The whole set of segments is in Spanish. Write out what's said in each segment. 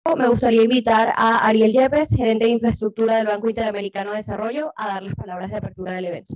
Me gustaría invitar a Ariel Yepes, gerente de infraestructura del Banco Interamericano de Desarrollo, a dar las palabras de apertura del evento.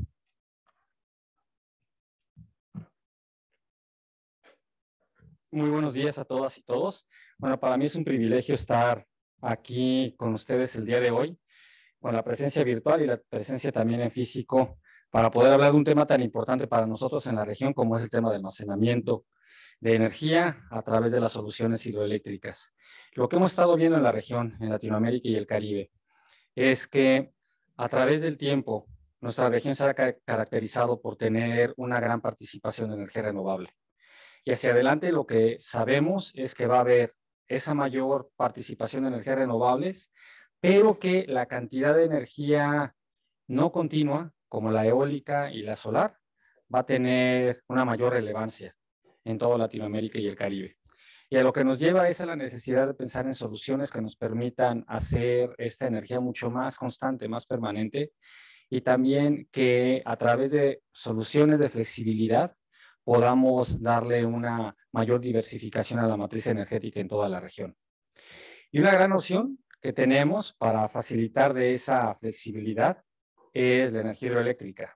Muy buenos días a todas y todos. Bueno, para mí es un privilegio estar aquí con ustedes el día de hoy, con la presencia virtual y la presencia también en físico, para poder hablar de un tema tan importante para nosotros en la región como es el tema de almacenamiento de energía a través de las soluciones hidroeléctricas. Lo que hemos estado viendo en la región, en Latinoamérica y el Caribe, es que a través del tiempo nuestra región se ha caracterizado por tener una gran participación de energía renovable. Y hacia adelante lo que sabemos es que va a haber esa mayor participación de energías renovables, pero que la cantidad de energía no continua, como la eólica y la solar, va a tener una mayor relevancia en toda Latinoamérica y el Caribe. Y a lo que nos lleva es a la necesidad de pensar en soluciones que nos permitan hacer esta energía mucho más constante, más permanente, y también que a través de soluciones de flexibilidad podamos darle una mayor diversificación a la matriz energética en toda la región. Y una gran opción que tenemos para facilitar de esa flexibilidad es la energía hidroeléctrica.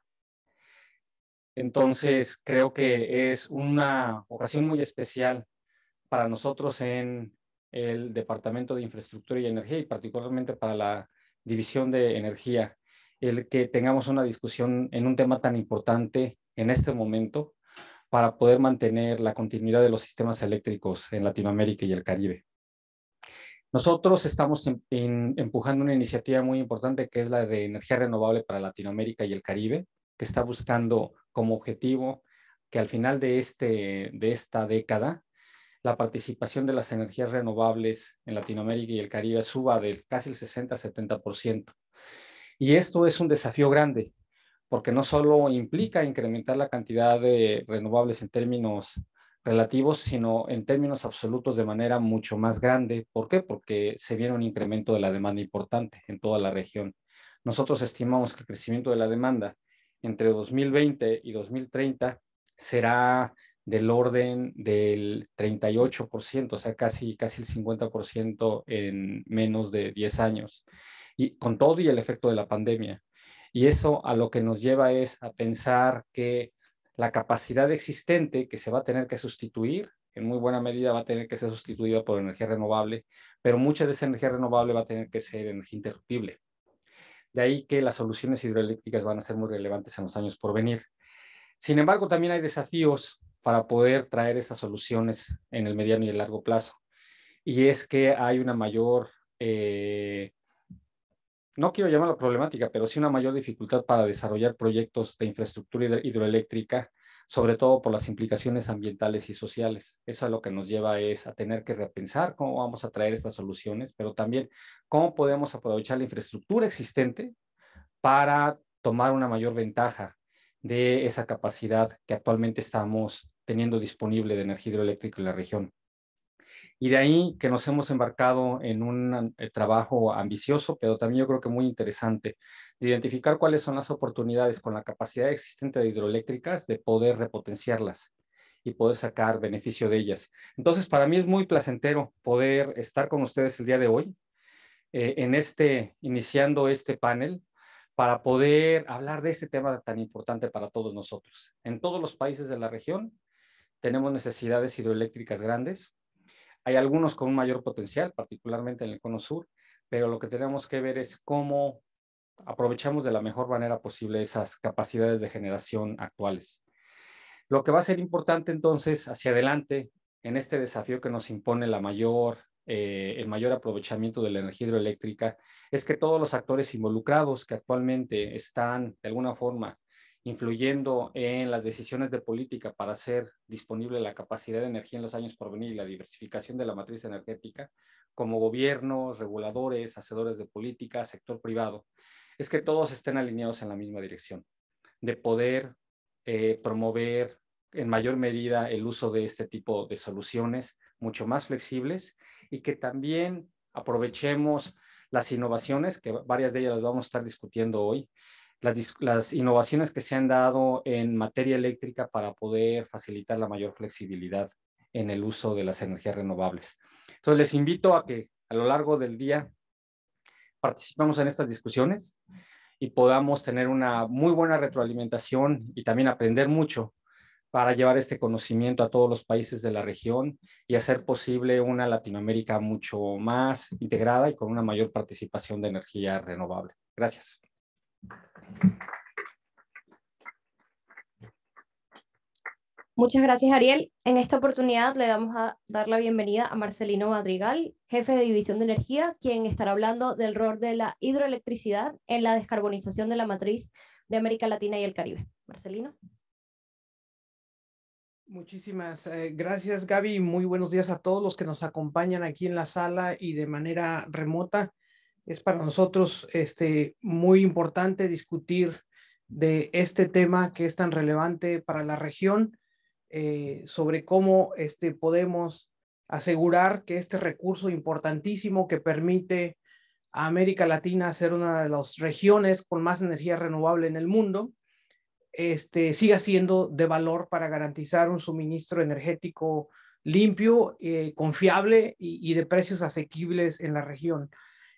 Entonces, creo que es una ocasión muy especial para nosotros en el Departamento de Infraestructura y Energía y particularmente para la División de Energía, el que tengamos una discusión en un tema tan importante en este momento para poder mantener la continuidad de los sistemas eléctricos en Latinoamérica y el Caribe. Nosotros estamos empujando una iniciativa muy importante que es la de energía renovable para Latinoamérica y el Caribe, que está buscando como objetivo que al final de esta década la participación de las energías renovables en Latinoamérica y el Caribe suba de casi el 60-70%. Y esto es un desafío grande, porque no solo implica incrementar la cantidad de renovables en términos relativos, sino en términos absolutos de manera mucho más grande. ¿Por qué? Porque se viene un incremento de la demanda importante en toda la región. Nosotros estimamos que el crecimiento de la demanda entre 2020 y 2030 será del orden del 38%, o sea, casi el 50% en menos de 10 años, y con todo y el efecto de la pandemia. Y eso a lo que nos lleva es a pensar que la capacidad existente que se va a tener que sustituir, en muy buena medida va a tener que ser sustituida por energía renovable, pero mucha de esa energía renovable va a tener que ser energía interrumpible. De ahí que las soluciones hidroeléctricas van a ser muy relevantes en los años por venir. Sin embargo, también hay desafíos para poder traer estas soluciones en el mediano y el largo plazo. Y es que hay una mayor no quiero llamarlo problemática, pero sí una mayor dificultad para desarrollar proyectos de infraestructura hidroeléctrica, sobre todo por las implicaciones ambientales y sociales. Eso a lo que nos lleva es a tener que repensar cómo vamos a traer estas soluciones, pero también cómo podemos aprovechar la infraestructura existente para tomar una mayor ventaja de esa capacidad que actualmente estamos teniendo disponible de energía hidroeléctrica en la región. Y de ahí que nos hemos embarcado en un trabajo ambicioso, pero también yo creo que muy interesante, de identificar cuáles son las oportunidades con la capacidad existente de hidroeléctricas de poder repotenciarlas y poder sacar beneficio de ellas. Entonces, para mí es muy placentero poder estar con ustedes el día de hoy, iniciando este panel, para poder hablar de este tema tan importante para todos nosotros. En todos los países de la región tenemos necesidades hidroeléctricas grandes. Hay algunos con un mayor potencial, particularmente en el cono sur, pero lo que tenemos que ver es cómo aprovechamos de la mejor manera posible esas capacidades de generación actuales. Lo que va a ser importante entonces hacia adelante en este desafío que nos impone el mayor aprovechamiento de la energía hidroeléctrica es que todos los actores involucrados que actualmente están de alguna forma influyendo en las decisiones de política para hacer disponible la capacidad de energía en los años por venir y la diversificación de la matriz energética, como gobiernos, reguladores, hacedores de política, sector privado, es que todos estén alineados en la misma dirección, de poder promover en mayor medida el uso de este tipo de soluciones mucho más flexibles y que también aprovechemos las innovaciones, que varias de ellas las vamos a estar discutiendo hoy, las innovaciones que se han dado en materia eléctrica para poder facilitar la mayor flexibilidad en el uso de las energías renovables. Entonces, les invito a que a lo largo del día participamos en estas discusiones y podamos tener una muy buena retroalimentación y también aprender mucho para llevar este conocimiento a todos los países de la región y hacer posible una Latinoamérica mucho más integrada y con una mayor participación de energía renovable. Gracias. Muchas gracias, Ariel. En esta oportunidad le damos a dar la bienvenida a Marcelino Madrigal, jefe de División de Energía, quien estará hablando del rol de la hidroelectricidad en la descarbonización de la matriz de América Latina y el Caribe. Marcelino. Muchísimas gracias, Gaby. Muy buenos días a todos los que nos acompañan aquí en la sala y de manera remota. Es para nosotros muy importante discutir de este tema que es tan relevante para la región, sobre cómo podemos asegurar que este recurso importantísimo que permite a América Latina ser una de las regiones con más energía renovable en el mundo, siga siendo de valor para garantizar un suministro energético limpio, confiable y de precios asequibles en la región.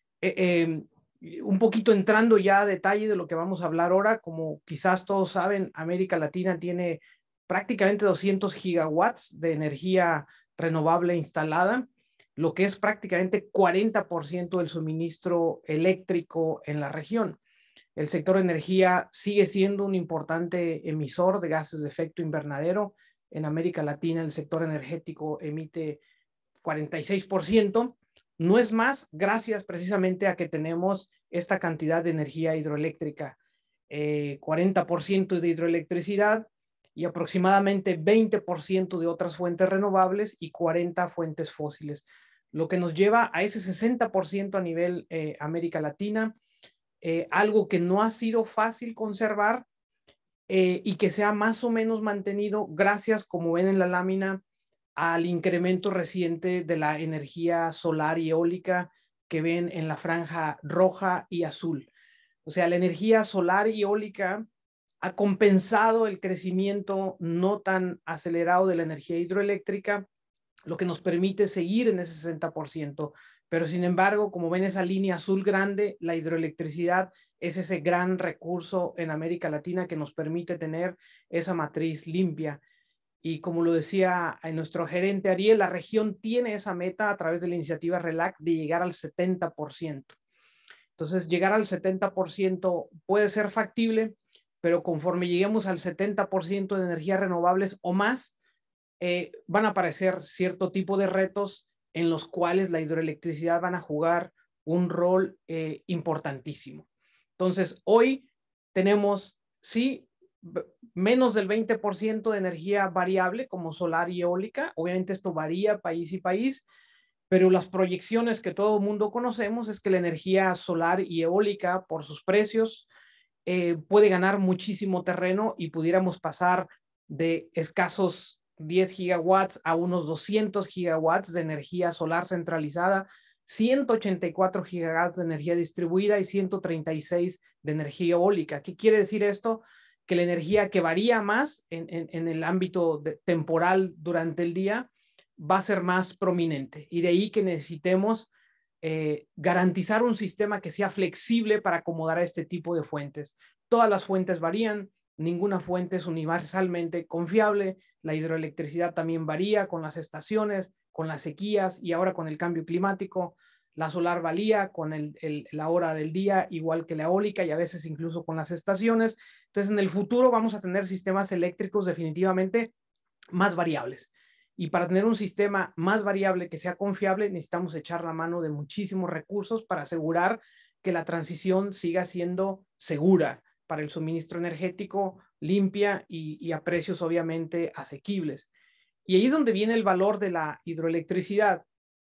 Un poquito entrando ya a detalle de lo que vamos a hablar ahora, como quizás todos saben, América Latina tiene prácticamente 200 gigawatts de energía renovable instalada, lo que es prácticamente 40% del suministro eléctrico en la región. El sector de energía sigue siendo un importante emisor de gases de efecto invernadero. En América Latina el sector energético emite 46%. No es más, gracias precisamente a que tenemos esta cantidad de energía hidroeléctrica. 40% de hidroelectricidad y aproximadamente 20% de otras fuentes renovables y 40 fuentes fósiles, lo que nos lleva a ese 60% a nivel América Latina, algo que no ha sido fácil conservar y que se ha más o menos mantenido gracias, como ven en la lámina, al incremento reciente de la energía solar y eólica que ven en la franja roja y azul. O sea, la energía solar y eólica ha compensado el crecimiento no tan acelerado de la energía hidroeléctrica, lo que nos permite seguir en ese 60%. Pero sin embargo, como ven esa línea azul grande, la hidroelectricidad es ese gran recurso en América Latina que nos permite tener esa matriz limpia. Y como lo decía nuestro gerente Ariel, la región tiene esa meta a través de la iniciativa RELAC de llegar al 70%. Entonces, llegar al 70% puede ser factible, pero conforme lleguemos al 70% de energías renovables o más, van a aparecer cierto tipo de retos en los cuales la hidroelectricidad van a jugar un rol importantísimo. Entonces, hoy tenemos, sí, menos del 20% de energía variable como solar y eólica. Obviamente esto varía país y país, pero las proyecciones que todo el mundo conocemos es que la energía solar y eólica, por sus precios, puede ganar muchísimo terreno y pudiéramos pasar de escasos 10 gigawatts a unos 200 gigawatts de energía solar centralizada, 184 gigawatts de energía distribuida y 136 de energía eólica. ¿Qué quiere decir esto? Que la energía que varía más en el ámbito temporal durante el día va a ser más prominente. Y de ahí que necesitemos garantizar un sistema que sea flexible para acomodar a este tipo de fuentes. Todas las fuentes varían, ninguna fuente es universalmente confiable. La hidroelectricidad también varía con las estaciones, con las sequías y ahora con el cambio climático. La solar varía con la hora del día, igual que la eólica y a veces incluso con las estaciones. Entonces, en el futuro vamos a tener sistemas eléctricos definitivamente más variables. Y para tener un sistema más variable que sea confiable, necesitamos echar la mano de muchísimos recursos para asegurar que la transición siga siendo segura para el suministro energético, limpia y a precios obviamente asequibles. Y ahí es donde viene el valor de la hidroelectricidad.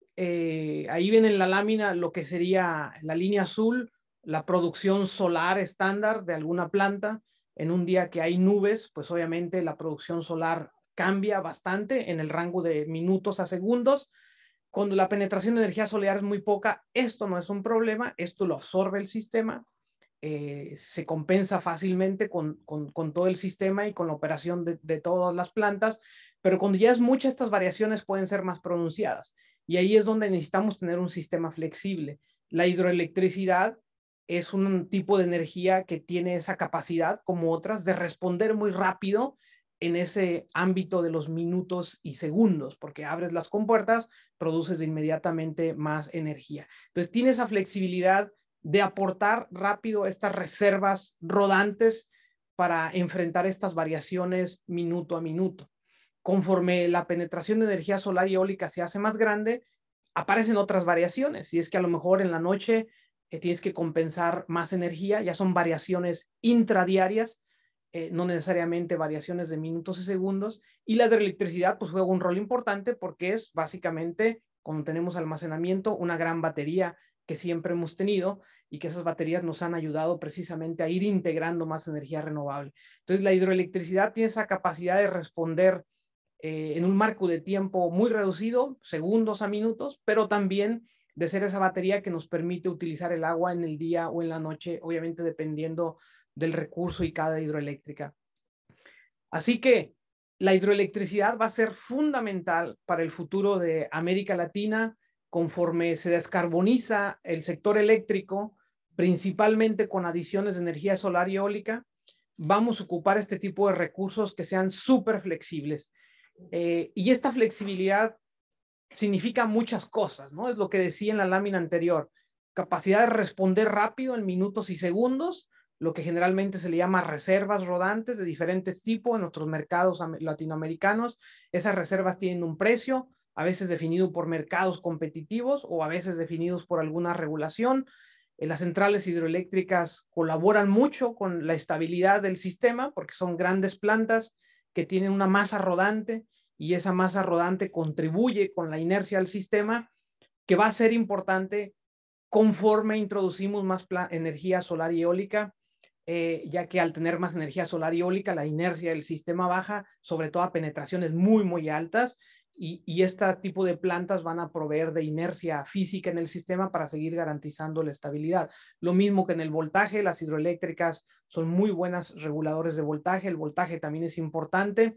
Ahí viene en la lámina lo que sería la línea azul, la producción solar estándar de alguna planta. En un día que hay nubes, pues obviamente la producción solar cambia bastante en el rango de minutos a segundos. Cuando la penetración de energía solar es muy poca, esto no es un problema, esto lo absorbe el sistema, se compensa fácilmente con todo el sistema y con la operación de todas las plantas, pero cuando ya es mucha, estas variaciones pueden ser más pronunciadas. y ahí es donde necesitamos tener un sistema flexible. La hidroelectricidad es un tipo de energía que tiene esa capacidad, como otras, de responder muy rápido en ese ámbito de los minutos y segundos, porque abres las compuertas, produces inmediatamente más energía. Entonces, tiene esa flexibilidad de aportar rápido estas reservas rodantes para enfrentar estas variaciones minuto a minuto. Conforme la penetración de energía solar y eólica se hace más grande, aparecen otras variaciones. Y es que a lo mejor en la noche tienes que compensar más energía, ya son variaciones intradiarias, no necesariamente variaciones de minutos y segundos. Y la hidroelectricidad pues juega un rol importante porque es básicamente, cuando tenemos almacenamiento, una gran batería que siempre hemos tenido y que esas baterías nos han ayudado precisamente a ir integrando más energía renovable. Entonces la hidroelectricidad tiene esa capacidad de responder en un marco de tiempo muy reducido, segundos a minutos, pero también de ser esa batería que nos permite utilizar el agua en el día o en la noche, obviamente dependiendo del recurso y cada hidroeléctrica. Así que la hidroelectricidad va a ser fundamental para el futuro de América Latina conforme se descarboniza el sector eléctrico, principalmente con adiciones de energía solar y eólica. Vamos a ocupar este tipo de recursos que sean súper flexibles. Y esta flexibilidad significa muchas cosas, ¿no? Es lo que decía en la lámina anterior. Capacidad de responder rápido en minutos y segundos, lo que generalmente se le llama reservas rodantes de diferentes tipos en nuestros mercados latinoamericanos. Esas reservas tienen un precio, a veces definido por mercados competitivos o a veces definidos por alguna regulación. Las centrales hidroeléctricas colaboran mucho con la estabilidad del sistema porque son grandes plantas que tienen una masa rodante y esa masa rodante contribuye con la inercia al sistema, que va a ser importante conforme introducimos más energía solar y eólica, ya que al tener más energía solar y eólica, la inercia del sistema baja, sobre todo a penetraciones muy, muy altas, y este tipo de plantas van a proveer de inercia física en el sistema para seguir garantizando la estabilidad. Lo mismo que en el voltaje, las hidroeléctricas son muy buenas reguladores de voltaje, el voltaje también es importante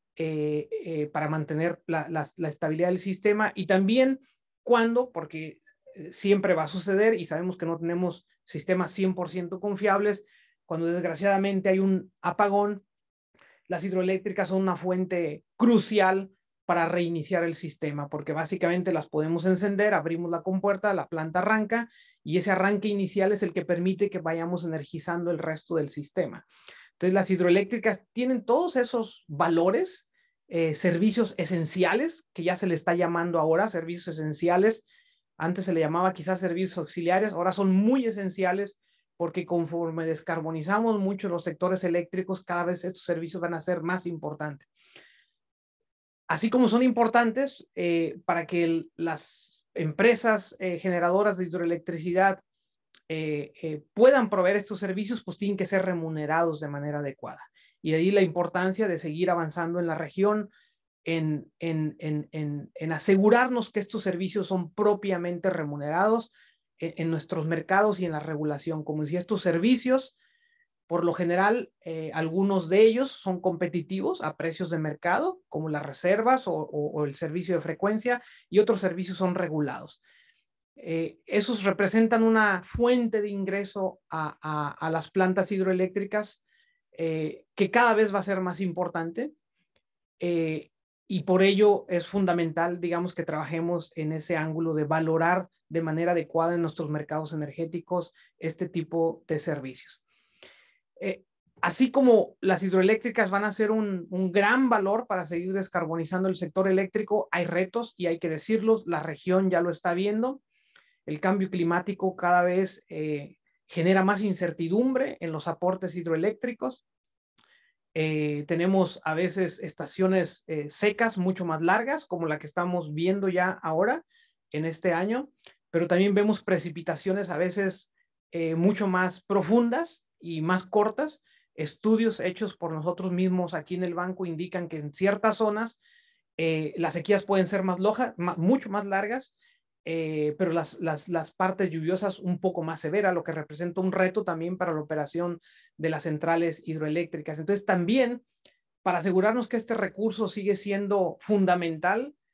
para mantener la estabilidad del sistema, y también cuando, porque siempre va a suceder y sabemos que no tenemos sistemas 100% confiables, cuando desgraciadamente hay un apagón, las hidroeléctricas son una fuente crucial para reiniciar el sistema, porque básicamente las podemos encender, abrimos la compuerta, la planta arranca, y ese arranque inicial es el que permite que vayamos energizando el resto del sistema. Entonces las hidroeléctricas tienen todos esos valores, servicios esenciales, que ya se le está llamando ahora servicios esenciales. Antes se le llamaba quizás servicios auxiliares, ahora son muy esenciales porque conforme descarbonizamos mucho los sectores eléctricos, cada vez estos servicios van a ser más importantes. Así como son importantes para que las empresas generadoras de hidroelectricidad puedan proveer estos servicios, pues tienen que ser remunerados de manera adecuada. Y de ahí la importancia de seguir avanzando en la región en asegurarnos que estos servicios son propiamente remunerados en nuestros mercados y en la regulación. Como decía, estos servicios, por lo general, algunos de ellos son competitivos a precios de mercado, como las reservas o el servicio de frecuencia, y otros servicios son regulados. Esos representan una fuente de ingreso a las plantas hidroeléctricas que cada vez va a ser más importante, y por ello es fundamental, digamos, que trabajemos en ese ángulo de valorar de manera adecuada en nuestros mercados energéticos este tipo de servicios. Así como las hidroeléctricas van a ser un gran valor para seguir descarbonizando el sector eléctrico, hay retos y hay que decirlos, la región ya lo está viendo. El cambio climático cada vez genera más incertidumbre en los aportes hidroeléctricos. Tenemos a veces estaciones secas mucho más largas, como la que estamos viendo ya ahora en este año, pero también vemos precipitaciones a veces mucho más profundas y más cortas. Estudios hechos por nosotros mismos aquí en el banco indican que en ciertas zonas las sequías pueden ser mucho más largas, pero las partes lluviosas un poco más severas, lo que representa un reto también para la operación de las centrales hidroeléctricas. Entonces, también para asegurarnos que este recurso sigue siendo fundamental,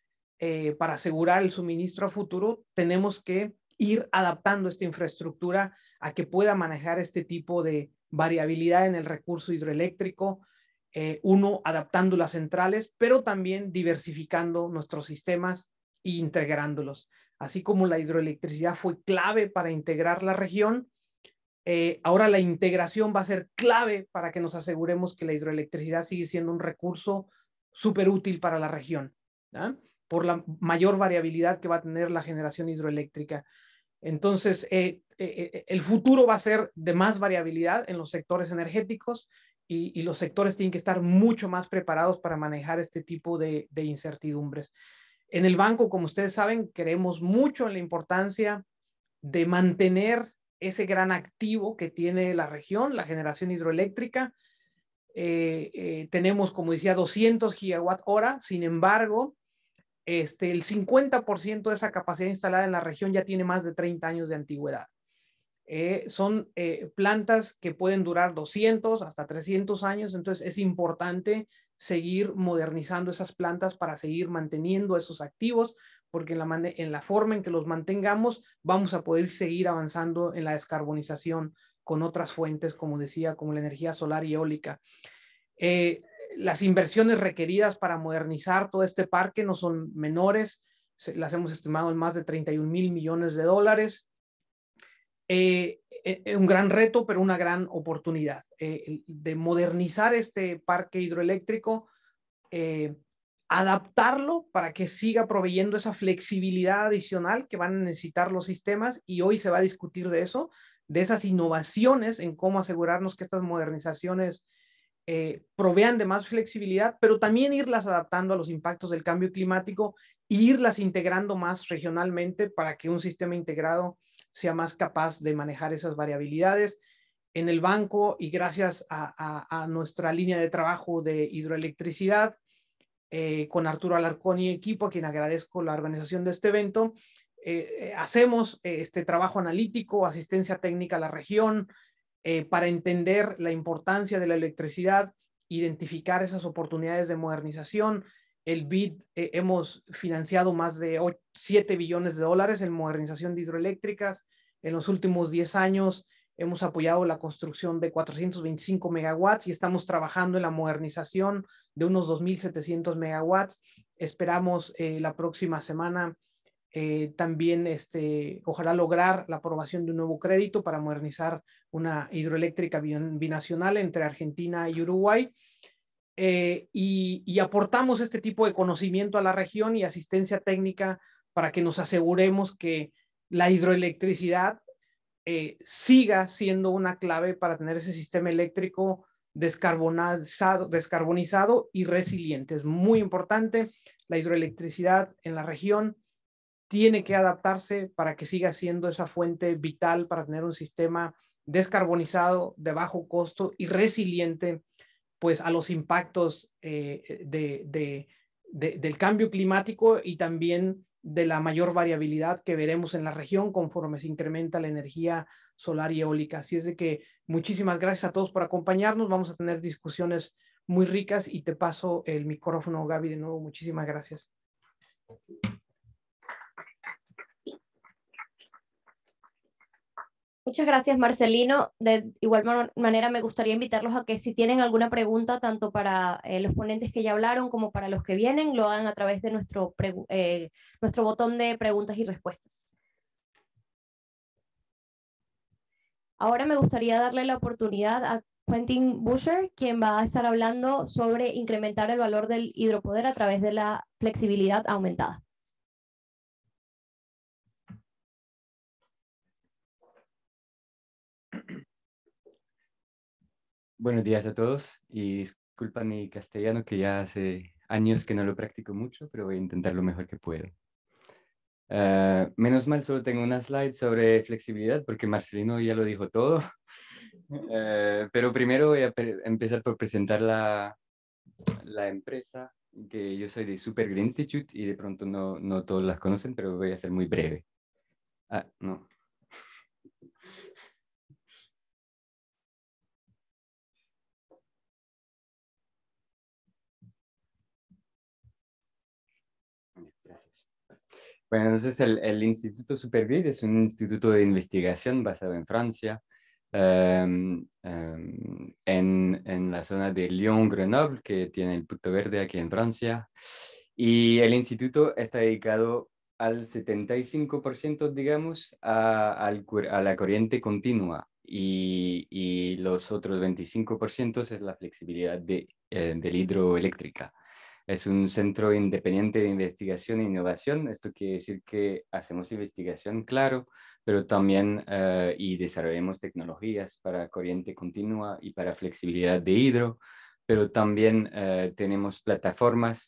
para asegurar el suministro a futuro, tenemos que ir adaptando esta infraestructura a que pueda manejar este tipo de variabilidad en el recurso hidroeléctrico, adaptando las centrales, pero también diversificando nuestros sistemas e integrándolos. Así como la hidroelectricidad fue clave para integrar la región, ahora la integración va a ser clave para que nos aseguremos que la hidroelectricidad sigue siendo un recurso súper útil para la región, ¿no? Por la mayor variabilidad que va a tener la generación hidroeléctrica. Entonces, el futuro va a ser de más variabilidad en los sectores energéticos y los sectores tienen que estar mucho más preparados para manejar este tipo de incertidumbres. En el banco, como ustedes saben, creemos mucho en la importancia de mantener ese gran activo que tiene la región, la generación hidroeléctrica. Tenemos, como decía, 200 gigawatt hora. Sin embargo, el 50% de esa capacidad instalada en la región ya tiene más de 30 años de antigüedad. Son plantas que pueden durar 200 hasta 300 años, entonces es importante seguir modernizando esas plantas para seguir manteniendo esos activos, porque en la forma en que los mantengamos vamos a poder seguir avanzando en la descarbonización con otras fuentes, como decía, como la energía solar y eólica. Las inversiones requeridas para modernizar todo este parque no son menores, las hemos estimado en más de 31,000 millones de dólares. Un gran reto, pero una gran oportunidad de modernizar este parque hidroeléctrico, adaptarlo para que siga proveyendo esa flexibilidad adicional que van a necesitar los sistemas, y hoy se va a discutir de eso, de esas innovaciones en cómo asegurarnos que estas modernizaciones provean de más flexibilidad, pero también irlas adaptando a los impactos del cambio climático e irlas integrando más regionalmente para que un sistema integrado sea más capaz de manejar esas variabilidades. En el banco, y gracias a nuestra línea de trabajo de hidroelectricidad, con Arturo Alarcón y equipo, a quien agradezco la organización de este evento, hacemos este trabajo analítico, asistencia técnica a la región, para entender la importancia de la electricidad, identificar esas oportunidades de modernización. El BID, hemos financiado más de 7 billones de dólares en modernización de hidroeléctricas. En los últimos 10 años hemos apoyado la construcción de 425 megawatts y estamos trabajando en la modernización de unos 2,700 megawatts. Esperamos la próxima semana también ojalá lograr la aprobación de un nuevo crédito para modernizar una hidroeléctrica binacional entre Argentina y Uruguay. Y aportamos este tipo de conocimiento a la región y asistencia técnica para que nos aseguremos que la hidroelectricidad siga siendo una clave para tener ese sistema eléctrico descarbonizado y resiliente. Es muy importante. La hidroelectricidad en la región tiene que adaptarse para que siga siendo esa fuente vital para tener un sistema descarbonizado, de bajo costo y resiliente, pues, a los impactos del cambio climático y también de la mayor variabilidad que veremos en la región conforme se incrementa la energía solar y eólica. Así es de que muchísimas gracias a todos por acompañarnos. Vamos a tener discusiones muy ricas y te paso el micrófono, Gaby, de nuevo. Muchísimas gracias. Muchas gracias, Marcelino. De igual manera, me gustaría invitarlos a que si tienen alguna pregunta, tanto para los ponentes que ya hablaron como para los que vienen, lo hagan a través de nuestro botón de preguntas y respuestas. Ahora me gustaría darle la oportunidad a Quentin Busher, quien va a estar hablando sobre incrementar el valor del hidropoder a través de la flexibilidad aumentada. Buenos días a todos y disculpa mi castellano, que ya hace años que no lo practico mucho, pero voy a intentar lo mejor que puedo. Menos mal solo tengo una slide sobre flexibilidad porque Marcelino ya lo dijo todo. Pero primero voy a empezar por presentar la empresa, que yo soy de Super Green Institute y de pronto no todos las conocen, pero voy a ser muy breve. No. Gracias. Bueno, entonces el Instituto Supervid es un instituto de investigación basado en Francia, en la zona de Lyon-Grenoble, que tiene el punto verde aquí en Francia. Y el instituto está dedicado al 75%, digamos, a la corriente continua. Y los otros 25% es la flexibilidad del hidroeléctrica. Es un centro independiente de investigación e innovación. Esto quiere decir que hacemos investigación, claro, pero también y desarrollamos tecnologías para corriente continua y para flexibilidad de hidro, pero también tenemos plataformas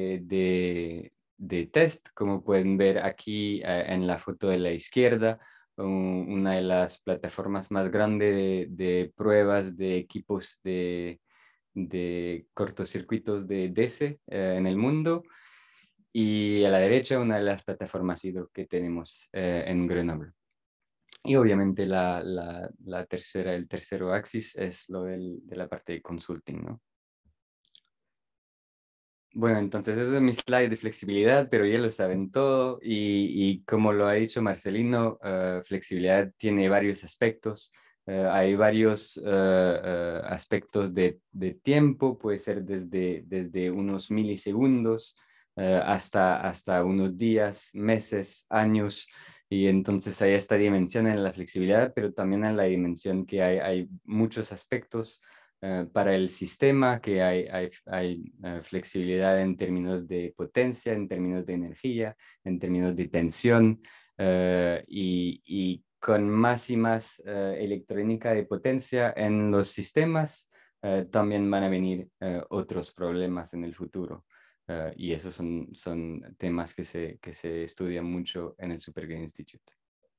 de test, como pueden ver aquí en la foto de la izquierda, una de las plataformas más grandes de pruebas de equipos de cortocircuitos de DC en el mundo. Y a la derecha una de las plataformas hidro que tenemos en Grenoble. Y obviamente el tercero axis es lo de la parte de consulting, ¿no? Bueno, entonces eso es mi slide de flexibilidad, pero ya lo saben todo y como lo ha dicho Marcelino, flexibilidad tiene varios aspectos. Hay varios aspectos de tiempo, puede ser desde unos milisegundos hasta unos días, meses, años. Y entonces hay esta dimensión en la flexibilidad, pero también en la dimensión que hay muchos aspectos para el sistema, que hay flexibilidad en términos de potencia, en términos de energía, en términos de tensión y con más y más electrónica de potencia en los sistemas, también van a venir otros problemas en el futuro. Y esos son temas que se estudian mucho en el Supergreen Institute.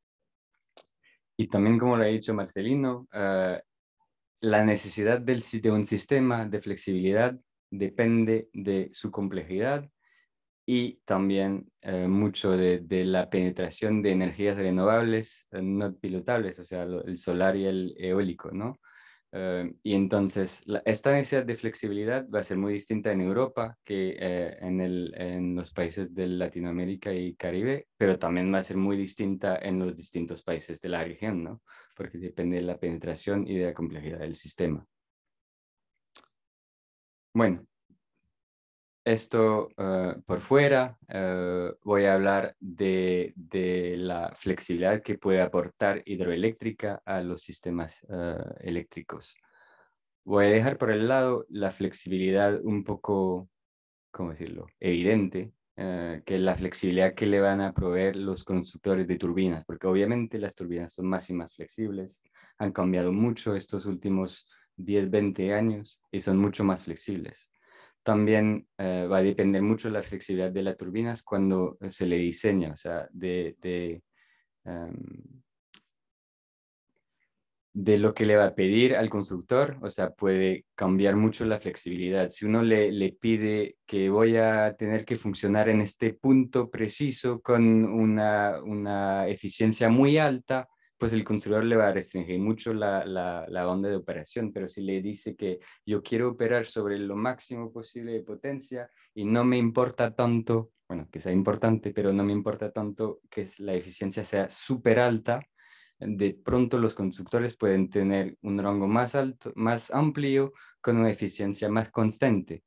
Y también, como lo ha dicho Marcelino, la necesidad de un sistema de flexibilidad depende de su complejidad y también mucho de la penetración de energías renovables no pilotables, o sea, el solar y el eólico, ¿no? Y entonces, esta necesidad de flexibilidad va a ser muy distinta en Europa que en los países de Latinoamérica y Caribe, pero también va a ser muy distinta en los distintos países de la región, ¿no? Porque depende de la penetración y de la complejidad del sistema. Bueno, esto por fuera, voy a hablar de la flexibilidad que puede aportar hidroeléctrica a los sistemas eléctricos. Voy a dejar por el lado la flexibilidad un poco, ¿cómo decirlo?, evidente, que es la flexibilidad que le van a proveer los constructores de turbinas, porque obviamente las turbinas son más y más flexibles, han cambiado mucho estos últimos 10, 20 años y son mucho más flexibles. También va a depender mucho la flexibilidad de las turbinas cuando se le diseña, o sea, de lo que le va a pedir al constructor, o sea, puede cambiar mucho la flexibilidad. Si uno le pide que voy a tener que funcionar en este punto preciso con una eficiencia muy alta, pues el constructor le va a restringir mucho la banda de operación, pero si le dice que yo quiero operar sobre lo máximo posible de potencia y no me importa tanto, bueno, que sea importante, pero no me importa tanto que la eficiencia sea súper alta, de pronto los constructores pueden tener un rango más alto, más amplio, con una eficiencia más constante,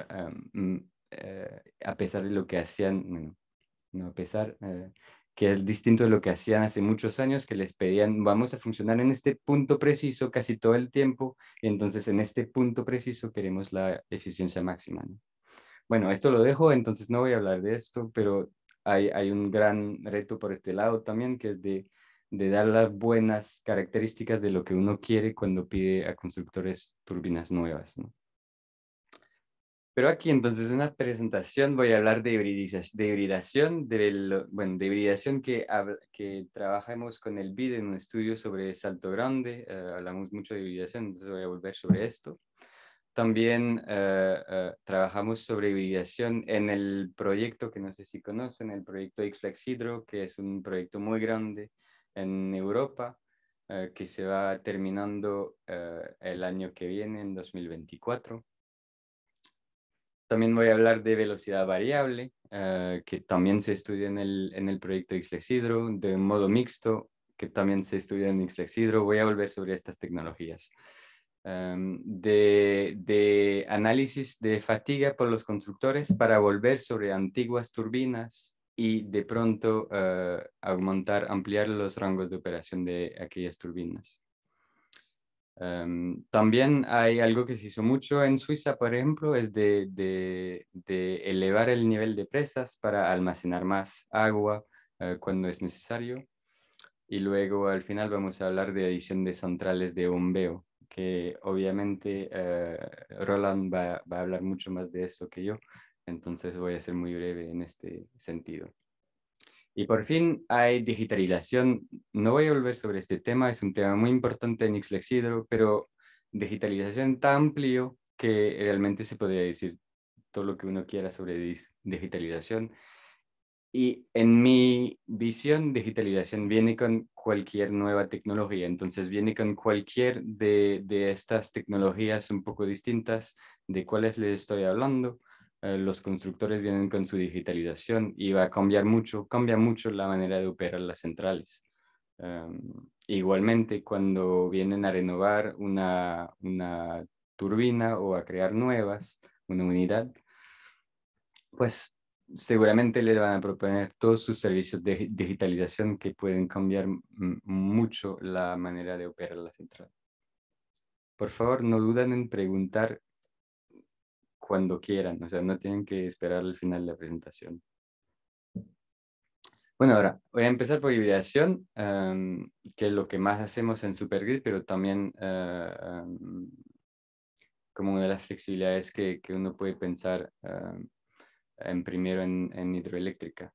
a pesar de lo que hacían, bueno, no a pesar, que es distinto de lo que hacían hace muchos años, que les pedían, vamos a funcionar en este punto preciso casi todo el tiempo, y entonces en este punto preciso queremos la eficiencia máxima, ¿no? Bueno, esto lo dejo, entonces no voy a hablar de esto, pero hay un gran reto por este lado también, que es de dar las buenas características de lo que uno quiere cuando pide a constructores turbinas nuevas, ¿no? Pero aquí entonces en la presentación voy a hablar de hibridación, bueno, de hibridación que trabajamos con el BID en un estudio sobre Salto Grande, hablamos mucho de hibridación, entonces voy a volver sobre esto. También trabajamos sobre hibridación en el proyecto que no sé si conocen, el proyecto X-Flex Hydro, que es un proyecto muy grande en Europa, que se va terminando el año que viene, en 2024. También voy a hablar de velocidad variable, que también se estudia en el proyecto Xflexhydro, de modo mixto, que también se estudia en Xflexhydro. Voy a volver sobre estas tecnologías. De análisis de fatiga por los constructores para volver sobre antiguas turbinas y de pronto ampliar los rangos de operación de aquellas turbinas. También hay algo que se hizo mucho en Suiza, por ejemplo, es de elevar el nivel de presas para almacenar más agua cuando es necesario. Y luego al final vamos a hablar de adición de centrales de bombeo, que obviamente Roland va a hablar mucho más de esto que yo, entonces voy a ser muy breve en este sentido. Y por fin hay digitalización. No voy a volver sobre este tema, es un tema muy importante en Xflexhydro, pero digitalización tan amplio que realmente se podría decir todo lo que uno quiera sobre digitalización. Y en mi visión, digitalización viene con cualquier nueva tecnología, entonces viene con cualquier de estas tecnologías un poco distintas de cuáles les estoy hablando. Los constructores vienen con su digitalización y va a cambiar mucho, cambia mucho la manera de operar las centrales. Igualmente, cuando vienen a renovar una turbina o a crear nuevas, una unidad, pues seguramente le van a proponer todos sus servicios de digitalización que pueden cambiar mucho la manera de operar la central. Por favor, no duden en preguntar cuando quieran, o sea, no tienen que esperar al final de la presentación. Bueno, ahora voy a empezar por hibridación, que es lo que más hacemos en Supergrid, pero también como una de las flexibilidades que uno puede pensar primero en hidroeléctrica.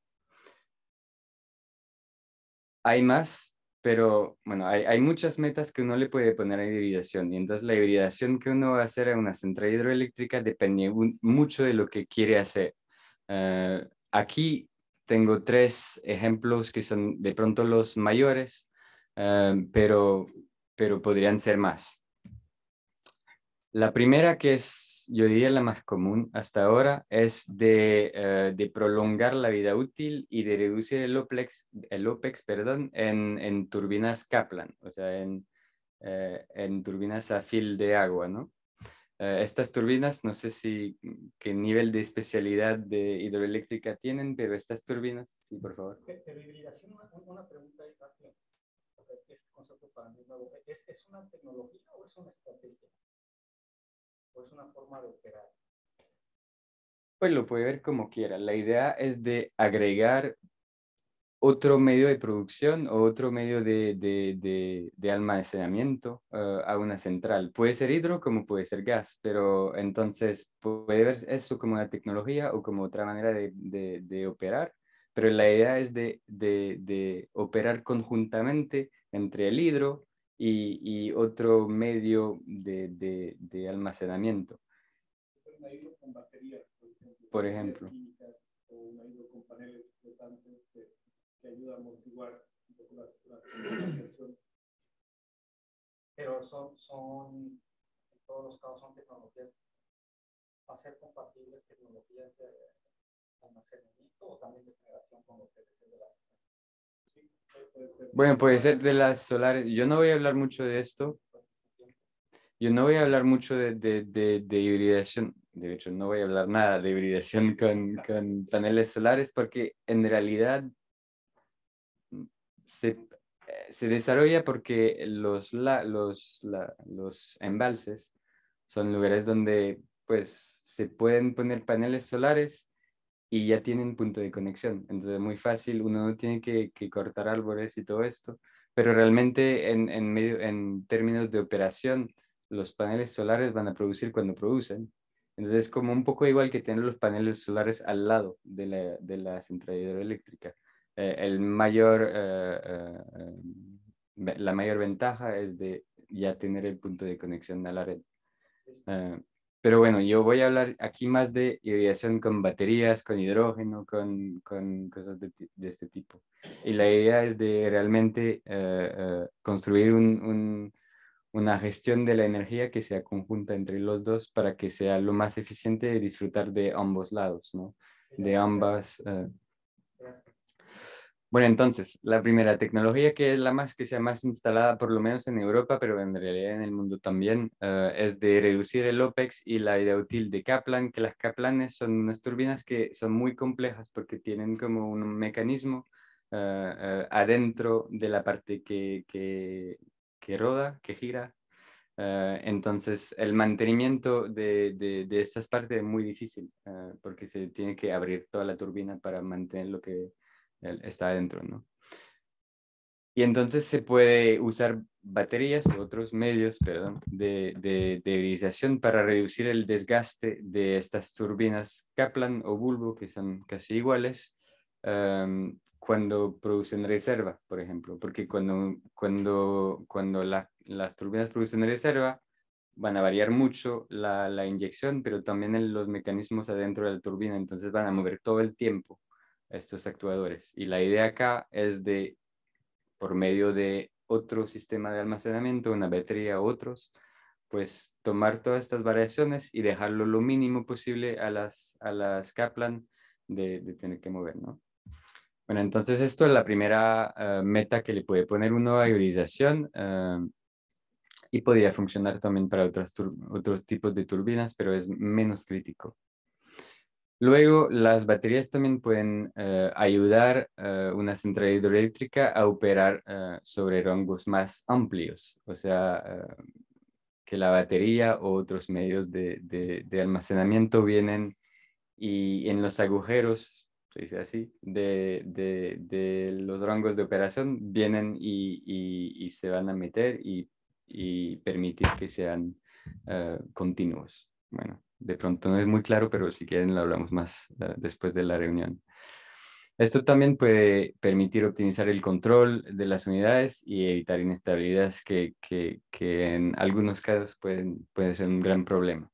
Hay más, pero bueno, hay muchas metas que uno le puede poner a hibridación y entonces la hibridación que uno va a hacer en una central hidroeléctrica depende mucho de lo que quiere hacer. Aquí tengo 3 ejemplos que son de pronto los mayores, pero podrían ser más. La primera, que es, yo diría, la más común hasta ahora, es de prolongar la vida útil y de reducir el OPEX, perdón, en turbinas Kaplan, o sea, en turbinas a fil de agua, ¿no? Estas turbinas, no sé qué nivel de especialidad de hidroeléctrica tienen, pero estas turbinas, sí, por favor. De hibridación, una pregunta ahí rápida. Este concepto para mí nuevo. ¿Es una tecnología o es una estrategia? ¿O es una forma de operar? Pues lo puede ver como quiera. La idea es de agregar otro medio de producción o otro medio de almacenamiento a una central. Puede ser hidro como puede ser gas, pero entonces puede ver eso como una tecnología o como otra manera de operar, pero la idea es de operar conjuntamente entre el hidro y otro medio de almacenamiento. Un hidro con baterías, por ejemplo. O un hidro con paneles flotantes que ayuda a amortiguar un poco la condensación. Pero en todos los casos son tecnologías, ¿va a ser compatibles tecnologías de almacenamiento o también de generación con lo que es de la... Sí, puede ser. Bueno, puede ser de las solares. Yo no voy a hablar mucho de esto. Yo no voy a hablar mucho de hibridación. De hecho, no voy a hablar nada de hibridación con paneles solares porque en realidad se desarrolla porque los embalses son lugares donde pues se pueden poner paneles solares y ya tienen punto de conexión. Entonces es muy fácil, uno no tiene que cortar árboles y todo esto, pero realmente en términos de operación, los paneles solares van a producir cuando producen. Entonces es como un poco igual que tener los paneles solares al lado de la central hidroeléctrica. La mayor ventaja es de ya tener el punto de conexión a la red. Pero bueno, yo voy a hablar aquí más de hibridación con baterías, con hidrógeno, con cosas de este tipo. Y la idea es de realmente construir una gestión de la energía que sea conjunta entre los dos para que sea lo más eficiente y disfrutar de ambos lados, ¿no? De ambas. Bueno, entonces, la primera tecnología que es la más que sea más instalada, por lo menos en Europa, pero en realidad en el mundo también, es de reducir el OPEX y la vida útil de Kaplan, que las Kaplanes son unas turbinas que son muy complejas porque tienen como un mecanismo adentro de la parte que roda, que gira. Entonces, el mantenimiento de estas partes es muy difícil porque se tiene que abrir toda la turbina para mantener lo que está adentro, ¿no? Y entonces se puede usar baterías u otros medios, perdón, de hibridación para reducir el desgaste de estas turbinas Kaplan o Bulbo, que son casi iguales, cuando producen reserva, por ejemplo, porque cuando las turbinas producen reserva, van a variar mucho la inyección, pero también los mecanismos adentro de la turbina, entonces van a mover todo el tiempo estos actuadores. Y la idea acá es de, por medio de otro sistema de almacenamiento, una batería u otros, pues tomar todas estas variaciones y dejarlo lo mínimo posible a las Kaplan de tener que mover, ¿no? Bueno, entonces esto es la primera meta que le puede poner uno a hibridación y podría funcionar también para otros tipos de turbinas, pero es menos crítico. Luego, las baterías también pueden ayudar una central hidroeléctrica a operar sobre rangos más amplios, o sea, que la batería o otros medios de almacenamiento vienen y en los agujeros, se dice así, de los rangos de operación vienen y se van a meter y permitir que sean continuos. Bueno, de pronto no es muy claro, pero si quieren lo hablamos más después de la reunión. Esto también puede permitir optimizar el control de las unidades y evitar inestabilidades que en algunos casos pueden ser un gran problema.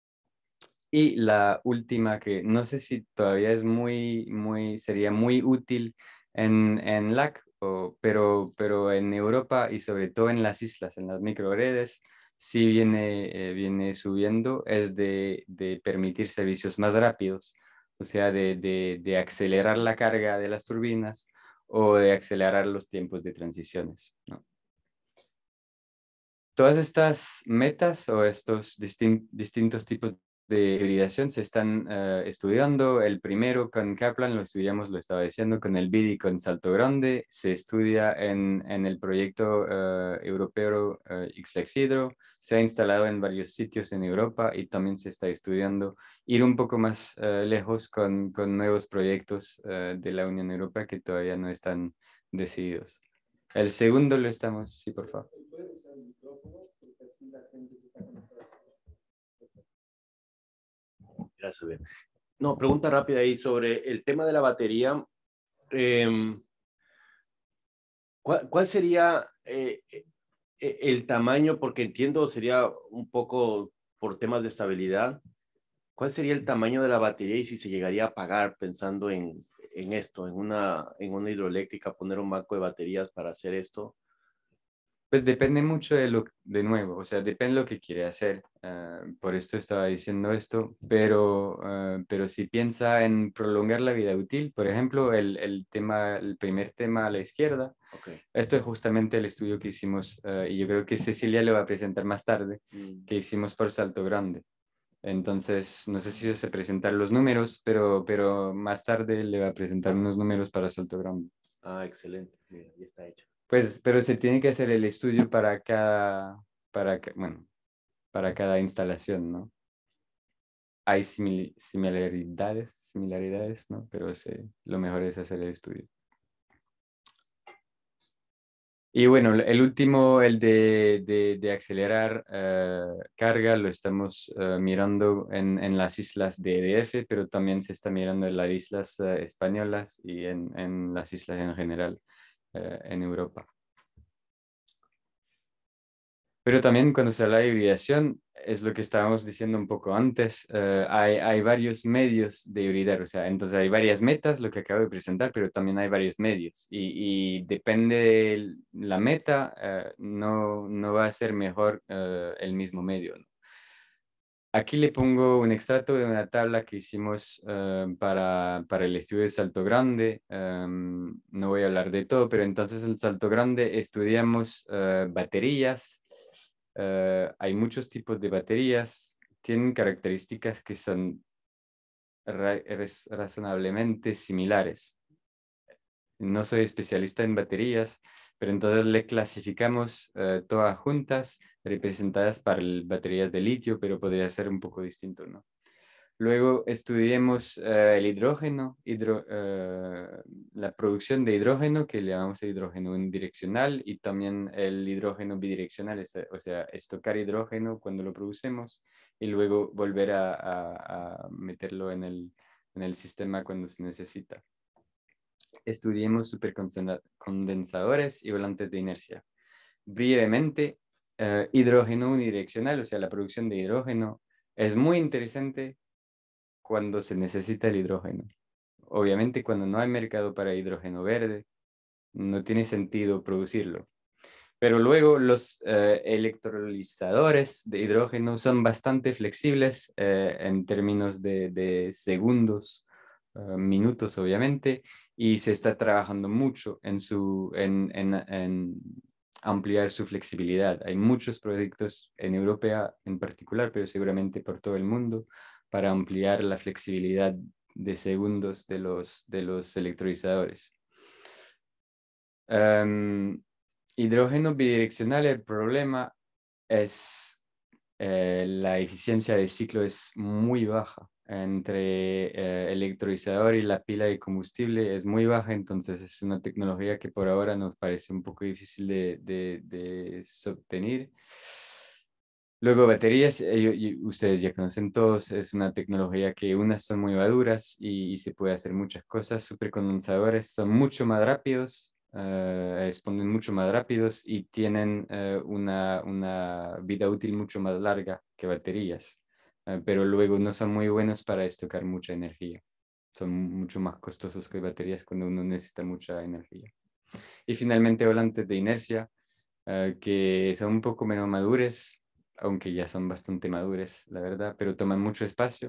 Y la última, que no sé si todavía es sería muy útil en LAC, pero en Europa y sobre todo en las islas, en las microredes, sí viene subiendo, es de permitir servicios más rápidos, o sea, de acelerar la carga de las turbinas o de acelerar los tiempos de transiciones, ¿no? Todas estas metas o estos distintos tipos de hibridación se están estudiando. El primero con Kaplan lo estudiamos, lo estaba diciendo, con el BIDI con Salto Grande. Se estudia en el proyecto europeo Xflex Hydro. Se ha instalado en varios sitios en Europa y también se está estudiando ir un poco más lejos con nuevos proyectos de la Unión Europea que todavía no están decididos. El segundo lo estamos, sí, por favor. Gracias, Ben. No, pregunta rápida ahí sobre el tema de la batería. ¿Cuál sería el tamaño? Porque entiendo sería un poco por temas de estabilidad. ¿Cuál sería el tamaño de la batería y si se llegaría a pagar pensando en esto, en una hidroeléctrica, poner un banco de baterías para hacer esto? Pues depende mucho de nuevo, o sea, depende de lo que quiere hacer. Por esto estaba diciendo esto, pero si piensa en prolongar la vida útil, por ejemplo, el primer tema a la izquierda, Okay. esto es justamente el estudio que hicimos, y yo creo que Cecilia lo va a presentar más tarde, que hicimos por Salto Grande. Entonces, no sé si se presentan los números, pero más tarde le va a presentar unos números para Salto Grande. Ah, excelente. Mira, ya está hecho. Pues, pero se tiene que hacer el estudio para cada instalación, ¿no? Hay similaridades, ¿no? Pero lo mejor es hacer el estudio. Y bueno, el último, el de acelerar carga, lo estamos mirando en las islas de EDF, pero también se está mirando en las islas españolas y en las islas en general en Europa. Pero también cuando se habla de hibridación, es lo que estábamos diciendo un poco antes, hay varios medios de hibridar, o sea, entonces hay varias metas, lo que acabo de presentar, pero también hay varios medios y depende de la meta, no va a ser mejor el mismo medio, ¿no? Aquí le pongo un extracto de una tabla que hicimos para el estudio de Salto Grande. No voy a hablar de todo, pero entonces en Salto Grande estudiamos baterías. Hay muchos tipos de baterías. Tienen características que son razonablemente similares. No soy especialista en baterías, pero entonces le clasificamos todas juntas, representadas para baterías de litio, pero podría ser un poco distinto, ¿no? Luego estudiemos el hidrógeno, la producción de hidrógeno, que le llamamos hidrógeno unidireccional, y también el hidrógeno bidireccional, o sea, estocar hidrógeno cuando lo producemos y luego volver a meterlo en el sistema cuando se necesita. Estudiemos supercondensadores y volantes de inercia. Brevemente, hidrógeno unidireccional, o sea, la producción de hidrógeno, es muy interesante cuando se necesita el hidrógeno. Obviamente, cuando no hay mercado para hidrógeno verde, no tiene sentido producirlo. Pero luego los electrolizadores de hidrógeno son bastante flexibles en términos de segundos, minutos obviamente, y se está trabajando mucho en ampliar su flexibilidad. Hay muchos proyectos en Europa en particular, pero seguramente por todo el mundo, para ampliar la flexibilidad de segundos de los electrolizadores. Hidrógeno bidireccional, el problema es la eficiencia de ciclo es muy baja. Entre electrolizador y la pila de combustible es muy baja, entonces es una tecnología que por ahora nos parece un poco difícil de obtener. Luego baterías, ustedes ya conocen todos, es una tecnología que unas son muy maduras y se puede hacer muchas cosas. Supercondensadores son mucho más rápidos, responden mucho más rápidos y tienen una vida útil mucho más larga que baterías, pero luego no son muy buenos para estocar mucha energía. Son mucho más costosos que baterías cuando uno necesita mucha energía. Y finalmente volantes de inercia, que son un poco menos madures, aunque ya son bastante madures, la verdad, pero toman mucho espacio.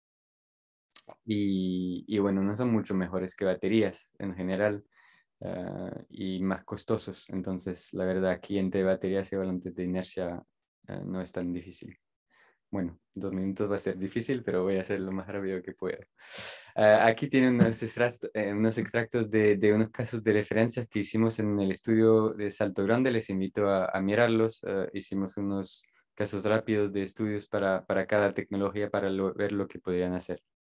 Y bueno, no son mucho mejores que baterías en general. Y más costosos. Entonces, la verdad, aquí entre baterías y volantes de inercia no es tan difícil. Bueno, 2 minutos va a ser difícil, pero voy a hacer lo más rápido que pueda. Aquí tienen unos extractos de unos casos de referencias que hicimos en el estudio de Salto Grande. Les invito a mirarlos. Hicimos unos casos rápidos de estudios para cada tecnología para ver lo que podrían hacer.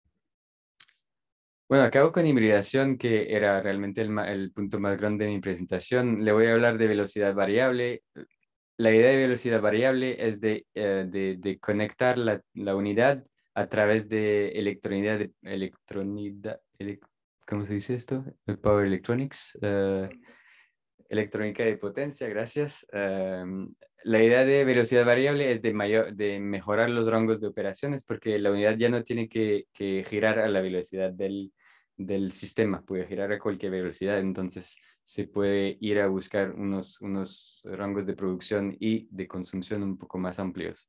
Bueno, acabo con hibridación, que era realmente el punto más grande de mi presentación. Le voy a hablar de velocidad variable. La idea de velocidad variable es de conectar la unidad a través de ¿cómo se dice esto? Power Electronics. Electrónica de potencia, gracias. La idea de velocidad variable es de mejorar los rangos de operaciones, porque la unidad ya no tiene que girar a la velocidad del sistema, puede girar a cualquier velocidad, entonces se puede ir a buscar unos rangos de producción y de consumición un poco más amplios.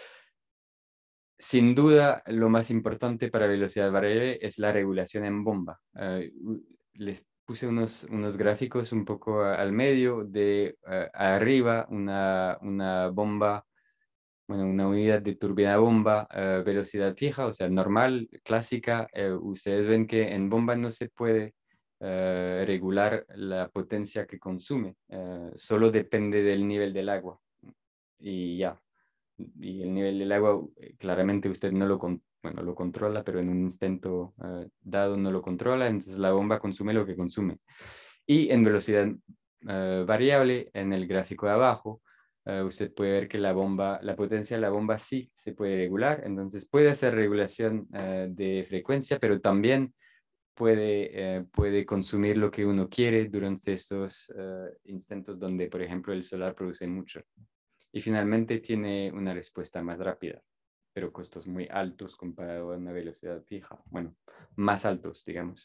Sin duda, lo más importante para velocidad variable es la regulación en bomba. Les puse unos gráficos un poco al medio, de arriba una bomba, bueno, una unidad de turbina bomba, velocidad fija, o sea, normal, clásica. Ustedes ven que en bomba no se puede regular la potencia que consume, solo depende del nivel del agua y ya. Y el nivel del agua, claramente usted no lo controla, pero en un instante dado no lo controla, entonces la bomba consume lo que consume. Y en velocidad variable, en el gráfico de abajo, usted puede ver que la potencia de la bomba sí se puede regular, entonces puede hacer regulación de frecuencia, pero también puede consumir lo que uno quiere durante esos instantes donde, por ejemplo, el solar produce mucho. y finalmente tiene una respuesta más rápida, pero costos muy altos comparado a una velocidad fija. Bueno, más altos, digamos.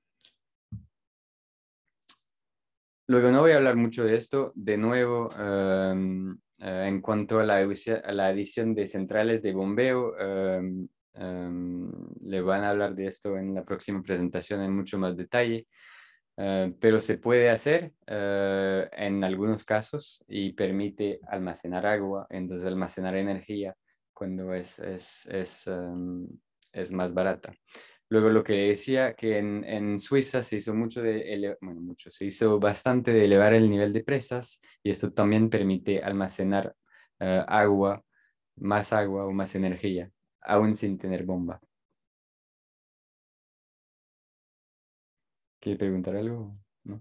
Luego no voy a hablar mucho de esto. De nuevo, en cuanto a la adición de centrales de bombeo, le van a hablar de esto en la próxima presentación en mucho más detalle. Pero se puede hacer en algunos casos y permite almacenar agua, entonces almacenar energía cuando es más barata. Luego lo que decía que en Suiza se hizo se hizo bastante de elevar el nivel de presas y esto también permite almacenar más agua o más energía, aún sin tener bomba. ¿Quiere preguntar algo? ¿No?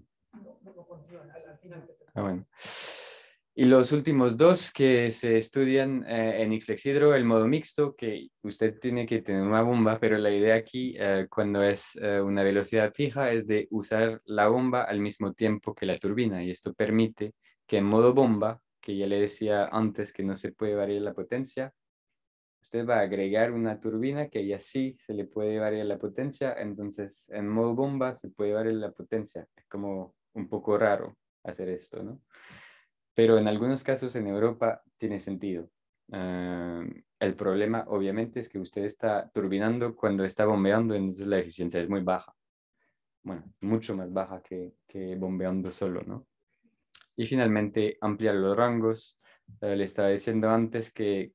Bueno. Y los últimos dos que se estudian en Ixflexhydro, el modo mixto, que usted tiene que tener una bomba, pero la idea aquí, cuando es una velocidad fija, es de usar la bomba al mismo tiempo que la turbina. Y esto permite que en modo bomba, que ya le decía antes que no se puede variar la potencia, usted va a agregar una turbina que ya sí se le puede variar la potencia, entonces en modo bomba se puede variar la potencia. Es como un poco raro hacer esto, ¿no? Pero en algunos casos en Europa tiene sentido. El problema obviamente es que usted está turbinando cuando está bombeando, entonces la eficiencia es muy baja. Bueno, mucho más baja que bombeando solo, ¿no? Y finalmente ampliar los rangos. Le estaba diciendo antes que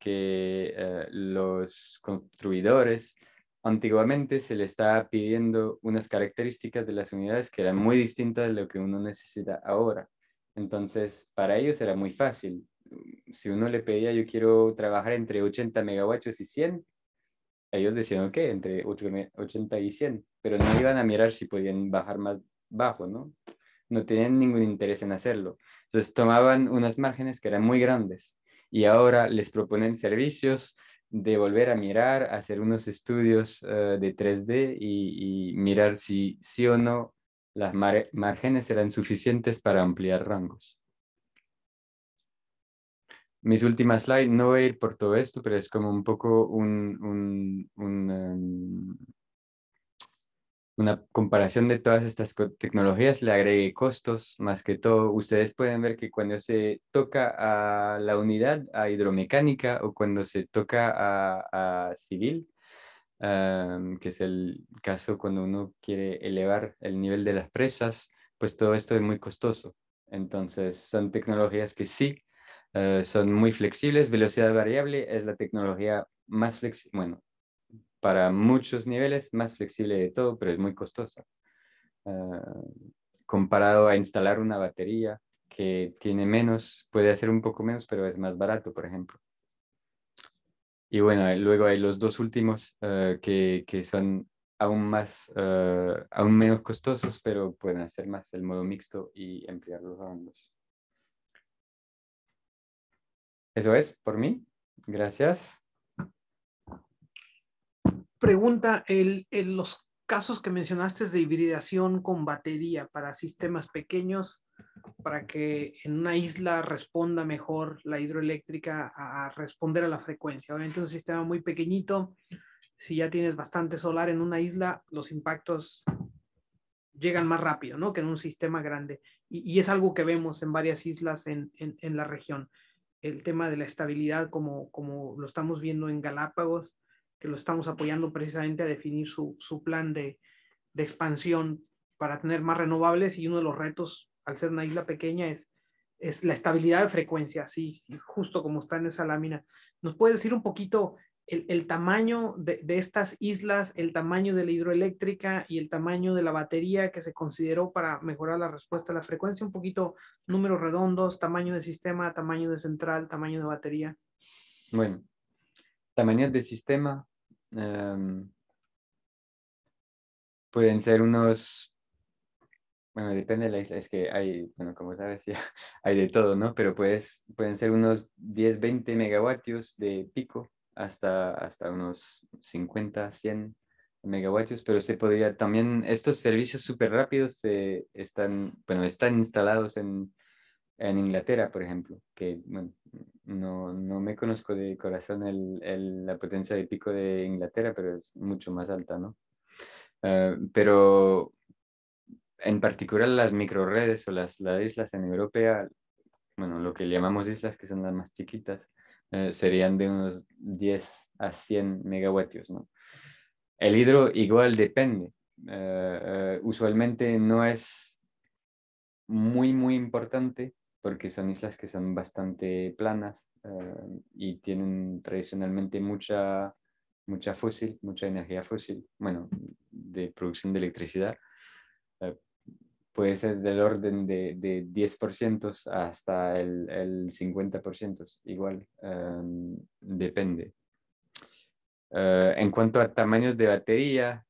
los construidores antiguamente se le estaba pidiendo unas características de las unidades que eran muy distintas de lo que uno necesita ahora. Entonces, para ellos era muy fácil. Si uno le pedía, yo quiero trabajar entre 80 megavatios y 100, ellos decían, ok, entre 80 y 100, pero no iban a mirar si podían bajar más bajo, ¿no? No tenían ningún interés en hacerlo. Entonces tomaban unas márgenes que eran muy grandes y ahora les proponen servicios de volver a mirar, hacer unos estudios de 3D y mirar si sí o no las márgenes eran suficientes para ampliar rangos. Mis últimas slides, no voy a ir por todo esto, pero es como un poco una comparación de todas estas tecnologías. Le agregué costos, más que todo. Ustedes pueden ver que cuando se toca a la unidad, a hidromecánica, o cuando se toca a civil, que es el caso cuando uno quiere elevar el nivel de las presas, pues todo esto es muy costoso. Entonces, son tecnologías que sí, son muy flexibles. Velocidad variable es la tecnología más flexible, bueno, para muchos niveles, más flexible de todo, pero es muy costosa. Comparado a instalar una batería que tiene menos, puede hacer un poco menos, pero es más barato, por ejemplo. Y bueno, luego hay los dos últimos que son aún menos costosos, pero pueden hacer más el modo mixto y ampliar los rangos. Eso es por mí. Gracias. Pregunta, los casos que mencionaste de hibridación con batería para sistemas pequeños, para que en una isla responda mejor la hidroeléctrica a responder a la frecuencia. Obviamente un sistema muy pequeñito, si ya tienes bastante solar en una isla, los impactos llegan más rápido, ¿no? Que en un sistema grande. Y es algo que vemos en varias islas en la región. El tema de la estabilidad, como lo estamos viendo en Galápagos, que lo estamos apoyando precisamente a definir su plan de expansión para tener más renovables, y uno de los retos, al ser una isla pequeña, es la estabilidad de frecuencia, así, justo como está en esa lámina. ¿Nos puedes decir un poquito el tamaño de estas islas, el tamaño de la hidroeléctrica y el tamaño de la batería que se consideró para mejorar la respuesta a la frecuencia? Un poquito números redondos, tamaño de sistema, tamaño de central, tamaño de batería. Bueno, tamaños de sistema pueden ser unos, bueno, depende de la isla, es que hay, bueno, como sabes, ya hay de todo, ¿no? Pero pueden ser unos 10, 20 megavatios de pico hasta unos 50, 100 megavatios, pero se podría también, estos servicios súper rápidos están instalados en en Inglaterra, por ejemplo, que bueno, no me conozco de corazón la potencia de pico de Inglaterra, pero es mucho más alta, ¿no? Pero en particular las microredes o las islas en Europa, bueno, lo que llamamos islas, que son las más chiquitas, serían de unos 10 a 100 megavatios, ¿no? El hidro igual depende. Usualmente no es muy importante porque son islas que son bastante planas y tienen tradicionalmente mucha energía fósil, bueno, de producción de electricidad. Puede ser del orden de 10% hasta el 50%, igual, depende. En cuanto a tamaños de batería,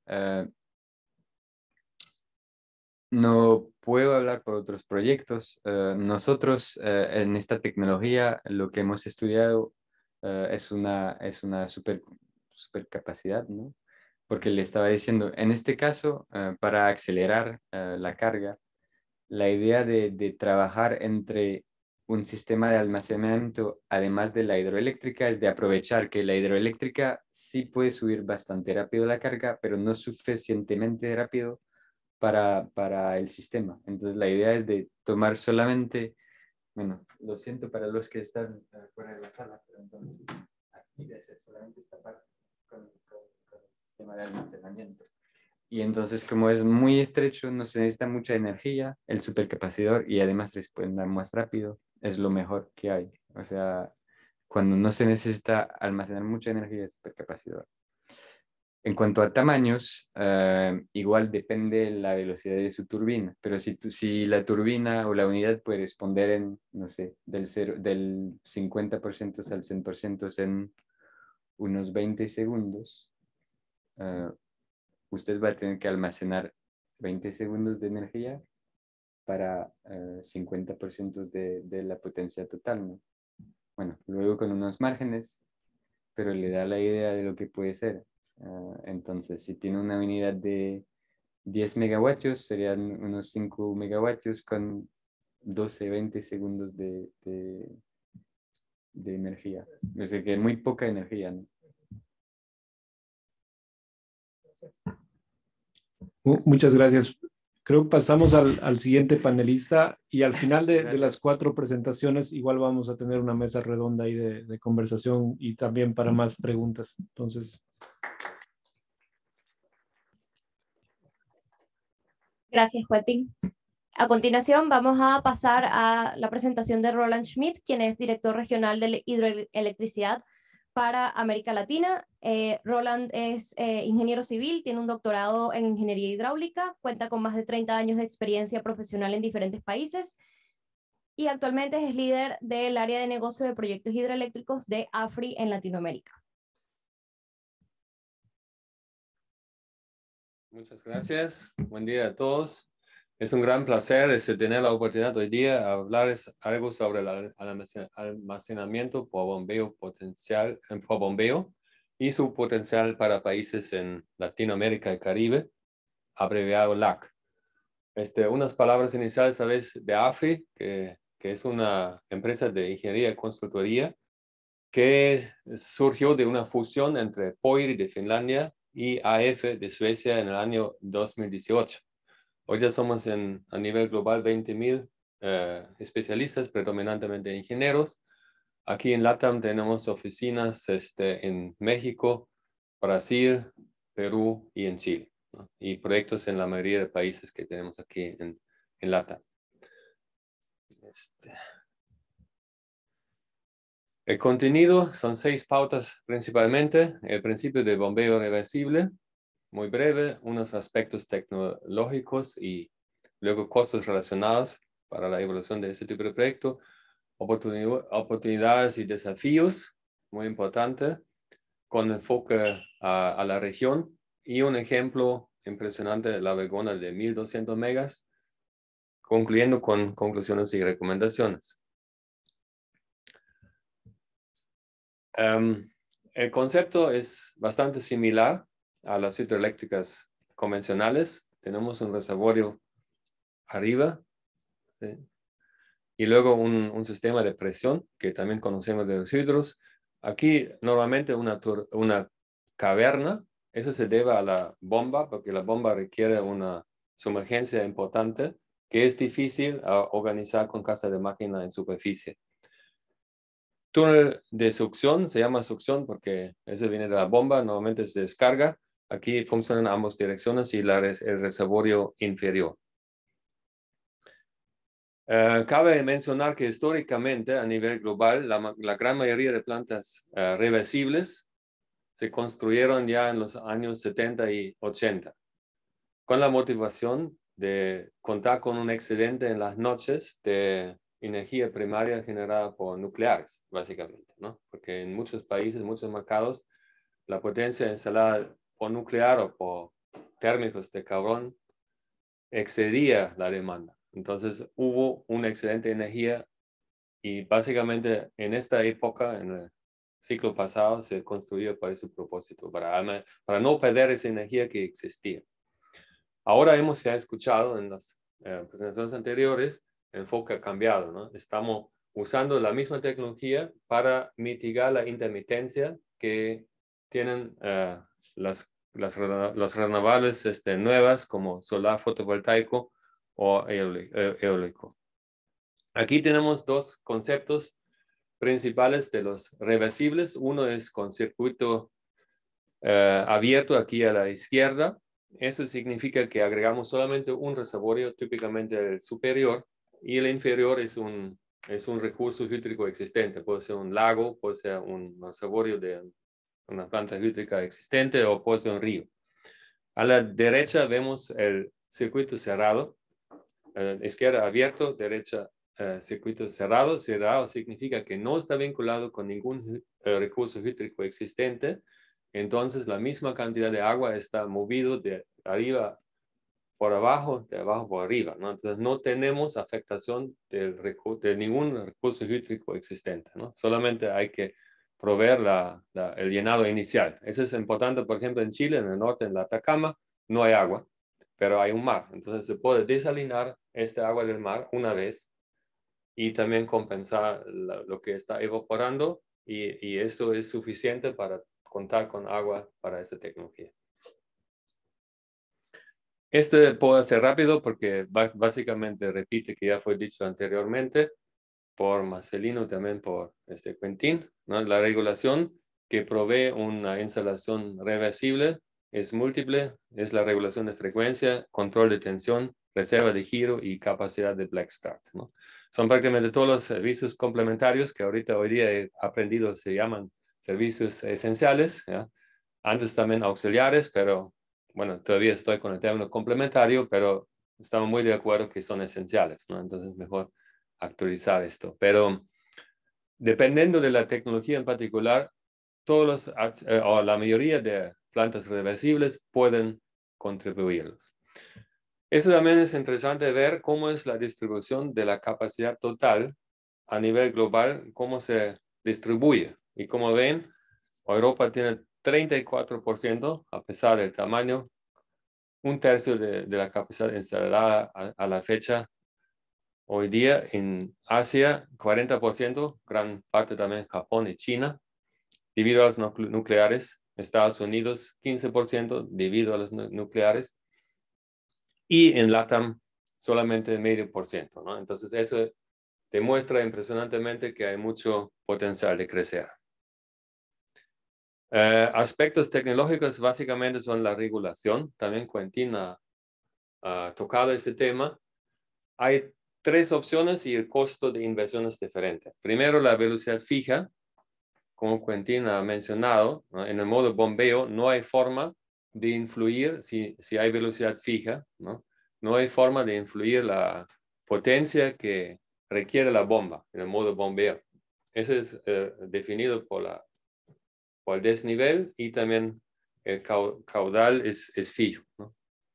no puedo hablar por otros proyectos. Nosotros en esta tecnología lo que hemos estudiado es una super capacidad, ¿no? Porque le estaba diciendo, en este caso, para acelerar la carga, la idea de trabajar entre un sistema de almacenamiento, además de la hidroeléctrica, es de aprovechar que la hidroeléctrica sí puede subir bastante rápido la carga, pero no suficientemente rápido para el sistema. Entonces la idea es de tomar solamente, bueno, lo siento para los que están fuera de la sala, pero entonces aquí debe ser solamente esta parte con el sistema de almacenamiento. Y entonces como es muy estrecho, no se necesita mucha energía, el supercapacitor y además les pueden dar más rápido, es lo mejor que hay. O sea, cuando no se necesita almacenar mucha energía, es supercapacitor. En cuanto a tamaños, igual depende la velocidad de su turbina, pero si la turbina o la unidad puede responder en, no sé, del 50% al 100% en unos 20 segundos, usted va a tener que almacenar 20 segundos de energía para 50% de la potencia total, ¿no? Bueno, luego con unos márgenes, pero le da la idea de lo que puede ser. Entonces, si tiene una unidad de 10 megavatios, serían unos 5 megavatios con 12, 20 segundos de energía. O sea que muy poca energía, ¿no? Muchas gracias. Creo que pasamos al siguiente panelista y al final de las 4 presentaciones igual vamos a tener una mesa redonda ahí de conversación y también para más preguntas. Entonces... Gracias, Joaquín. A continuación vamos a pasar a la presentación de Roland Schmidt, quien es director regional de hidroelectricidad para América Latina. Roland es ingeniero civil, tiene un doctorado en ingeniería hidráulica, cuenta con más de 30 años de experiencia profesional en diferentes países y actualmente es líder del área de negocio de proyectos hidroeléctricos de AFRI en Latinoamérica. Muchas gracias. Buen día a todos. Es un gran placer tener la oportunidad hoy día de hablar algo sobre el almacenamiento por bombeo potencial por bombeo y su potencial para países en Latinoamérica y Caribe, abreviado LAC. Unas palabras iniciales tal vez de AFRI, que es una empresa de ingeniería y consultoría que surgió de una fusión entre POIR de Finlandia y AF de Suecia en el año 2018. Hoy ya somos a nivel global 20,000 especialistas, predominantemente ingenieros. Aquí en LATAM tenemos oficinas en México, Brasil, Perú y en Chile, ¿no? Y proyectos en la mayoría de países que tenemos aquí en LATAM. El contenido son 6 pautas principalmente. El principio de bombeo reversible, muy breve, unos aspectos tecnológicos y luego costos relacionados para la evolución de este tipo de proyecto, oportunidades y desafíos, muy importante, con enfoque a la región y un ejemplo impresionante de la Vergona de 1200 megas, concluyendo con conclusiones y recomendaciones. El concepto es bastante similar a las hidroeléctricas convencionales. Tenemos un reservorio arriba, ¿sí? y luego un sistema de presión, que también conocemos de los hidros. Aquí normalmente una caverna, eso se debe a la bomba, porque la bomba requiere una sumergencia importante, que es difícil organizar con casa de máquina en superficie. Túnel de succión, se llama succión porque ese viene de la bomba, normalmente se descarga. Aquí funcionan ambas direcciones y el reservorio inferior. Cabe mencionar que históricamente a nivel global la gran mayoría de plantas reversibles se construyeron ya en los años 70 y 80 con la motivación de contar con un excedente en las noches de energía primaria generada por nucleares, básicamente, ¿no? Porque en muchos países, muchos mercados, la potencia instalada por nuclear o por térmicos de carbón excedía la demanda. Entonces hubo un excedente de energía y básicamente en esta época, en el ciclo pasado, se construyó para ese propósito, para no perder esa energía que existía. Ahora hemos ya escuchado en las presentaciones anteriores, el enfoque ha cambiado, ¿no? Estamos usando la misma tecnología para mitigar la intermitencia que tienen las renovables nuevas como solar fotovoltaico o eólico. Aquí tenemos dos conceptos principales de los reversibles. Uno es con circuito abierto aquí a la izquierda. Eso significa que agregamos solamente un reservorio, típicamente el superior, y el inferior es un recurso hídrico existente. Puede ser un lago, puede ser un reservorio de una planta hídrica existente o puede ser un río. A la derecha vemos el circuito cerrado. Izquierda abierto, derecha circuito cerrado. Cerrado significa que no está vinculado con ningún recurso hídrico existente. Entonces la misma cantidad de agua está movido de arriba por abajo, de abajo por arriba, ¿no? Entonces no tenemos afectación de ningún recurso hídrico existente, ¿no? Solamente hay que proveer el llenado inicial. Eso es importante, por ejemplo, en Chile, en el norte, en la Atacama, no hay agua, pero hay un mar. Entonces se puede desalinar esta agua del mar una vez y también compensar lo que está evaporando y eso es suficiente para contar con agua para esta tecnología. Puedo hacer rápido porque básicamente repite que ya fue dicho anteriormente por Marcelino, también por Quentin, ¿no? La regulación que provee una instalación reversible es múltiple, es la regulación de frecuencia, control de tensión, reserva de giro y capacidad de black start, ¿no? Son prácticamente todos los servicios complementarios que hoy día he aprendido se llaman servicios esenciales, ¿ya? Antes también auxiliares, pero bueno, todavía estoy con el término complementario, pero estamos muy de acuerdo que son esenciales, ¿no? Entonces mejor actualizar esto. Pero dependiendo de la tecnología en particular, o la mayoría de plantas reversibles pueden contribuirlos. Eso también es interesante ver cómo es la distribución de la capacidad total a nivel global, cómo se distribuye. Y como ven, Europa tiene 34%, a pesar del tamaño, un tercio de la capacidad instalada a la fecha. Hoy día en Asia, 40%, gran parte también Japón y China, debido a los nucleares. Estados Unidos, 15% debido a los nucleares. Y en LATAM, solamente 0,5%, ¿no? Entonces, eso demuestra impresionantemente que hay mucho potencial de crecer. Aspectos tecnológicos básicamente son la regulación. También Quentin ha tocado este tema. Hay tres opciones y el costo de inversión es diferente. Primero, la velocidad fija. Como Quentin ha mencionado, ¿no? En el modo bombeo no hay forma de influir si hay velocidad fija, ¿no? No hay forma de influir la potencia que requiere la bomba en el modo bombeo. Eso es definido por el desnivel y también el caudal es fijo, ¿no?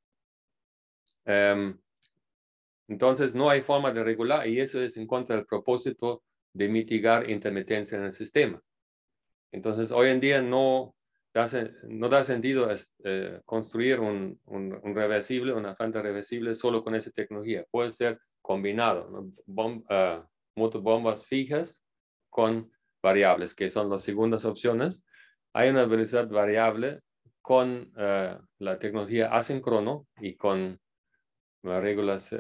Entonces no hay forma de regular y eso es en contra del propósito de mitigar intermitencia en el sistema. Entonces hoy en día no da sentido construir un reversible, una planta reversible solo con esa tecnología. Puede ser combinado, ¿no? motobombas fijas con variables, que son las segundas opciones. Hay una velocidad variable con la tecnología asíncrono y con reglas,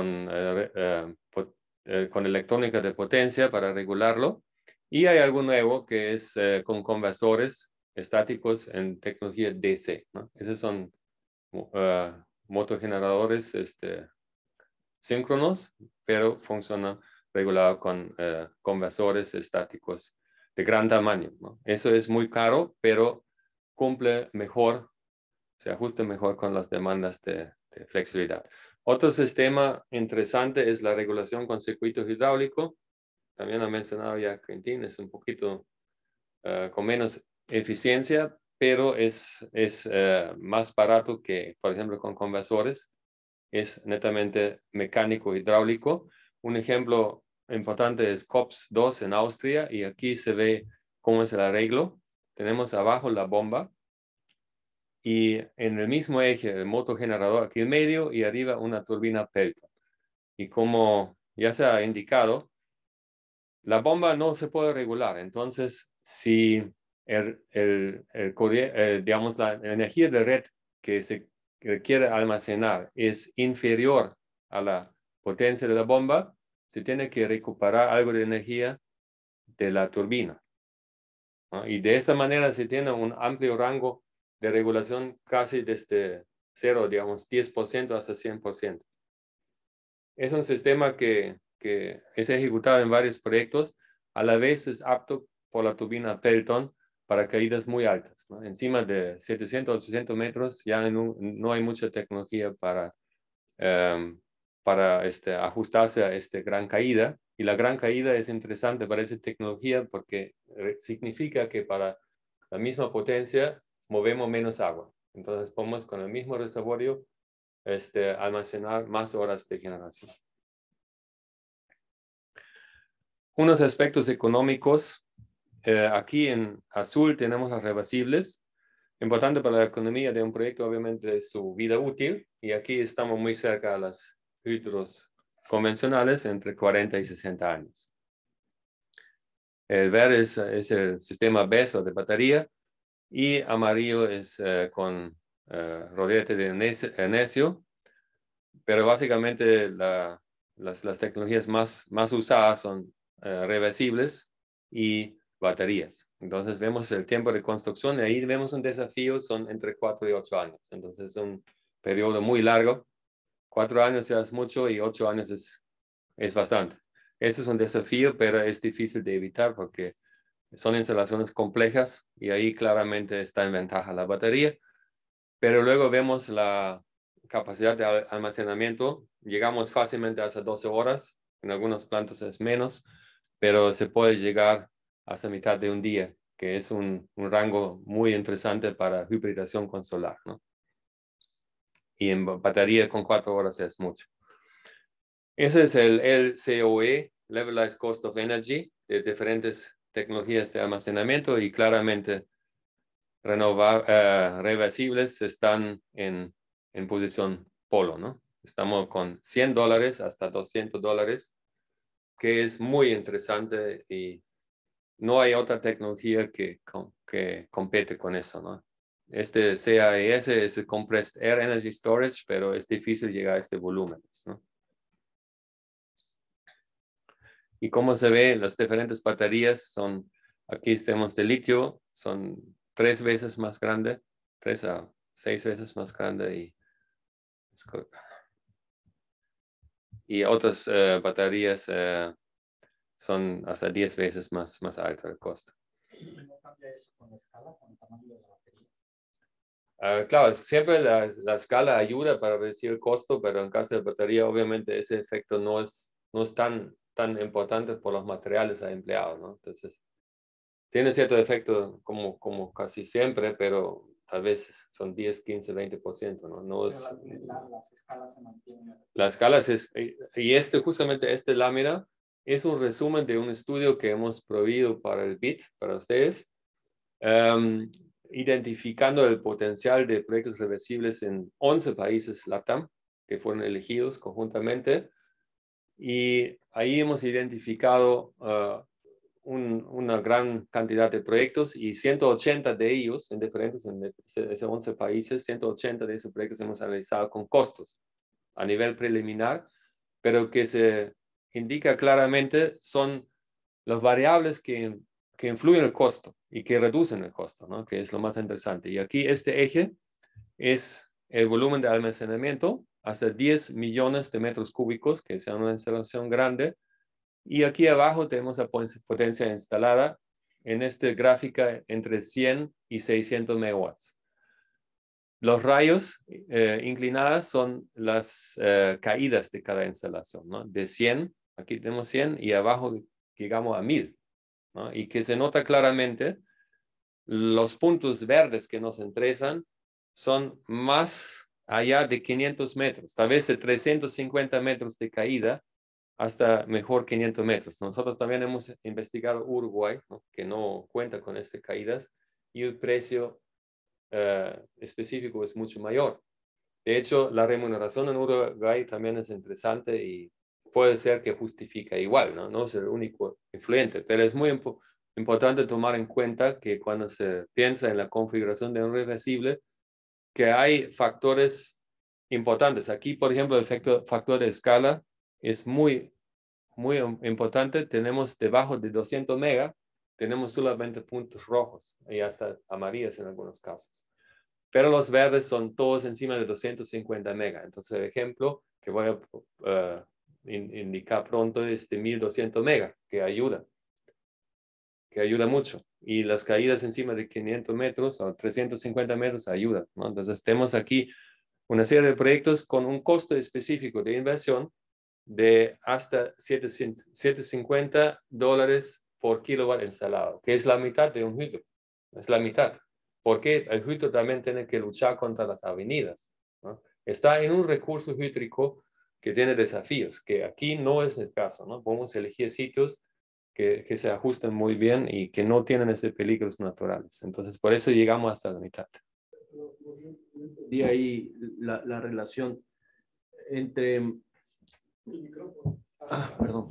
con electrónica de potencia para regularlo. Y hay algo nuevo que es con conversores estáticos en tecnología DC, ¿no? Esos son motogeneradores síncronos, pero funcionan regulado con conversores estáticos de gran tamaño, ¿no? Eso es muy caro, pero cumple mejor, se ajusta mejor con las demandas de flexibilidad. Otro sistema interesante es la regulación con circuito hidráulico. También ha mencionado ya Quintín, es un poquito con menos eficiencia, pero es más barato que, por ejemplo, con conversores. Es netamente mecánico hidráulico. Un ejemplo importante es COPS 2 en Austria, y aquí se ve cómo es el arreglo. Tenemos abajo la bomba y en el mismo eje el motogenerador aquí en medio y arriba una turbina Pelton. Y como ya se ha indicado, la bomba no se puede regular. Entonces, si digamos, la energía de red que se quiere almacenar es inferior a la potencia de la bomba, se tiene que recuperar algo de energía de la turbina, ¿no? Y de esta manera se tiene un amplio rango de regulación casi desde 0, digamos, 10% hasta 100%. Es un sistema que es ejecutado en varios proyectos. A la vez es apto por la turbina Pelton para caídas muy altas, ¿no? Encima de 700 o 800 metros ya no hay mucha tecnología para ajustarse a esta gran caída. Y la gran caída es interesante para esa tecnología porque significa que para la misma potencia movemos menos agua. Entonces podemos con el mismo reservorio almacenar más horas de generación. Unos aspectos económicos. Aquí en azul tenemos las reversibles. Importante para la economía de un proyecto, obviamente, es su vida útil. Y aquí estamos muy cerca a las hidros convencionales, entre 40 y 60 años. El verde es el sistema BESS o de batería. Y amarillo es con rodete de necio. Pero básicamente las tecnologías más usadas son reversibles y baterías. Entonces vemos el tiempo de construcción y ahí vemos un desafío, son entre 4 y 8 años. Entonces es un periodo muy largo. 4 años ya es mucho y 8 años es bastante. Ese es un desafío, pero es difícil de evitar porque son instalaciones complejas y ahí claramente está en ventaja la batería. Pero luego vemos la capacidad de almacenamiento. Llegamos fácilmente hasta 12 horas. En algunas plantas es menos, pero se puede llegar hasta mitad de un día, que es un rango muy interesante para hibridación con solar, ¿no? Y en batería con 4 horas es mucho. Ese es el LCOE, Levelized Cost of Energy, de diferentes tecnologías de almacenamiento, y claramente reversibles están en posición polo, ¿no? Estamos con $100 hasta $200, que es muy interesante y no hay otra tecnología que compete con eso, ¿no? CAES es el Compressed Air Energy Storage, pero es difícil llegar a este volumen, ¿no? Y como se ve, las diferentes baterías son, aquí tenemos de litio, son 3 veces más grande, 3 a 6 veces más grande, y otras baterías son hasta 10 veces más alto el costo. ¿Y no cambia eso con la escala, con el tamaño de la batería? Claro, siempre la escala ayuda para reducir el costo, pero en caso de batería, obviamente ese efecto no es tan importante por los materiales empleados, ¿no? Entonces, tiene cierto efecto como casi siempre, pero tal vez son 10, 15, 20%, ¿no? No es, las escalas se mantienen. las escalas y justamente esta lámina es un resumen de un estudio que hemos proveído para el BIT, para ustedes, identificando el potencial de proyectos reversibles en 11 países LATAM que fueron elegidos conjuntamente. y ahí hemos identificado una gran cantidad de proyectos y 180 de ellos, en diferentes, en esos 11 países, 180 de esos proyectos hemos analizado con costos a nivel preliminar, pero que se indica claramente son los variables que influyen el costo y que reducen el costo, ¿no? Que es lo más interesante. Y aquí este eje es el volumen de almacenamiento hasta 10 millones de metros cúbicos, que sea una instalación grande. Y aquí abajo tenemos la potencia instalada en esta gráfica entre 100 y 600 megawatts. Los rayos inclinadas son las caídas de cada instalación, ¿no? De 100, aquí tenemos 100 y abajo llegamos a 1000, ¿no? Y que se nota claramente los puntos verdes que nos interesan son más allá de 500 metros, tal vez de 350 metros de caída hasta mejor 500 metros. Nosotros también hemos investigado Uruguay, ¿no? Que no cuenta con estas caídas y el precio específico es mucho mayor. De hecho, la remuneración en Uruguay también es interesante y puede ser que justifica igual, ¿no? No es el único influyente, pero es muy importante tomar en cuenta que cuando se piensa en la configuración de un reversible, que hay factores importantes. Aquí, por ejemplo, el factor de escala es muy importante. Tenemos debajo de 200 mega, tenemos solamente puntos rojos y hasta amarillos en algunos casos. Pero los verdes son todos encima de 250 mega. Entonces, el ejemplo que voy a indicar pronto es de 1200 mega, que ayuda mucho. Y las caídas encima de 500 metros o 350 metros ayudan, ¿no? Entonces, tenemos aquí una serie de proyectos con un costo específico de inversión de hasta $750 por kilowatt instalado, que es la mitad de un hidro. Es la mitad. Porque el hidro también tiene que luchar contra las avenidas, ¿no? Está en un recurso hídrico que tiene desafíos, que aquí no es el caso, ¿no? Podemos elegir sitios que se ajustan muy bien y que no tienen ese peligros naturales. Entonces, por eso llegamos hasta la mitad. Y ahí la relación entre... perdón.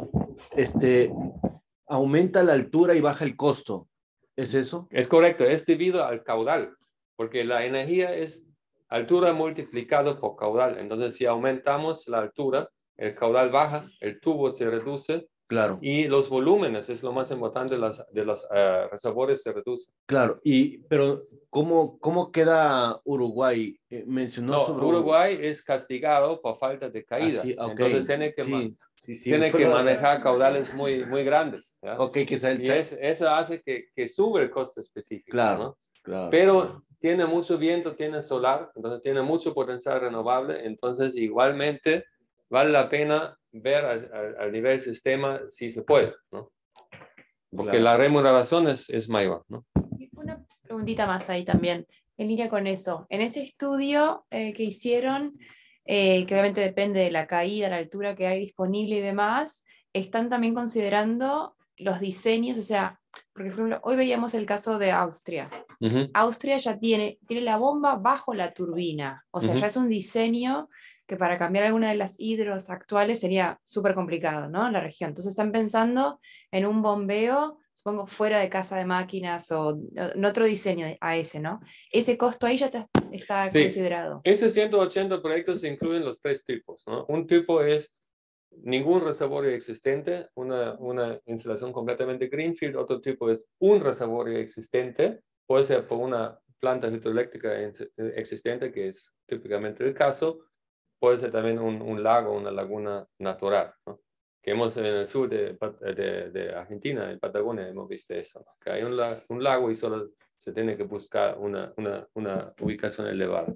Aumenta la altura y baja el costo. ¿Es eso? Es correcto, es debido al caudal, porque la energía es altura multiplicado por caudal. Entonces, si aumentamos la altura, el caudal baja, el tubo se reduce. Claro. Y los volúmenes, es lo más importante, de los reservorios se reducen. Claro, pero ¿cómo queda Uruguay? Mencionó sobre Uruguay es castigado por falta de caída. Sí, okay. Entonces tiene que, tiene que manejar caudales muy grandes, ¿ya? Ok, que sea y eso hace que sube el costo específico. Claro, ¿no? Claro. Pero tiene mucho viento, tiene solar, entonces tiene mucho potencial renovable, entonces igualmente vale la pena ver al nivel sistema si se puede, ¿no? Porque la remuneración es mayor, ¿no? Una preguntita más ahí también, en línea con eso. En ese estudio que hicieron, que obviamente depende de la caída, la altura que hay disponible y demás, están también considerando los diseños, o sea, porque por ejemplo, hoy veíamos el caso de Austria. Austria ya tiene la bomba bajo la turbina, o sea, ya es un diseño que para cambiar alguna de las hidros actuales sería súper complicado, ¿no? En la región. Entonces están pensando en un bombeo, supongo, fuera de casa de máquinas o en otro diseño a ese, ¿no? Ese costo ahí ya está considerado. Esos 180 proyectos incluyen los tres tipos, ¿no? Un tipo es ningún reservorio existente, una instalación completamente greenfield. Otro tipo es un reservorio existente, puede ser por una planta hidroeléctrica existente, que es típicamente el caso. Puede ser también un lago, una laguna natural, ¿no? Que hemos en el sur de Argentina, en Patagonia, hemos visto eso, ¿no? Que hay un lago y solo se tiene que buscar una ubicación elevada.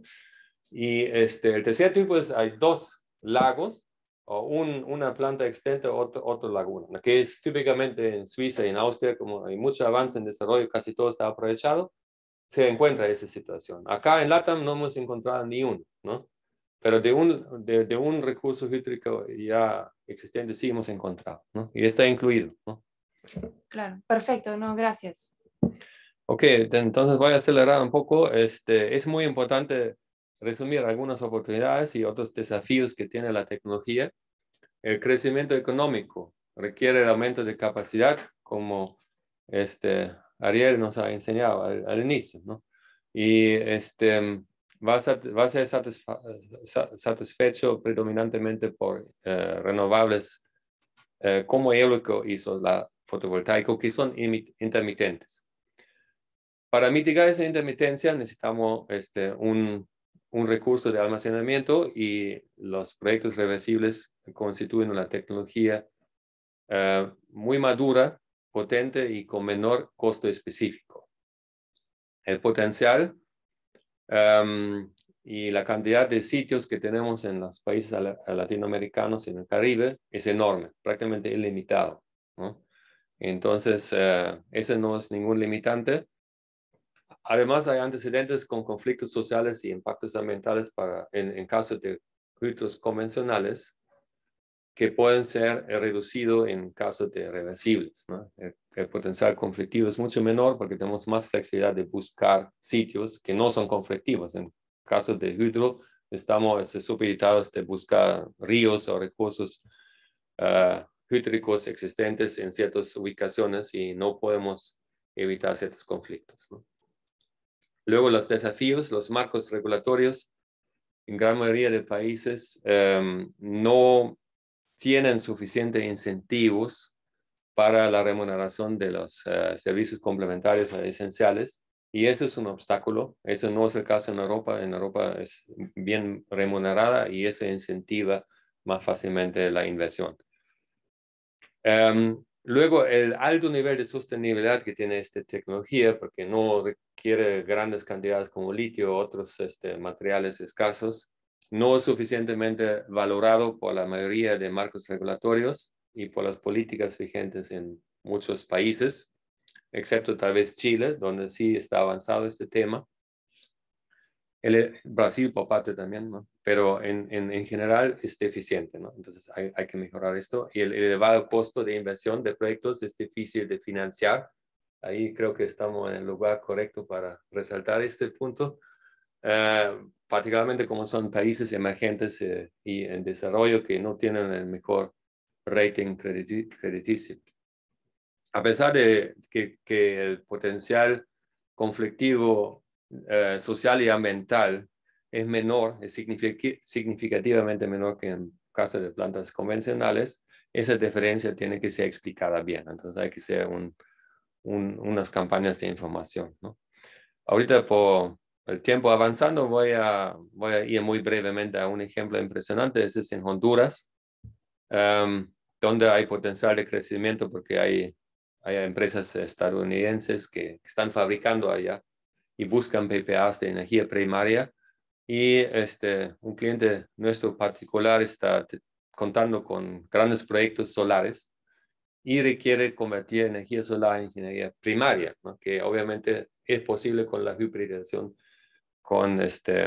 Y el tercer tipo es, hay dos lagos, o una planta extenta, otra laguna, que es típicamente en Suiza y en Austria, como hay mucho avance en desarrollo, casi todo está aprovechado, se encuentra esa situación. Acá en LATAM no hemos encontrado ni uno, ¿no? Pero de un recurso hídrico ya existente sí hemos encontrado, ¿no? Y está incluido, ¿no? Claro, perfecto, no, gracias. Ok, entonces voy a acelerar un poco. Es muy importante resumir algunas oportunidades y otros desafíos que tiene la tecnología. El crecimiento económico requiere el aumento de capacidad, como Ariel nos ha enseñado al inicio, ¿no? Y va a ser satisfecho predominantemente por renovables como eólico y solar fotovoltaico, que son intermitentes. Para mitigar esa intermitencia necesitamos un recurso de almacenamiento, y los proyectos reversibles constituyen una tecnología muy madura, potente y con menor costo específico. El potencial y la cantidad de sitios que tenemos en los países latinoamericanos y en el Caribe es enorme, prácticamente ilimitado, ¿no? Entonces, ese no es ningún limitante. Además, hay antecedentes con conflictos sociales y impactos ambientales en caso de hidros convencionales que pueden ser reducidos en caso de reversibles, ¿no? El potencial conflictivo es mucho menor porque tenemos más flexibilidad de buscar sitios que no son conflictivos. En caso de hidro, estamos supeditados de buscar ríos o recursos hídricos existentes en ciertas ubicaciones y no podemos evitar ciertos conflictos, ¿no? Luego, los desafíos, los marcos regulatorios, en gran mayoría de países no tienen suficientes incentivos para la remuneración de los servicios complementarios esenciales, y eso es un obstáculo. Eso no es el caso en Europa. En Europa es bien remunerada y eso incentiva más fácilmente la inversión. Luego, el alto nivel de sostenibilidad que tiene esta tecnología, porque no requiere grandes cantidades como litio o otros materiales escasos, no es suficientemente valorado por la mayoría de marcos regulatorios y por las políticas vigentes en muchos países, excepto tal vez Chile, donde sí está avanzado este tema. Brasil por parte también, ¿no? Pero en general es deficiente, ¿no? Entonces hay que mejorar esto. Y el elevado costo de inversión de proyectos es difícil de financiar. Ahí creo que estamos en el lugar correcto para resaltar este punto. Particularmente como son países emergentes y en desarrollo que no tienen el mejor rating crediticio. A pesar de que el potencial conflictivo social y ambiental es menor, es significativamente menor que en caso de plantas convencionales, esa diferencia tiene que ser explicada bien. Entonces hay que hacer unas campañas de información, ¿no? Ahorita por el tiempo avanzando voy a ir muy brevemente a un ejemplo impresionante. Ese es en Honduras, donde hay potencial de crecimiento porque hay empresas estadounidenses que están fabricando allá y buscan PPAs de energía primaria, y un cliente nuestro particular está contando con grandes proyectos solares y requiere convertir energía solar en energía primaria, ¿no? Que obviamente es posible con la hibridación con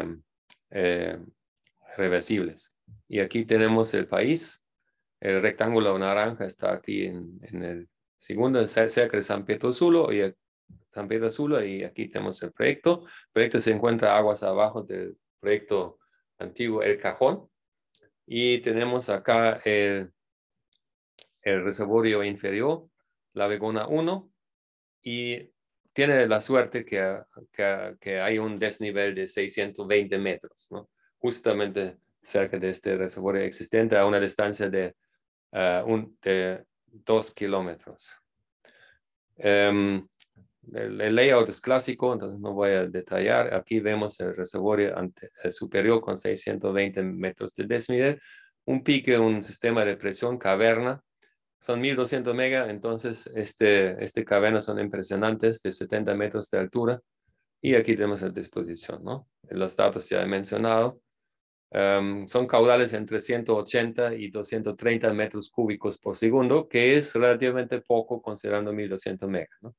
reversibles. Y aquí tenemos el país. El rectángulo naranja está aquí en el segundo, cerca de San Pedro Sula, y aquí tenemos el proyecto. El proyecto se encuentra aguas abajo del proyecto antiguo El Cajón, y tenemos acá el reservorio inferior, la Begona 1, y tiene la suerte que hay un desnivel de 620 metros, ¿no? Justamente cerca de este reservorio existente a una distancia de 2 kilómetros. El layout es clásico, entonces no voy a detallar. Aquí vemos el reservorio superior con 620 metros de desnivel, un pique, un sistema de presión, caverna. Son 1200 megas, entonces este caverna son impresionantes, de 70 metros de altura. Y aquí tenemos a disposición, ¿no? Los datos ya he mencionado. Son caudales entre 180 y 230 metros cúbicos por segundo, que es relativamente poco considerando 1200 megas, ¿no?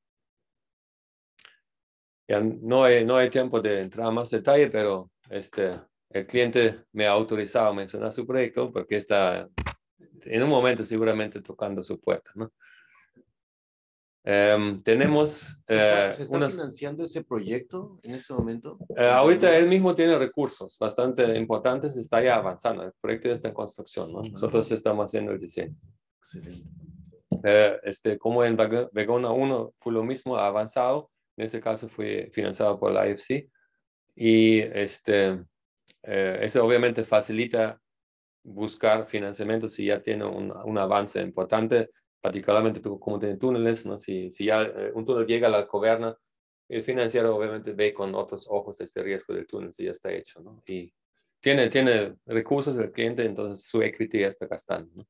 Ya no hay tiempo de entrar a más detalle, pero el cliente me ha autorizado a mencionar su proyecto porque está en un momento seguramente tocando su puerta, ¿no? Tenemos ¿Se está financiando ese proyecto en este momento? Ahorita él mismo tiene recursos bastante importantes, está ya avanzando, el proyecto ya está en construcción, ¿no? Nosotros estamos haciendo el diseño. Excelente. Como en Vegona 1 fue lo mismo, ha avanzado, en este caso fue financiado por la IFC, y eso obviamente facilita buscar financiamiento si ya tiene un avance importante, particularmente como tiene túneles, ¿no? Si ya un túnel llega a la caverna, el financiero obviamente ve con otros ojos este riesgo del túnel si ya está hecho, ¿no? Y tiene recursos del cliente, entonces su equity ya está gastando, ¿no?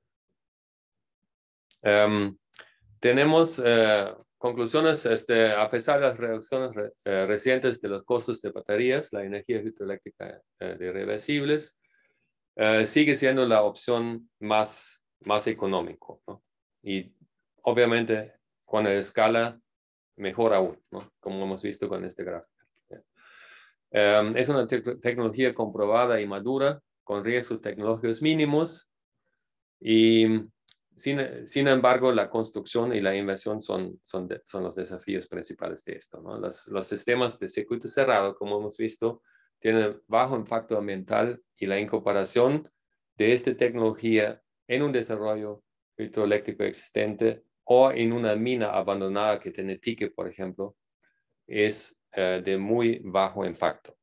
Tenemos conclusiones, a pesar de las reducciones recientes de los costos de baterías, la energía hidroeléctrica de reversibles sigue siendo la opción más económico, ¿no? Y obviamente con la escala mejor aún, ¿no? Como hemos visto con este gráfico. Es una tecnología comprobada y madura, con riesgos tecnológicos mínimos, y sin embargo la construcción y la inversión son los desafíos principales de esto, ¿no? Los sistemas de circuito cerrado, como hemos visto, tienen bajo impacto ambiental, y la incorporación de esta tecnología en un desarrollo hidroeléctrico existente o en una mina abandonada que tiene pique, por ejemplo, es de muy bajo impacto.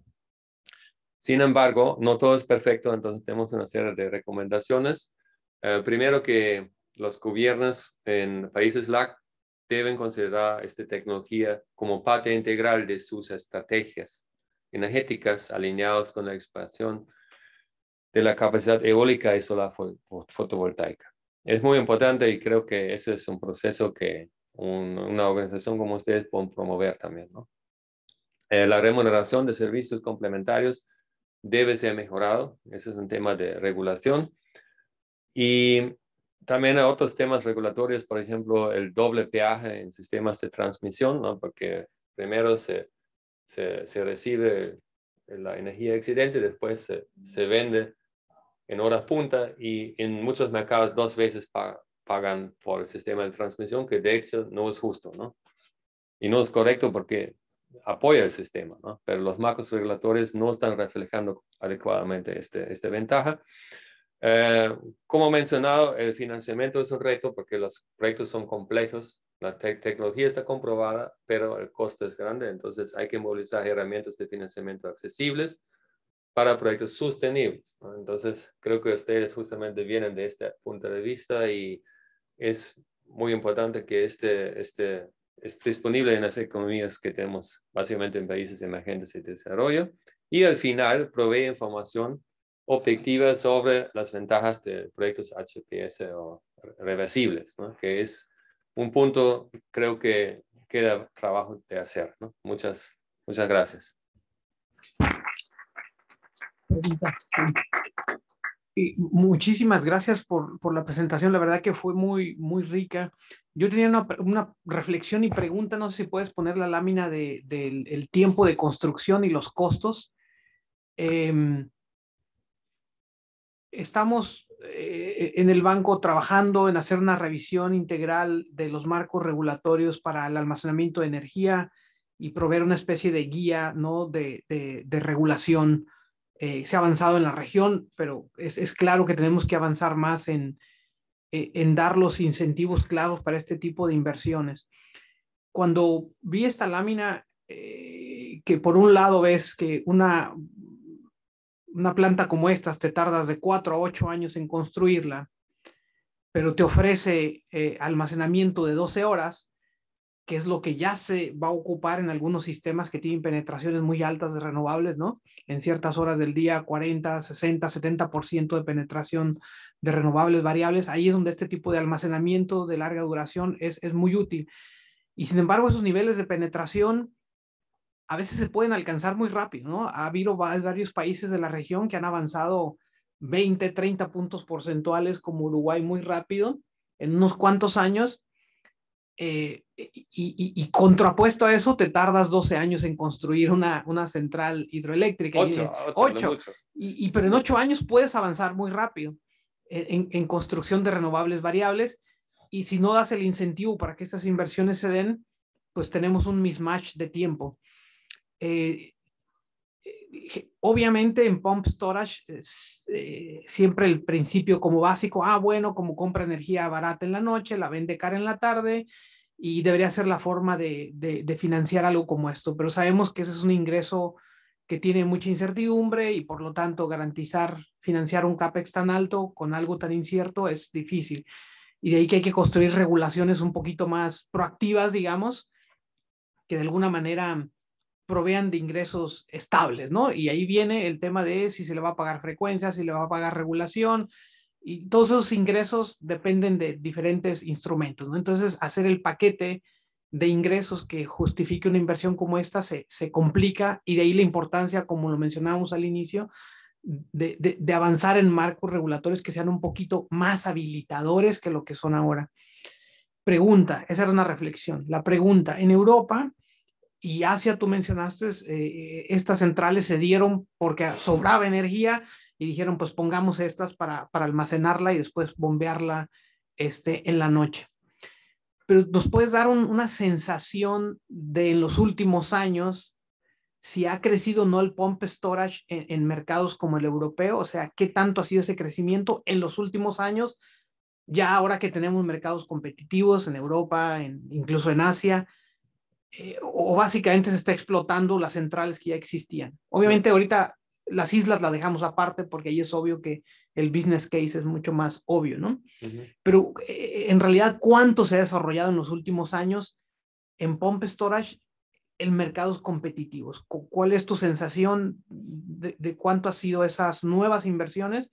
Sin embargo, no todo es perfecto, entonces tenemos una serie de recomendaciones. Primero, que los gobiernos en países LAC deben considerar esta tecnología como parte integral de sus estrategias energéticas, alineados con la expansión de la capacidad eólica y solar fotovoltaica. Es muy importante, y creo que ese es un proceso que una organización como ustedes pueden promover también, ¿no? La remuneración de servicios complementarios debe ser mejorado. Ese es un tema de regulación. Y también hay otros temas regulatorios, por ejemplo, el doble peaje en sistemas de transmisión, ¿no? Porque primero se recibe la energía excedente, después se vende en horas punta, y en muchos mercados 2 veces pagan por el sistema de transmisión, que de hecho no es justo, ¿no? Y no es correcto porque apoya el sistema, ¿no? Pero los marcos regulatorios no están reflejando adecuadamente esta ventaja. Como mencionado, el financiamiento es un reto porque los proyectos son complejos, la tecnología está comprobada, pero el costo es grande, entonces hay que movilizar herramientas de financiamiento accesibles para proyectos sostenibles, ¿no? Entonces, creo que ustedes justamente vienen de este punto de vista, y es muy importante que esté disponible en las economías que tenemos básicamente en países emergentes y de desarrollo, y al final provee información objetiva sobre las ventajas de proyectos HPS o reversibles, ¿no? Que es un punto, creo que queda trabajo de hacer, ¿no? Muchas gracias. Y muchísimas gracias por la presentación, la verdad que fue muy rica. Yo tenía una reflexión y pregunta, no sé si puedes poner la lámina del tiempo de construcción y los costos. Estamos en el banco trabajando en hacer una revisión integral de los marcos regulatorios para el almacenamiento de energía y proveer una especie de guía, ¿no? de regulación. Se ha avanzado en la región, pero es claro que tenemos que avanzar más en dar los incentivos claros para este tipo de inversiones. Cuando vi esta lámina, que por un lado ves que una planta como estas te tardas de 4 a 8 años en construirla, pero te ofrece almacenamiento de 12 horas, que es lo que ya se va a ocupar en algunos sistemas que tienen penetraciones muy altas de renovables, ¿no? En ciertas horas del día, 40, 60, 70% de penetración de renovables variables. Ahí es donde este tipo de almacenamiento de larga duración es muy útil. Y sin embargo, esos niveles de penetración a veces se pueden alcanzar muy rápido, ¿no? Ha habido varios países de la región que han avanzado 20, 30 puntos porcentuales, como Uruguay, muy rápido, en unos cuantos años. Y contrapuesto a eso, te tardas 12 años en construir una central hidroeléctrica. 8. Pero en 8 años puedes avanzar muy rápido en construcción de renovables variables. y si no das el incentivo para que estas inversiones se den, pues tenemos un mismatch de tiempo. Obviamente en Pump Storage siempre el principio como básico, bueno, como compra energía barata en la noche, la vende cara en la tarde, y debería ser la forma de financiar algo como esto, pero sabemos que ese es un ingreso que tiene mucha incertidumbre y por lo tanto financiar un CAPEX tan alto con algo tan incierto es difícil. Y de ahí que hay que construir regulaciones un poquito más proactivas, digamos, que de alguna manera provean de ingresos estables, ¿no? Y ahí viene el tema de si se le va a pagar frecuencia, si le va a pagar regulación, y todos esos ingresos dependen de diferentes instrumentos, ¿no? Entonces, hacer el paquete de ingresos que justifique una inversión como esta se complica, y de ahí la importancia, como lo mencionábamos al inicio, de avanzar en marcos regulatorios que sean un poquito más habilitadores que lo que son ahora. Pregunta, esa era una reflexión. La pregunta, en Europa y Asia, tú mencionaste, estas centrales se dieron porque sobraba energía y dijeron, pues pongamos estas para almacenarla y después bombearla en la noche. Pero nos puedes dar una sensación de en los últimos años si ha crecido o no el pump storage en mercados como el europeo, o sea, qué tanto ha sido ese crecimiento en los últimos años, ya ahora que tenemos mercados competitivos en Europa, incluso en Asia, o básicamente se está explotando las centrales que ya existían. Obviamente ahorita las islas las dejamos aparte porque ahí es obvio que el business case es mucho más obvio, ¿no? Pero en realidad, ¿cuánto se ha desarrollado en los últimos años en pump storage en mercados competitivos? ¿Cuál es tu sensación de cuánto han sido esas nuevas inversiones?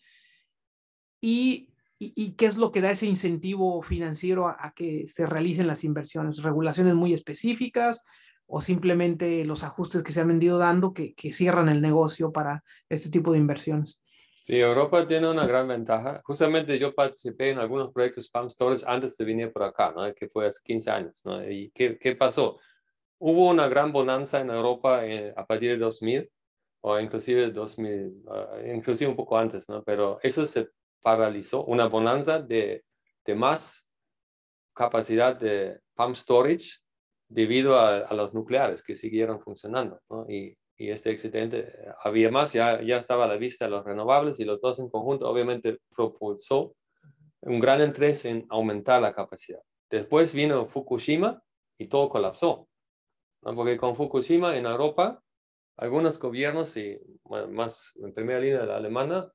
¿Y qué es lo que da ese incentivo financiero a que se realicen las inversiones? ¿Regulaciones muy específicas o simplemente los ajustes que se han venido dando que cierran el negocio para este tipo de inversiones? Sí, Europa tiene una gran ventaja. Justamente yo participé en algunos proyectos Pump Storage antes de venir por acá, ¿no? Que fue hace 15 años, ¿no? ¿Y qué pasó? Hubo una gran bonanza en Europa a partir de 2000, o inclusive 2000, inclusive un poco antes, ¿no? Pero eso se paralizó, una bonanza de más capacidad de pump storage debido a los nucleares que siguieron funcionando, ¿no? Y este excedente había más, ya estaba a la vista los renovables, y los dos en conjunto obviamente propulsó un gran interés en aumentar la capacidad. Después vino Fukushima y todo colapsó, ¿no? Porque con Fukushima en Europa, algunos gobiernos, y más en primera línea la alemana,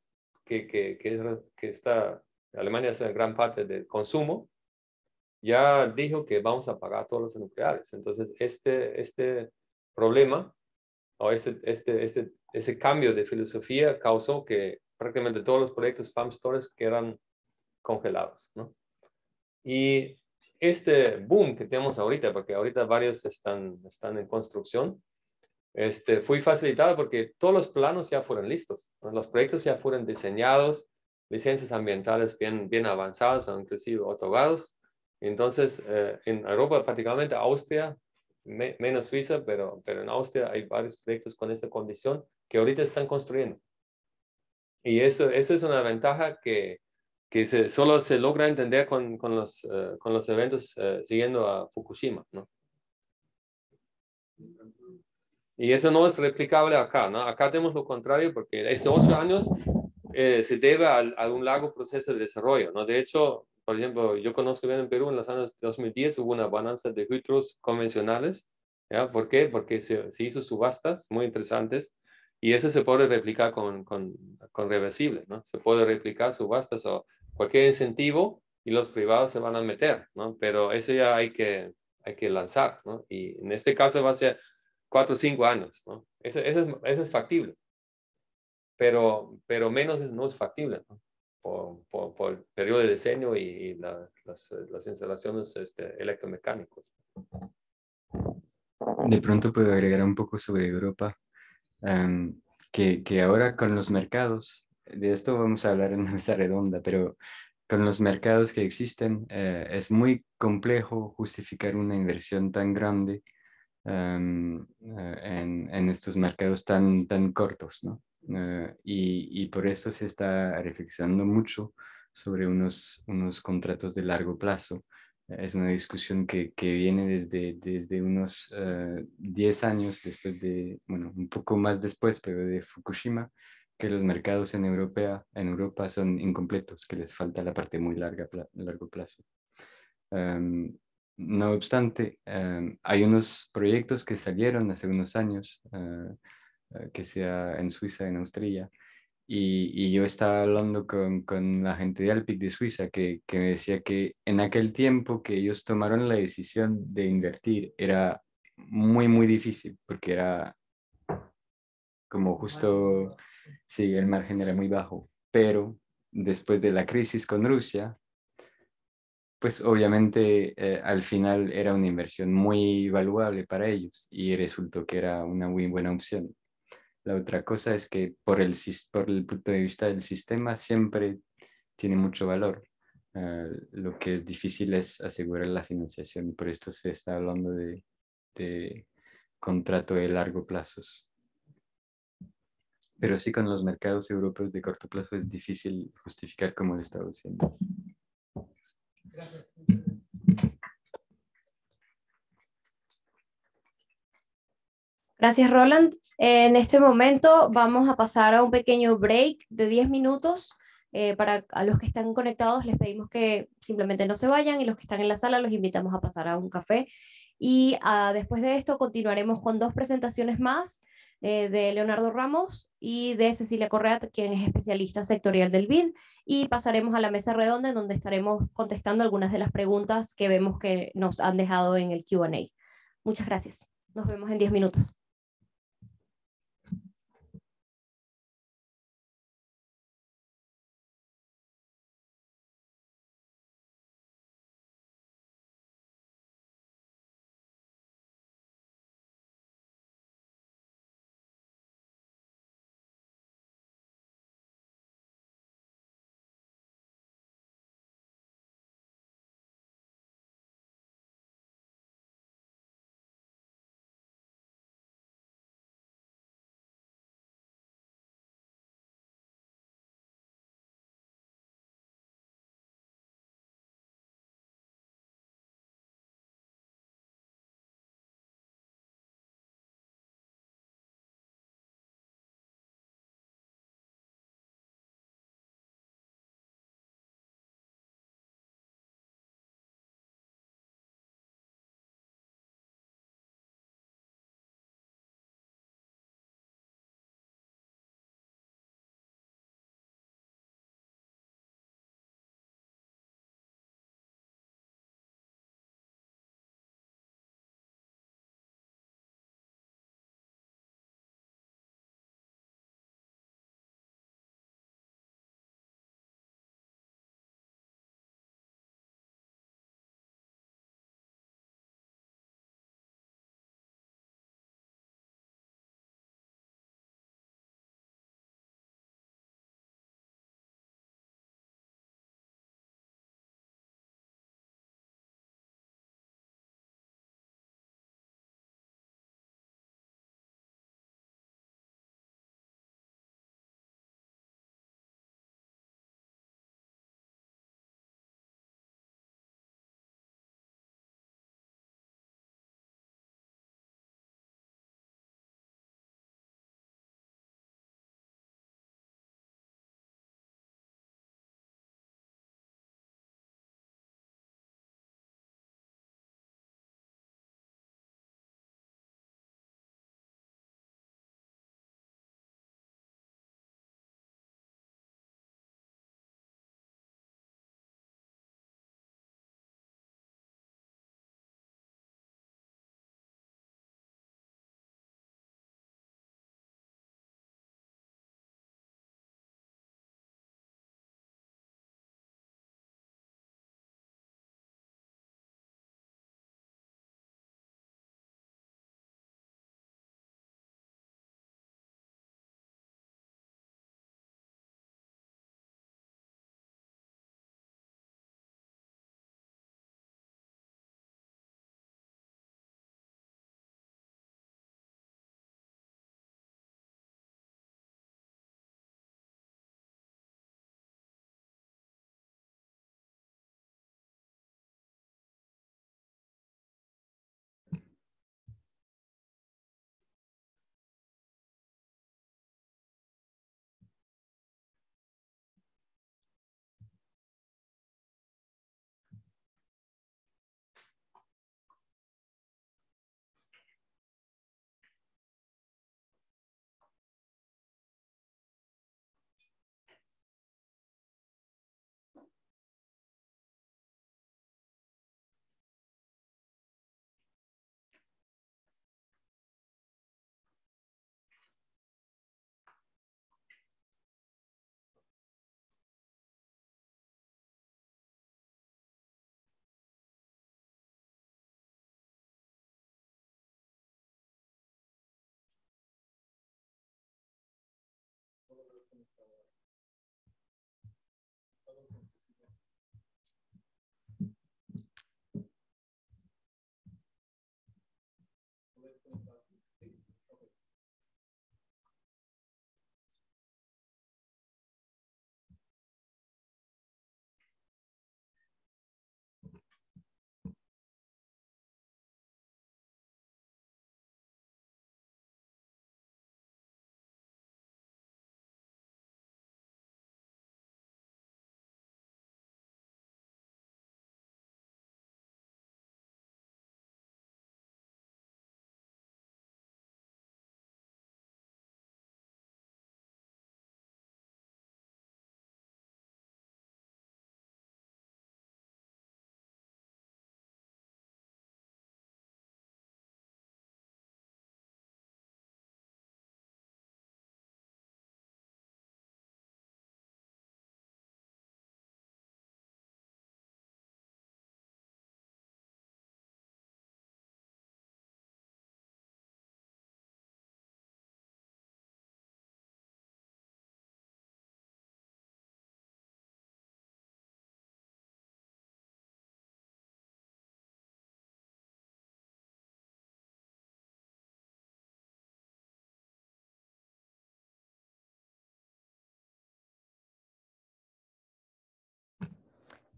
Alemania es gran parte del consumo, ya dijo que vamos a pagar todos los nucleares. Entonces, este problema o ese cambio de filosofía causó que prácticamente todos los proyectos pump storage quedan congelados, ¿no? Y este boom que tenemos ahorita, porque ahorita varios están en construcción, fue facilitado porque todos los planos ya fueron listos, ¿no? Los proyectos ya fueron diseñados, licencias ambientales bien avanzadas o inclusive otorgados. Entonces, en Europa, prácticamente Austria, menos Suiza, pero en Austria hay varios proyectos con esta condición que ahorita están construyendo. Y eso es una ventaja que solo se logra entender con los eventos siguiendo a Fukushima, ¿no? Y eso no es replicable acá, ¿no? Acá tenemos lo contrario, porque estos 8 años se debe a un largo proceso de desarrollo, ¿no? De hecho, por ejemplo, yo conozco bien en Perú, en los años 2010 hubo una bonanza de hidros convencionales, ¿ya? ¿Por qué? Porque se hizo subastas muy interesantes, y eso se puede replicar con reversible, ¿no? Se puede replicar subastas o cualquier incentivo, y los privados se van a meter, ¿no? Pero eso ya hay que lanzar, ¿no? Y en este caso va a ser 4 o 5 años, ¿no? Eso es factible, pero menos no es factible, ¿no? Por el periodo de diseño y las instalaciones electromecánicas. De pronto puedo agregar un poco sobre Europa, que ahora con los mercados, de esto vamos a hablar en una mesa redonda, pero con los mercados que existen, es muy complejo justificar una inversión tan grande en estos mercados tan cortos, ¿no? Y por eso se está reflexionando mucho sobre unos contratos de largo plazo. Es una discusión que viene desde unos 10 años después bueno, un poco más después, pero de Fukushima, que los mercados en Europa son incompletos, que les falta la parte muy largo plazo. No obstante, hay unos proyectos que salieron hace unos años, que sea en Suiza, en Austria, y yo estaba hablando con la gente de Alpic de Suiza que me decía que en aquel tiempo que ellos tomaron la decisión de invertir era muy, muy difícil, porque era como justo, sí, el margen era muy bajo, pero después de la crisis con Rusia, pues obviamente al final era una inversión muy valuable para ellos y resultó que era una muy buena opción. La otra cosa es que por el punto de vista del sistema siempre tiene mucho valor. Lo que es difícil es asegurar la financiación y por esto se está hablando de contrato de largo plazo. Pero sí, con los mercados europeos de corto plazo es difícil justificar cómo lo está haciendo. Gracias. Gracias, Roland. En este momento vamos a pasar a un pequeño break de 10 minutos. Para a los que están conectados les pedimos que simplemente no se vayan y los que están en la sala los invitamos a pasar a un café. Y después de esto continuaremos con 2 presentaciones más de Leonardo Ramos y de Cecilia Correa, quien es especialista sectorial del BID, y pasaremos a la mesa redonda en donde estaremos contestando algunas de las preguntas que vemos que nos han dejado en el Q&A. Muchas gracias. Nos vemos en 10 minutos.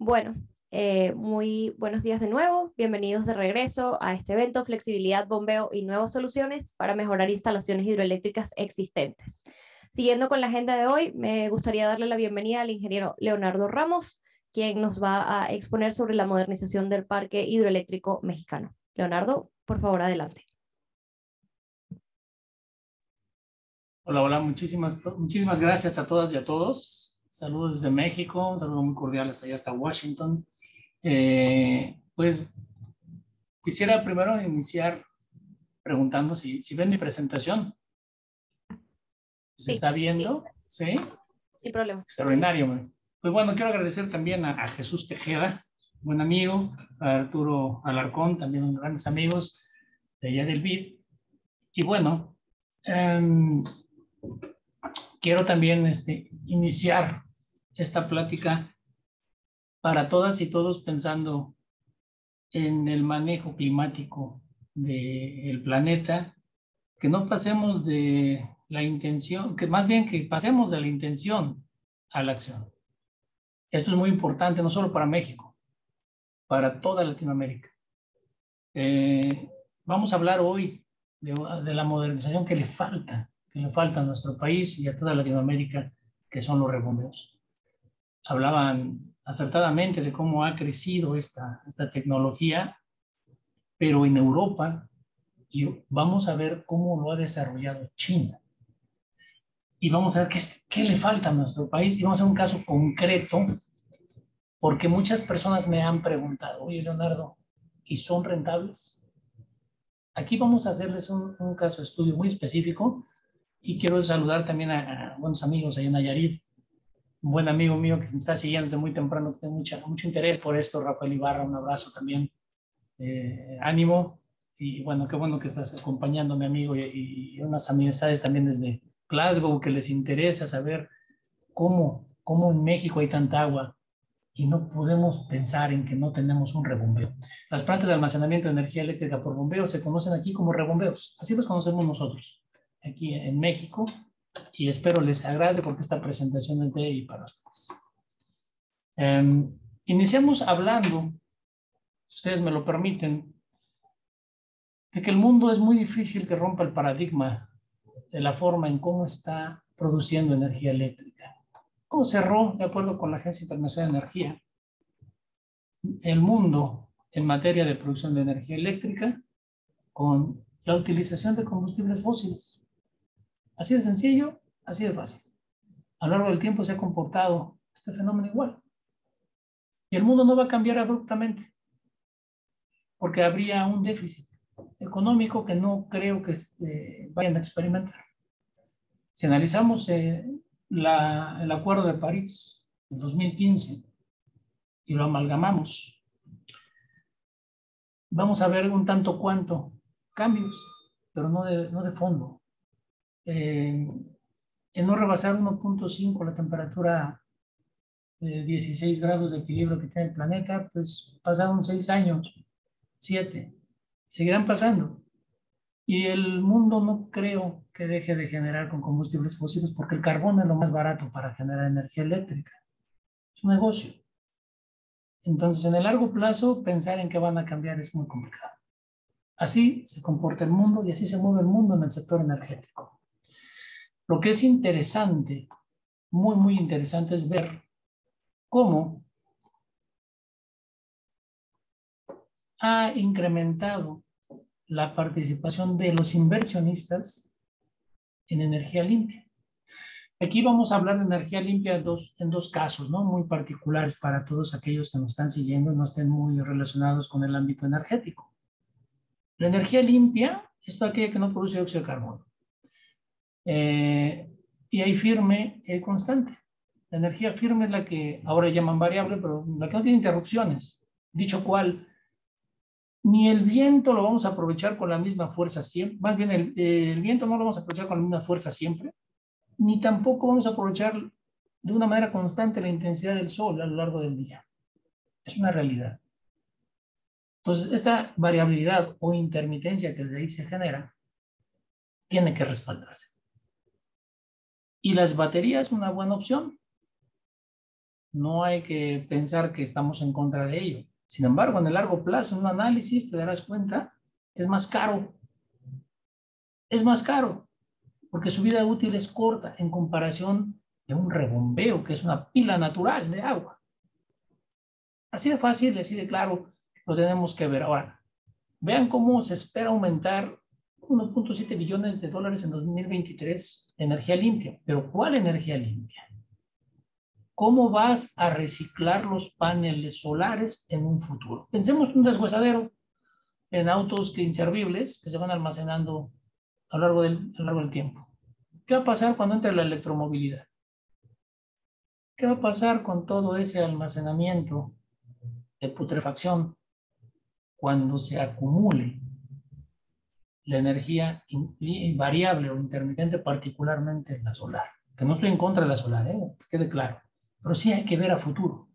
Bueno, muy buenos días de nuevo. Bienvenidos de regreso a este evento, Flexibilidad, Bombeo y Nuevas Soluciones para mejorar instalaciones hidroeléctricas existentes. Siguiendo con la agenda de hoy, me gustaría darle la bienvenida al ingeniero Leonardo Ramos, quien nos va a exponer sobre la modernización del Parque Hidroeléctrico Mexicano. Leonardo, por favor, adelante. Hola, muchísimas gracias a todas y a todos. Saludos desde México, un saludo muy cordial hasta Washington. Pues quisiera primero iniciar preguntando si ven mi presentación. ¿Se está viendo? ¿Sí? Sin problema. Extraordinario. Pues bueno, quiero agradecer también a Jesús Tejeda, buen amigo, a Arturo Alarcón, también grandes amigos de allá del BID. Y bueno, quiero también iniciar esta plática para todas y todos pensando en el manejo climático del planeta, que no pasemos de la intención, que más bien que pasemos de la intención a la acción. Esto es muy importante, no solo para México, para toda Latinoamérica. Vamos a hablar hoy de la modernización que le falta a nuestro país y a toda Latinoamérica, que son los rebombeos. Hablaban acertadamente de cómo ha crecido esta tecnología, pero en Europa, y vamos a ver cómo lo ha desarrollado China. Y vamos a ver qué le falta a nuestro país. Y vamos a hacer un caso concreto, porque muchas personas me han preguntado, oye, Leonardo, ¿y son rentables? Aquí vamos a hacerles un caso de estudio muy específico, y quiero saludar también a buenos amigos ahí en Nayarit. Un buen amigo mío que me está siguiendo desde muy temprano, que tiene mucho interés por esto, Rafael Ibarra, un abrazo también. Ánimo, y bueno, qué bueno que estás acompañándome, amigo, y unas amistades también desde Glasgow que les interesa saber cómo en México hay tanta agua y no podemos pensar en que no tenemos un rebombeo. Las plantas de almacenamiento de energía eléctrica por bombeo se conocen aquí como rebombeos, así los conocemos nosotros aquí en México, y espero les agrade porque esta presentación es de y para ustedes. Iniciamos hablando, si ustedes me lo permiten, de que el mundo es muy difícil que rompa el paradigma de la forma en cómo está produciendo energía eléctrica. ¿Cómo cerró, de acuerdo con la Agencia Internacional de Energía, el mundo en materia de producción de energía eléctrica con la utilización de combustibles fósiles? Así de sencillo, así de fácil. A lo largo del tiempo se ha comportado este fenómeno igual. Y el mundo no va a cambiar abruptamente, porque habría un déficit económico que no creo que vayan a experimentar. Si analizamos el Acuerdo de París en 2015 y lo amalgamamos, vamos a ver un tanto cuanto cambios, pero no de fondo. En no rebasar 1.5 la temperatura de 16 grados de equilibrio que tiene el planeta, pues pasaron 6 años, 7, seguirán pasando. Y el mundo no creo que deje de generar con combustibles fósiles, porque el carbón es lo más barato para generar energía eléctrica. Es un negocio. Entonces, en el largo plazo, pensar en que van a cambiar es muy complicado. Así se comporta el mundo y así se mueve el mundo en el sector energético. Lo que es interesante, muy, muy interesante, es ver cómo ha incrementado la participación de los inversionistas en energía limpia. Aquí vamos a hablar de energía limpia en dos casos, ¿no? Muy particulares para todos aquellos que nos están siguiendo y no estén muy relacionados con el ámbito energético. La energía limpia es toda aquella que no produce dióxido de carbono. Y hay firme y hay constante. La energía firme es la que ahora llaman variable, pero la que no tiene interrupciones. Dicho cual, ni el viento lo vamos a aprovechar con la misma fuerza siempre, más bien el viento no lo vamos a aprovechar con la misma fuerza siempre, ni tampoco vamos a aprovechar de una manera constante la intensidad del sol a lo largo del día. Es una realidad. Entonces, esta variabilidad o intermitencia que de ahí se genera, tiene que respaldarse. Y las baterías es una buena opción. no hay que pensar que estamos en contra de ello. Sin embargo, en el largo plazo, en un análisis, te darás cuenta que es más caro. Es más caro, porque su vida útil es corta en comparación de un rebombeo, que es una pila natural de agua. Así de fácil, así de claro, lo tenemos que ver. Ahora, vean cómo se espera aumentar 1.7 billones de dólares en 2023 de energía limpia. ¿Pero cuál energía limpia? ¿Cómo vas a reciclar los paneles solares en un futuro? Pensemos en un deshuesadero en autos inservibles que se van almacenando a lo largo del tiempo. ¿Qué va a pasar cuando entre la electromovilidad? ¿Qué va a pasar con todo ese almacenamiento de putrefacción cuando se acumule la energía variable o intermitente, particularmente la solar? Que no estoy en contra de la solar, que quede claro, pero sí hay que ver a futuro.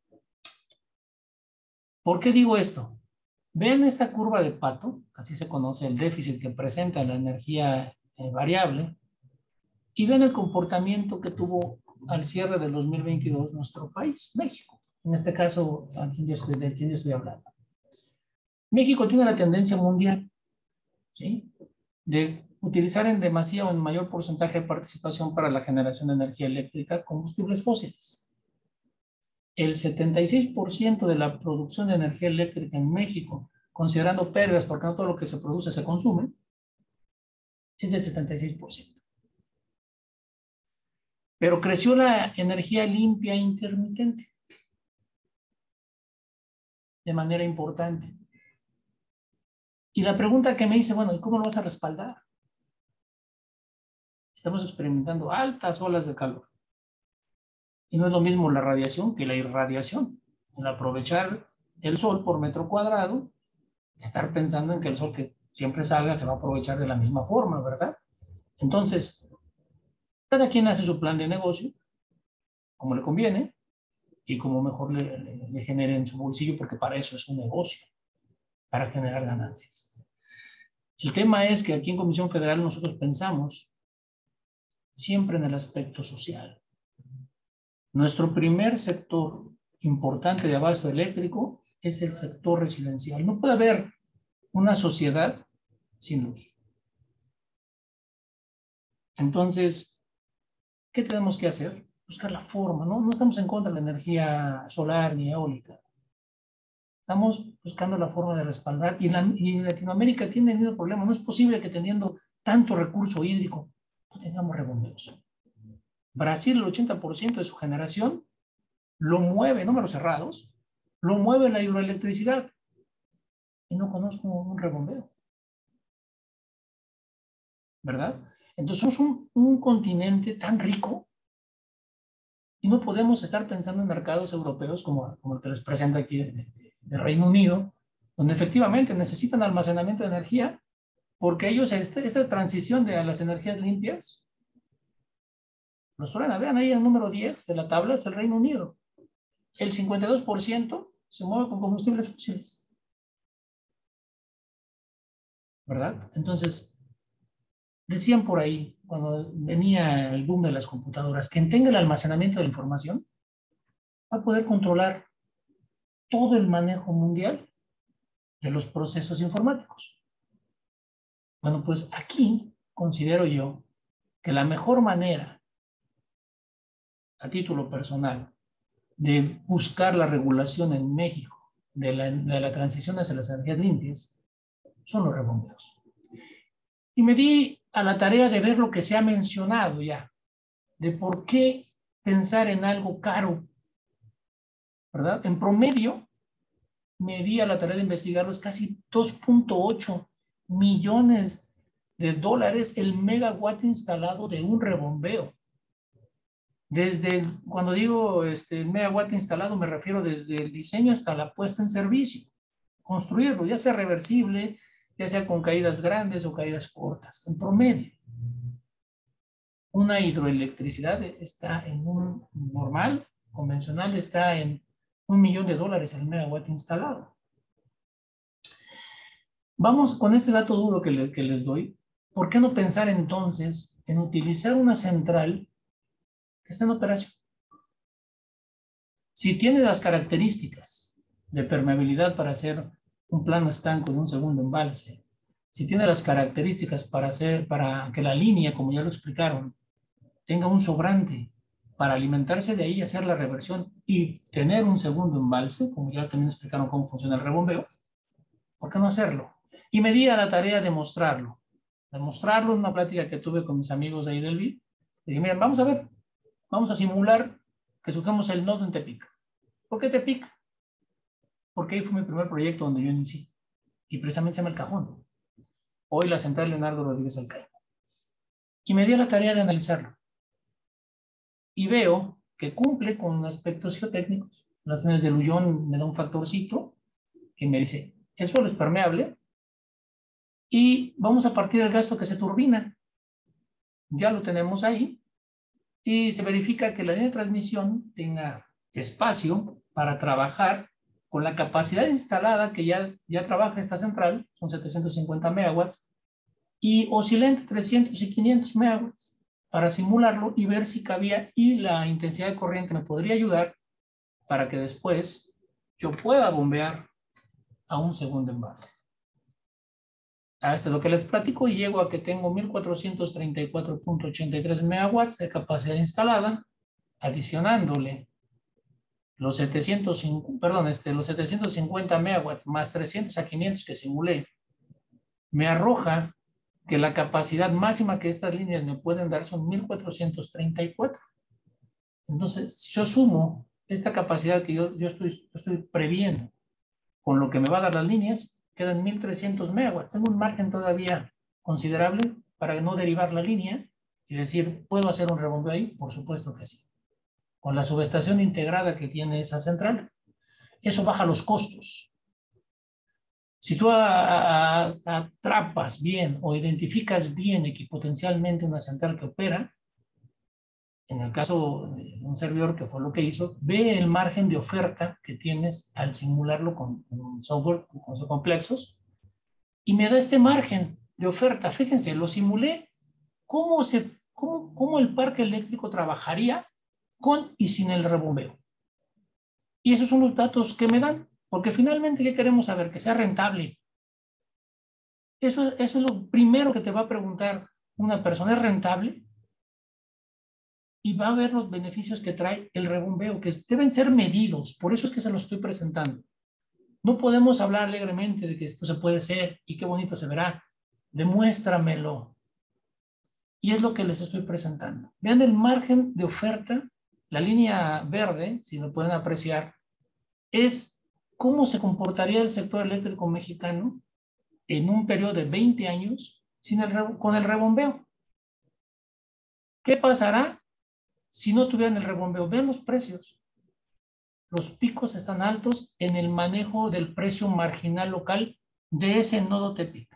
¿Por qué digo esto? Vean esta curva de Pato, así se conoce el déficit que presenta la energía variable, y vean el comportamiento que tuvo al cierre del 2022 nuestro país, México. En este caso, ¿de quién yo estoy hablando? México tiene la tendencia mundial, ¿sí?, de utilizar en demasía o en mayor porcentaje de participación para la generación de energía eléctrica combustibles fósiles. El 76% de la producción de energía eléctrica en México, considerando pérdidas, porque no todo lo que se produce se consume, es del 76%. Pero creció la energía limpia intermitente de manera importante. Y la pregunta que me hice, bueno, ¿y cómo lo vas a respaldar? Estamos experimentando altas olas de calor. Y no es lo mismo la radiación que la irradiación. El aprovechar el sol por metro cuadrado, estar pensando en que el sol que siempre salga se va a aprovechar de la misma forma, ¿verdad? Entonces, cada quien hace su plan de negocio, como le conviene, y como mejor le genere en su bolsillo, porque para eso es un negocio, para generar ganancias. El tema es que aquí en Comisión Federal nosotros pensamos siempre en el aspecto social. Nuestro primer sector importante de abasto eléctrico es el sector residencial. No puede haber una sociedad sin luz. Entonces, ¿qué tenemos que hacer? Buscar la forma, ¿no? No estamos en contra de la energía solar ni eólica. Estamos buscando la forma de respaldar. Y Latinoamérica tiene el mismo problema. No es posible que teniendo tanto recurso hídrico no tengamos rebombeos. Brasil, el 80% de su generación lo mueve, números cerrados, lo mueve la hidroelectricidad. Y no conozco un rebombeo, ¿verdad? Entonces somos un continente tan rico y no podemos estar pensando en mercados europeos como el que les presenta aquí de Reino Unido, donde efectivamente necesitan almacenamiento de energía, porque ellos, esta transición a las energías limpias, los suelen, vean ahí el número 10 de la tabla, es el Reino Unido. El 52% se mueve con combustibles fósiles, ¿verdad? Entonces, decían por ahí, cuando venía el boom de las computadoras, quien tenga el almacenamiento de la información va a poder controlar todo el manejo mundial de los procesos informáticos. Bueno, pues aquí considero yo que la mejor manera, a título personal, de buscar la regulación en México de la transición hacia las energías limpias son los rebombeos. Y me di a la tarea de ver lo que se ha mencionado ya, de por qué pensar en algo caro, ¿verdad? En promedio, me di a la tarea de investigarlo, es casi 2.8 millones de dólares el megawatt instalado de un rebombeo. Cuando digo megawatt instalado, me refiero desde el diseño hasta la puesta en servicio. Construirlo, ya sea reversible, ya sea con caídas grandes o caídas cortas, en promedio. Una hidroelectricidad está en un normal, convencional, está en $1 millón el megawatt instalado. Vamos con este dato duro que les doy. ¿Por qué no pensar entonces en utilizar una central que está en operación? Si tiene las características de permeabilidad para hacer un plano estanco de un segundo embalse, si tiene las características para que la línea, como ya lo explicaron, tenga un sobrante para alimentarse de ahí y hacer la reversión y tener un segundo embalse, como ya también explicaron cómo funciona el rebombeo, ¿por qué no hacerlo? Y me di a la tarea de mostrarlo. Demostrarlo en una plática que tuve con mis amigos de ahí del BID. Dije, miren, vamos a ver, vamos a simular que surjamos el nodo en Tepic. ¿Por qué Tepic? Porque ahí fue mi primer proyecto donde yo inicié. Y precisamente se llama El Cajón. Hoy la central Leonardo Rodríguez Alcaide. Y me di a la tarea de analizarlo. Y veo que cumple con aspectos geotécnicos. Las unidades de Lullón me da un factorcito que me dice, el suelo es permeable y vamos a partir del gasto que se turbina. Ya lo tenemos ahí y se verifica que la línea de transmisión tenga espacio para trabajar con la capacidad instalada que ya trabaja esta central, son 750 megawatts, y oscila entre 300 y 500 megawatts para simularlo y ver si cabía y la intensidad de corriente me podría ayudar para que después yo pueda bombear a un segundo embalse. Esto es lo que les platico y llego a que tengo 1434.83 megawatts de capacidad instalada, adicionándole los 750 megawatts más 300 a 500 que simulé, me arroja que la capacidad máxima que estas líneas me pueden dar son 1434. Entonces, si yo sumo esta capacidad que yo estoy previendo con lo que me va a dar las líneas, quedan 1300 megawatts. Tengo un margen todavía considerable para no derivar la línea y decir, ¿puedo hacer un rebombeo ahí? Por supuesto que sí. Con la subestación integrada que tiene esa central, eso baja los costos. Si tú atrapas bien o identificas bien equipotencialmente una central que opera, en el caso de un servidor que fue lo que hizo, ve el margen de oferta que tienes al simularlo con software, con sus complejos, y me da este margen de oferta. Fíjense, lo simulé, cómo el parque eléctrico trabajaría con y sin el rebombeo. Y esos son los datos que me dan, porque finalmente, ¿qué queremos saber? Que sea rentable. Eso es lo primero que te va a preguntar una persona, ¿es rentable? Y va a ver los beneficios que trae el rebombeo, que deben ser medidos, por eso es que se los estoy presentando. No podemos hablar alegremente de que esto se puede hacer y qué bonito se verá. Demuéstramelo. Y es lo que les estoy presentando. Vean el margen de oferta, la línea verde, si lo pueden apreciar, es cómo se comportaría el sector eléctrico mexicano en un periodo de 20 años con el rebombeo. ¿Qué pasará si no tuvieran el rebombeo? Vean los precios. Los picos están altos en el manejo del precio marginal local de ese nodo Tepic.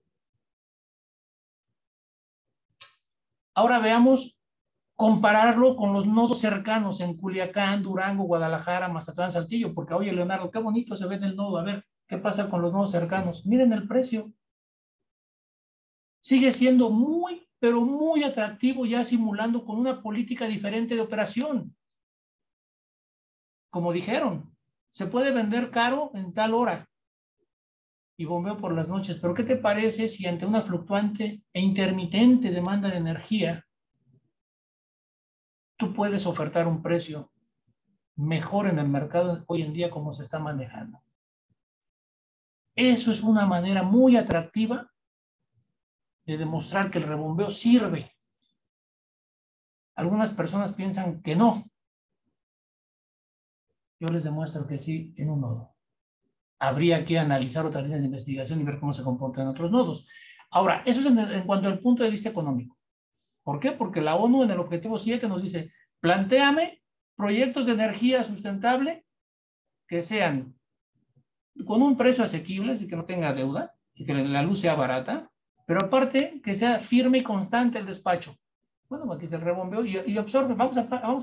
Ahora veamos compararlo con los nodos cercanos en Culiacán, Durango, Guadalajara, Mazatlán, Saltillo, porque oye, Leonardo, qué bonito se ve en el nodo. A ver, ¿qué pasa con los nodos cercanos? Miren el precio. Sigue siendo muy, pero muy atractivo, ya simulando con una política diferente de operación. Como dijeron, se puede vender caro en tal hora y bombeo por las noches. Pero ¿qué te parece si ante una fluctuante e intermitente demanda de energía, tú puedes ofertar un precio mejor en el mercado hoy en día como se está manejando? Eso es una manera muy atractiva de demostrar que el rebombeo sirve. Algunas personas piensan que no. Yo les demuestro que sí en un nodo. Habría que analizar otras líneas de investigación y ver cómo se comportan otros nodos. Ahora, eso es en cuanto al punto de vista económico. ¿Por qué? Porque la ONU en el objetivo 7 nos dice, plantéame proyectos de energía sustentable que sean con un precio asequible, así que no tenga deuda y que la luz sea barata, pero aparte que sea firme y constante el despacho. Bueno, aquí está el rebombeo y absorbe. Vamos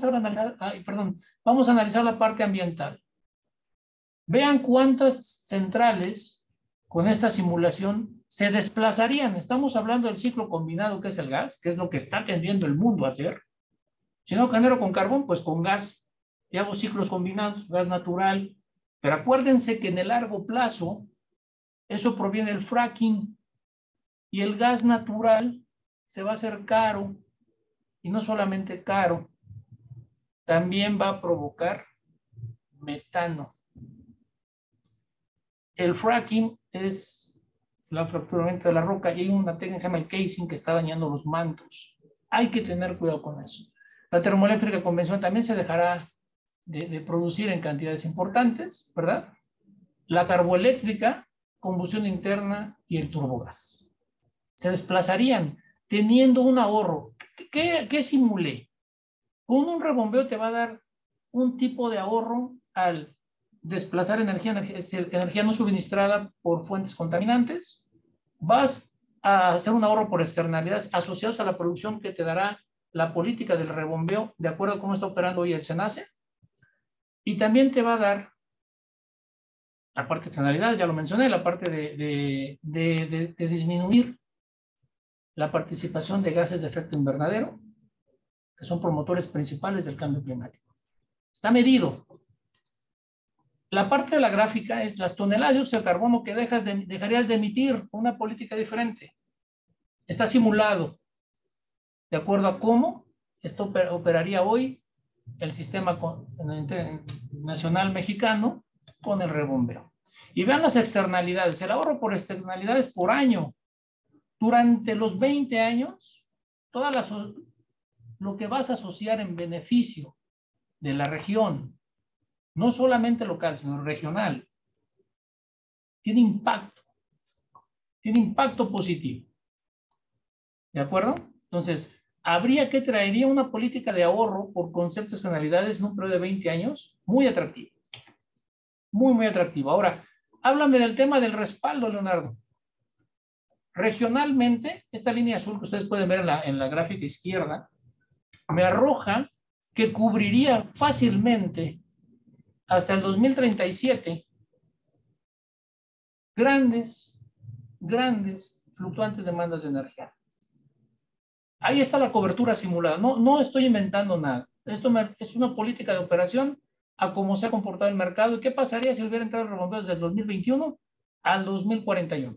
a analizar la parte ambiental. Vean cuántas centrales con esta simulación se desplazarían. Estamos hablando del ciclo combinado, que es el gas, que es lo que está tendiendo el mundo a hacer. Si no genero con carbón, pues con gas. y hago ciclos combinados, gas natural, pero acuérdense que en el largo plazo eso proviene del fracking y el gas natural se va a hacer caro, y no solamente caro, también va a provocar metano. El fracking es el fracturamiento de la roca y hay una técnica que se llama el casing que está dañando los mantos. Hay que tener cuidado con eso. La termoeléctrica convencional también se dejará de producir en cantidades importantes, ¿verdad? La carboeléctrica, combustión interna y el turbogás. Se desplazarían teniendo un ahorro. ¿Qué simulé? Con un rebombeo te va a dar un tipo de ahorro al desplazar energía no suministrada por fuentes contaminantes. Vas a hacer un ahorro por externalidades asociados a la producción que te dará la política del rebombeo, de acuerdo a cómo está operando hoy el SENACE. Y también te va a dar la parte de externalidades, ya lo mencioné, la parte de disminuir la participación de gases de efecto invernadero, que son promotores principales del cambio climático. Está medido. La parte de la gráfica es las toneladas de dióxido de carbono que dejarías de emitir con una política diferente. Está simulado de acuerdo a cómo esto operaría hoy el sistema nacional mexicano con el rebombeo. Y vean las externalidades, el ahorro por externalidades por año. Durante los 20 años, lo que vas a asociar en beneficio de la región, no solamente local, sino regional, tiene impacto positivo. ¿De acuerdo? Entonces, traería una política de ahorro por conceptos de externalidades en un periodo de 20 años muy atractivo. Muy, muy atractivo. Ahora, háblame del tema del respaldo, Leonardo. Regionalmente, esta línea azul que ustedes pueden ver en la gráfica izquierda, me arroja que cubriría fácilmente hasta el 2037 grandes fluctuantes demandas de energía. Ahí está la cobertura simulada. No estoy inventando nada. Esto es una política de operación a cómo se ha comportado el mercado. ¿Y qué pasaría si hubiera entrado el rebombeo desde el 2021 al 2041?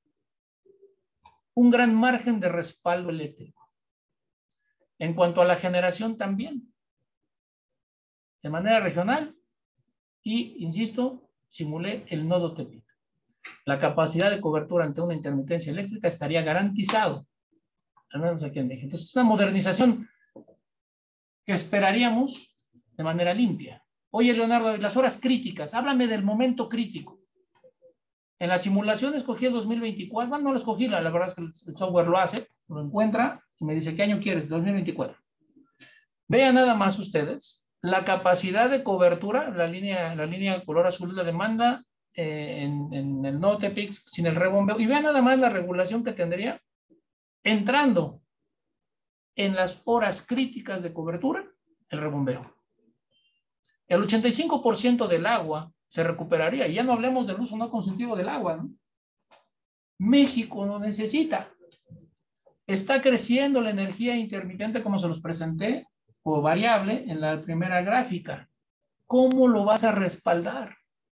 Un gran margen de respaldo eléctrico. En cuanto a la generación también, de manera regional, y, insisto, simulé el nodo Tepic. La capacidad de cobertura ante una intermitencia eléctrica estaría garantizado, al menos aquí en México. Entonces, es una modernización que esperaríamos de manera limpia. Oye, Leonardo, las horas críticas, háblame del momento crítico. En la simulación escogí el 2024, bueno, no lo escogí, la verdad es que el software lo hace, lo encuentra y me dice, ¿qué año quieres? 2024. Vean nada más ustedes la capacidad de cobertura, la línea color azul, la demanda en el nodo Tepic sin el rebombeo, y vean nada más la regulación que tendría entrando en las horas críticas de cobertura el rebombeo. El 85% del agua se recuperaría, y ya no hablemos del uso no consentido del agua, ¿no? México no necesita. Está creciendo la energía intermitente, como se los presenté, o variable en la primera gráfica. ¿Cómo lo vas a respaldar?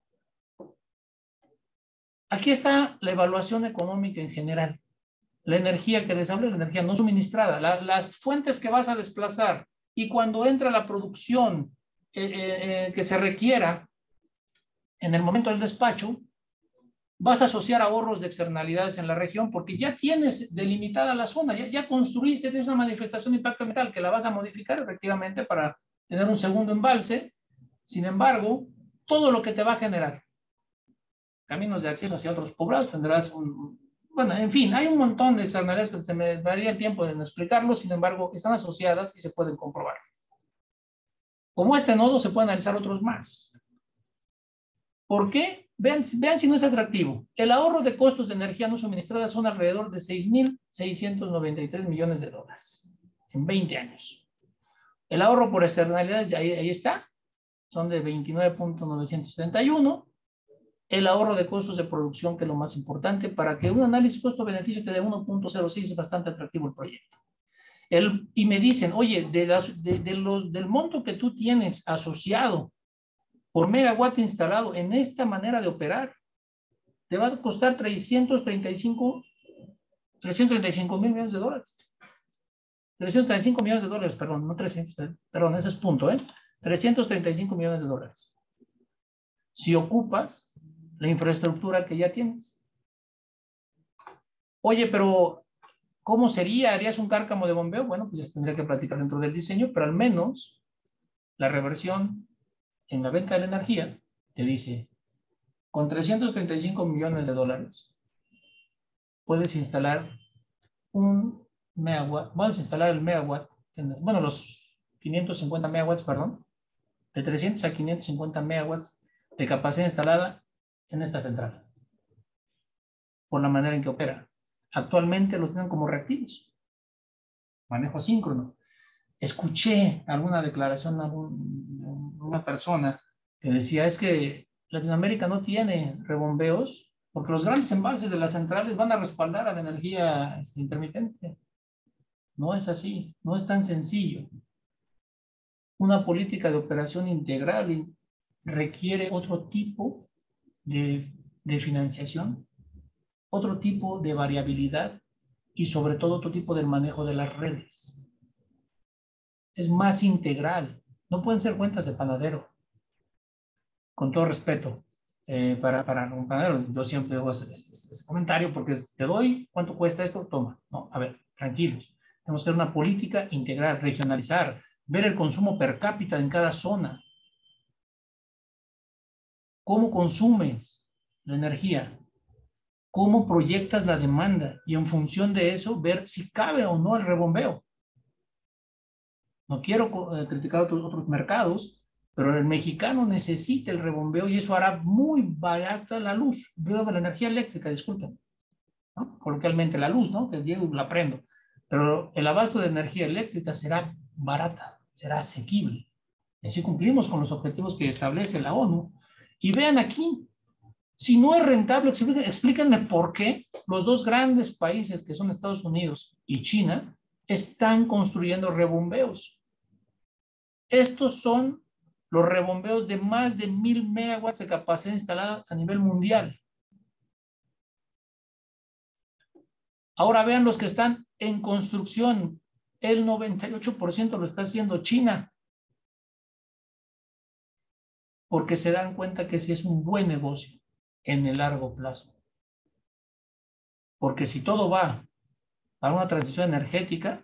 Aquí está la evaluación económica en general. La energía que les hablo, la energía no suministrada, las fuentes que vas a desplazar, y cuando entra la producción que se requiera en el momento del despacho, vas a asociar ahorros de externalidades en la región porque ya tienes delimitada la zona, ya construiste, tienes una manifestación de impacto ambiental que la vas a modificar efectivamente para tener un segundo embalse. Sin embargo, todo lo que te va a generar caminos de acceso hacia otros poblados, tendrás bueno, en fin, hay un montón de externalidades que se me daría el tiempo de no explicarlo, sin embargo, están asociadas y se pueden comprobar. Como este nodo, se pueden analizar otros más. ¿Por qué? Vean si no es atractivo. El ahorro de costos de energía no suministrada son alrededor de $6,693 millones en 20 años. El ahorro por externalidades, ahí está, son de 29.971. El ahorro de costos de producción, que es lo más importante, para que un análisis costo-beneficio te dé 1.06, es bastante atractivo el proyecto. Y me dicen, oye, del monto que tú tienes asociado por megawatt instalado en esta manera de operar, te va a costar 335 mil millones de dólares. 335 millones de dólares, perdón, no 300, perdón, ese es punto, 335 millones de dólares. Si ocupas la infraestructura que ya tienes. Oye, pero ¿cómo sería? ¿Harías un cárcamo de bombeo? Bueno, pues ya tendría que platicar dentro del diseño, pero al menos la reversión en la venta de la energía te dice, con 335 millones de dólares puedes instalar un megawatt, vamos a instalar el megawatt, bueno, los 550 megawatts, perdón, de 300 a 550 megawatts de capacidad instalada en esta central, por la manera en que opera. Actualmente los tienen como reactivos, manejo síncrono. Escuché alguna declaración de una persona que decía, es que Latinoamérica no tiene rebombeos porque los grandes embalses de las centrales van a respaldar a la energía intermitente. No es así, no es tan sencillo. Una política de operación integral requiere otro tipo de financiación, otro tipo de variabilidad y sobre todo otro tipo de manejo de las redes. Es más integral. No pueden ser cuentas de panadero. Con todo respeto, para un panadero, yo siempre hago ese comentario porque te doy, ¿cuánto cuesta esto? Toma. No, a ver, tranquilos. Tenemos que hacer una política integral, regionalizar, ver el consumo per cápita en cada zona. ¿Cómo consumes la energía? ¿Cómo proyectas la demanda? Y en función de eso, ver si cabe o no el rebombeo. No quiero criticar otros mercados, pero el mexicano necesita el rebombeo y eso hará muy barata la luz, la energía eléctrica, disculpen, ¿no? Coloquialmente la luz, ¿no? Que Diego la prendo. Pero el abasto de energía eléctrica será barata, será asequible. Y así cumplimos con los objetivos que establece la ONU. Y vean aquí, si no es rentable, explíquenme por qué los dos grandes países que son Estados Unidos y China están construyendo rebombeos. Estos son los rebombeos de más de 1000 megawatts de capacidad instalada a nivel mundial. Ahora vean los que están en construcción. El 98% lo está haciendo China. Porque se dan cuenta que sí es un buen negocio en el largo plazo. Porque si todo va para una transición energética,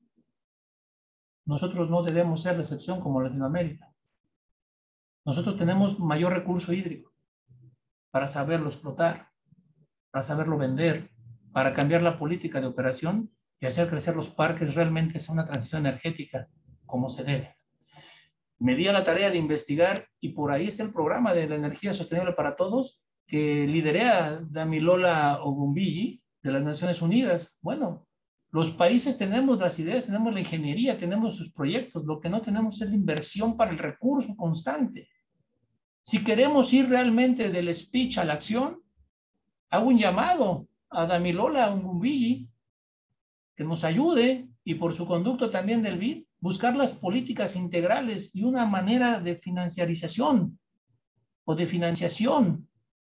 nosotros no debemos ser la excepción como Latinoamérica. Nosotros tenemos mayor recurso hídrico para saberlo explotar, para saberlo vender, para cambiar la política de operación y hacer crecer los parques realmente es una transición energética como se debe. Me di a la tarea de investigar y por ahí está el programa de la energía sostenible para todos que liderea Damilola Ogunbiyi de las Naciones Unidas. Bueno, los países tenemos las ideas, tenemos la ingeniería, tenemos sus proyectos, lo que no tenemos es la inversión para el recurso constante. Si queremos ir realmente del speech a la acción, hago un llamado a Damilola Ogunbiyi que nos ayude y por su conducto también del BID, buscar las políticas integrales y una manera de financiarización o de financiación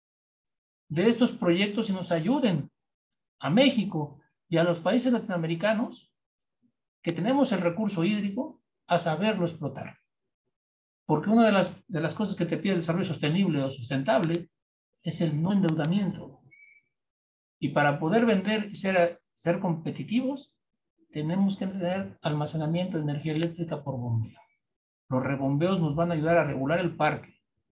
de estos proyectos y nos ayuden a México y a los países latinoamericanos que tenemos el recurso hídrico a saberlo explotar. Porque una de las cosas que te pide el desarrollo sostenible o sustentable es el no endeudamiento. Y para poder vender y ser competitivos, tenemos que tener almacenamiento de energía eléctrica por bombeo. Los rebombeos nos van a ayudar a regular el parque,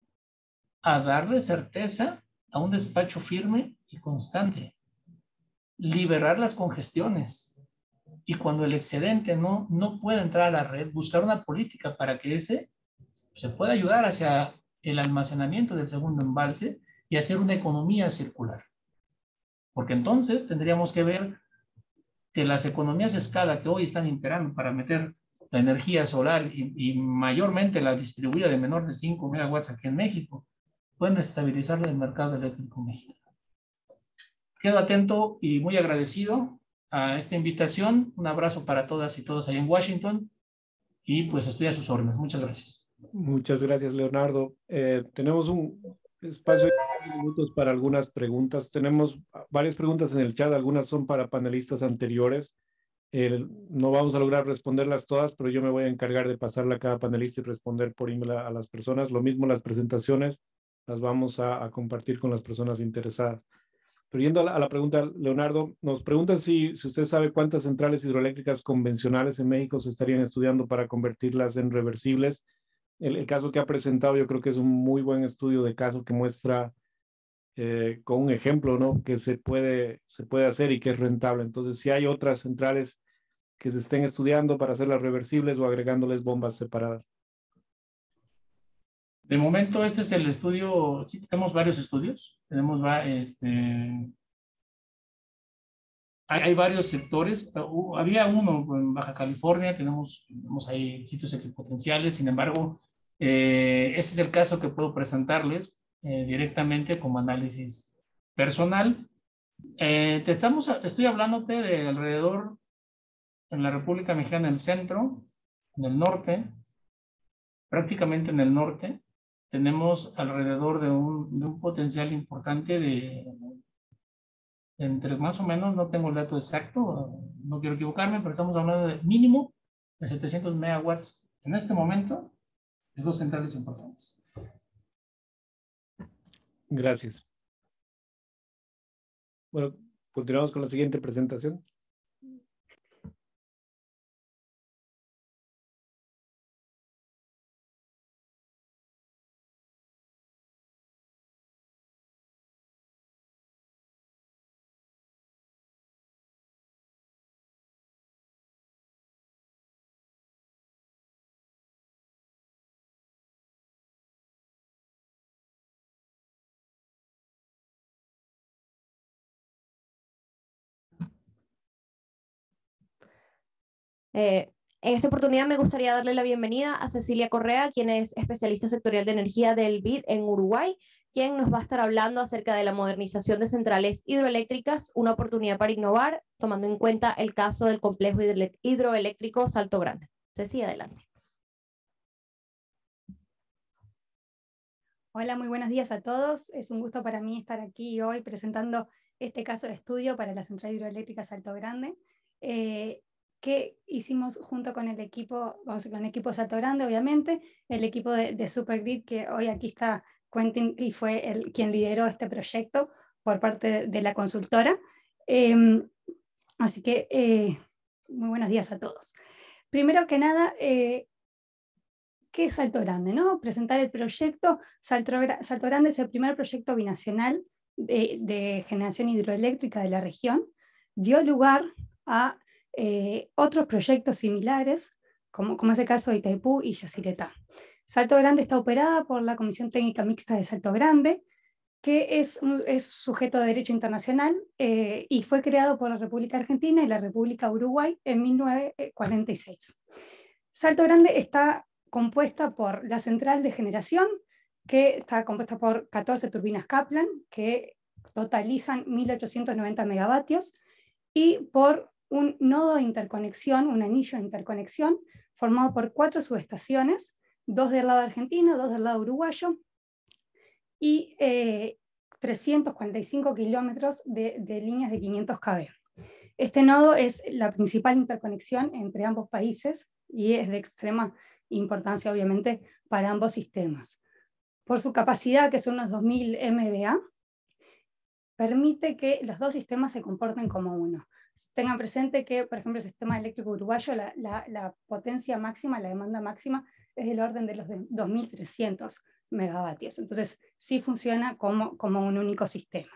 a darle certeza a un despacho firme y constante, liberar las congestiones y cuando el excedente no pueda entrar a la red, buscar una política para que ese se pueda ayudar hacia el almacenamiento del segundo embalse y hacer una economía circular. Porque entonces tendríamos que ver que las economías a escala que hoy están imperando para meter la energía solar y mayormente la distribuida de menor de 5 megawatts aquí en México, pueden desestabilizar el mercado eléctrico mexicano. Quedo atento y muy agradecido a esta invitación. Un abrazo para todas y todos ahí en Washington y pues estoy a sus órdenes. Muchas gracias. Muchas gracias, Leonardo. Tenemos un espacio de minutos para algunas preguntas. Tenemos varias preguntas en el chat, algunas son para panelistas anteriores. No vamos a lograr responderlas todas, pero yo me voy a encargar de pasarla a cada panelista y responder por email a las personas. Lo mismo las presentaciones, las vamos a compartir con las personas interesadas. Pero yendo a la pregunta, Leonardo, nos preguntan si usted sabe cuántas centrales hidroeléctricas convencionales en México se estarían estudiando para convertirlas en reversibles. El caso que ha presentado yo creo que es un muy buen estudio de caso que muestra con un ejemplo, ¿no?, que se puede hacer y que es rentable. Entonces, si hay otras centrales que se estén estudiando para hacerlas reversibles o agregándoles bombas separadas. De momento, este es el estudio. Sí, tenemos varios estudios. Tenemos, hay varios sectores. Había uno en Baja California, tenemos ahí sitios equipotenciales. Sin embargo, este es el caso que puedo presentarles directamente como análisis personal. Estoy hablándote de alrededor en la República Mexicana, en el centro, en el norte, prácticamente en el norte, tenemos alrededor de un potencial importante de entre más o menos, no tengo el dato exacto, no quiero equivocarme, pero estamos hablando de mínimo de 700 megawatts en este momento de dos centrales importantes. Gracias. Bueno, continuamos con la siguiente presentación. En esta oportunidad me gustaría darle la bienvenida a Cecilia Correa, quien es especialista sectorial de energía del BID en Uruguay, quien nos va a estar hablando acerca de la modernización de centrales hidroeléctricas, una oportunidad para innovar, tomando en cuenta el caso del complejo hidroeléctrico Salto Grande. Ceci, adelante. Hola, muy buenos días a todos. Es un gusto para mí estar aquí hoy presentando este caso de estudio para la central hidroeléctrica Salto Grande, que hicimos junto con el equipo, con el equipo de Salto Grande, obviamente, el equipo de Supergrid, que hoy aquí está Quentin, y fue quien lideró este proyecto por parte de la consultora. Así que muy buenos días a todos. Primero que nada, ¿qué es Salto Grande, no? Presentar el proyecto. Salto Grande es el primer proyecto binacional de generación hidroeléctrica de la región. Dio lugar a otros proyectos similares, como es el caso de Itaipú y Yacyretá. Salto Grande está operada por la Comisión Técnica Mixta de Salto Grande, que es sujeto de derecho internacional y fue creado por la República Argentina y la República Uruguay en 1946. Salto Grande está compuesta por la central de generación, que está compuesta por 14 turbinas Kaplan, que totalizan 1.890 megavatios, y por un nodo de interconexión, un anillo de interconexión, formado por 4 subestaciones, 2 del lado argentino, 2 del lado uruguayo, y 345 kilómetros de líneas de 500 kV. Este nodo es la principal interconexión entre ambos países y es de extrema importancia, obviamente, para ambos sistemas. Por su capacidad, que son unos 2000 MVA, permite que los dos sistemas se comporten como uno. Tengan presente que, por ejemplo, el sistema eléctrico uruguayo, la potencia máxima, la demanda máxima, es del orden de los 2.300 megavatios. Entonces, sí funciona como un único sistema.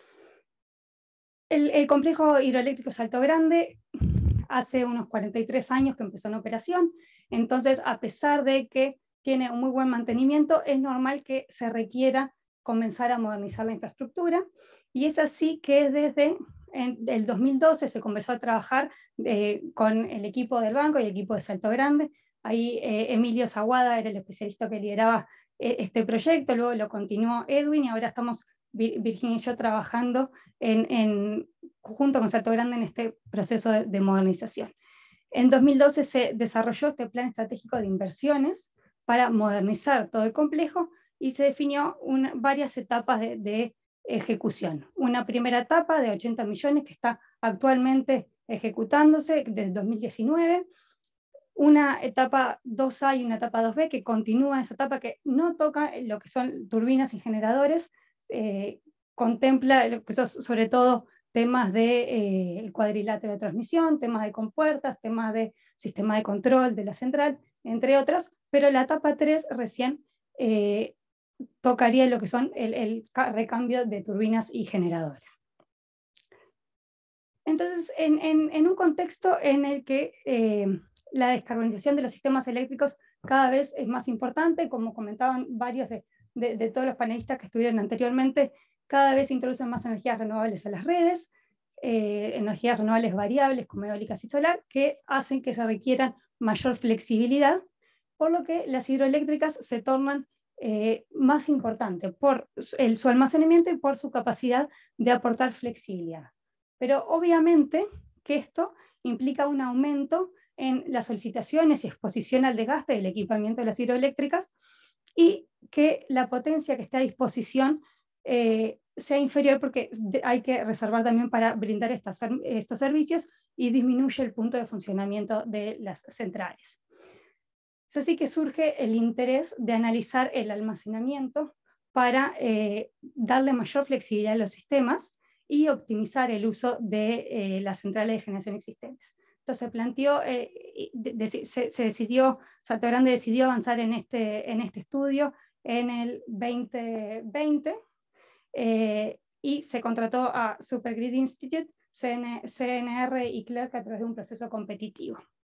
El complejo hidroeléctrico Salto Grande hace unos 43 años que empezó en operación, entonces, a pesar de que tiene un muy buen mantenimiento, es normal que se requiera comenzar a modernizar la infraestructura, y es así que desde el 2012 se comenzó a trabajar con el equipo del banco y el equipo de Salto Grande. Ahí Emilio Zaguada era el especialista que lideraba este proyecto, luego lo continuó Edwin, y ahora estamos Virginia y yo trabajando junto con Salto Grande en este proceso de modernización. En 2012 se desarrolló este plan estratégico de inversiones para modernizar todo el complejo y se definió varias etapas de ejecución. Una primera etapa de 80 millones que está actualmente ejecutándose desde 2019, una etapa 2A y una etapa 2B que continúa esa etapa que no toca lo que son turbinas y generadores, contempla lo que son sobre todo temas del cuadrilátero de transmisión, temas de compuertas, temas de sistema de control de la central, entre otras, pero la etapa 3 recién tocaría lo que son el recambio de turbinas y generadores. Entonces, en un contexto en el que la descarbonización de los sistemas eléctricos cada vez es más importante, como comentaban varios de todos los panelistas que estuvieron anteriormente, cada vez se introducen más energías renovables a las redes, energías renovables variables como eólicas y solar, que hacen que se requieran mayor flexibilidad, por lo que las hidroeléctricas se tornan más importantes por su almacenamiento y por su capacidad de aportar flexibilidad. Pero obviamente que esto implica un aumento en las solicitaciones y exposición al desgaste del equipamiento de las hidroeléctricas y que la potencia que esté a disposición sea inferior porque hay que reservar también para brindar estos servicios y disminuye el punto de funcionamiento de las centrales. Es así que surge el interés de analizar el almacenamiento para darle mayor flexibilidad a los sistemas y optimizar el uso de las centrales de generación existentes. Entonces se planteó, se decidió, Salto Grande decidió avanzar en este estudio en el 2020 y se contrató a Supergrid Institute, CNR y Clerc a través de un proceso competitivo.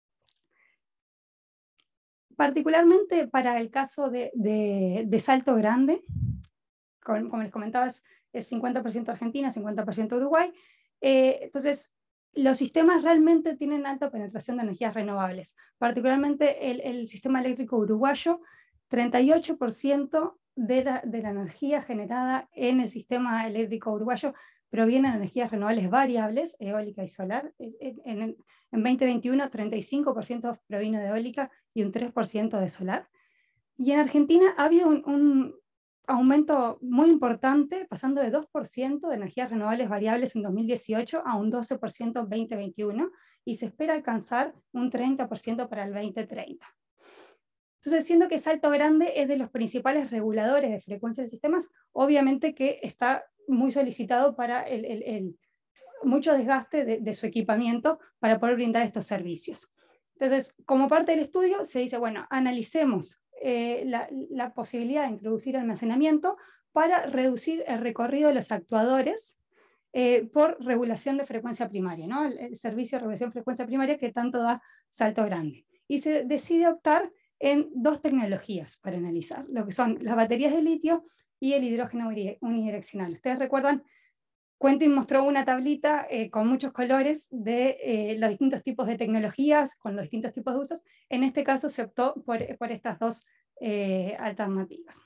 Particularmente para el caso de Salto Grande, como les comentaba, es 50% Argentina, 50% Uruguay. Entonces, los sistemas realmente tienen alta penetración de energías renovables, particularmente el sistema eléctrico uruguayo, 38% de la energía generada en el sistema eléctrico uruguayo proviene de energías renovables variables, eólica y solar. En 2021, 35% provino de eólica y un 3% de solar. Y en Argentina ha habido un aumento muy importante, pasando de 2% de energías renovables variables en 2018 a un 12% en 2021, y se espera alcanzar un 30% para el 2030. Entonces, siendo que Salto Grande es de los principales reguladores de frecuencia de sistemas, obviamente que está muy solicitado para mucho desgaste de su equipamiento para poder brindar estos servicios. Entonces, como parte del estudio, se dice, bueno, analicemos la posibilidad de introducir almacenamiento para reducir el recorrido de los actuadores por regulación de frecuencia primaria, ¿no? El servicio de regulación de frecuencia primaria que tanto da Salto Grande. Y se decide optar en dos tecnologías para analizar, lo que son las baterías de litio y el hidrógeno unidireccional. Ustedes recuerdan, Quentin mostró una tablita con muchos colores de los distintos tipos de tecnologías, con los distintos tipos de usos. En este caso se optó por estas dos alternativas.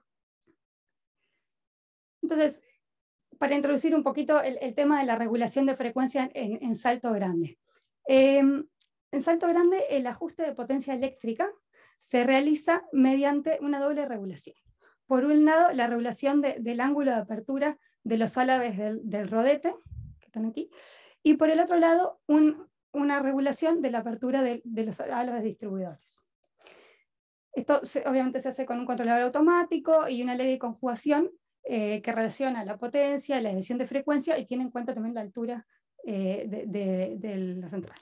Entonces, para introducir un poquito el tema de la regulación de frecuencia en Salto Grande. En Salto Grande, el ajuste de potencia eléctrica se realiza mediante una doble regulación. Por un lado, la regulación del ángulo de apertura de los álabes del rodete, que están aquí, y por el otro lado, una regulación de la apertura de los álabes distribuidores. Esto obviamente se hace con un controlador automático y una ley de conjugación que relaciona la potencia, la emisión de frecuencia y tiene en cuenta también la altura de la central.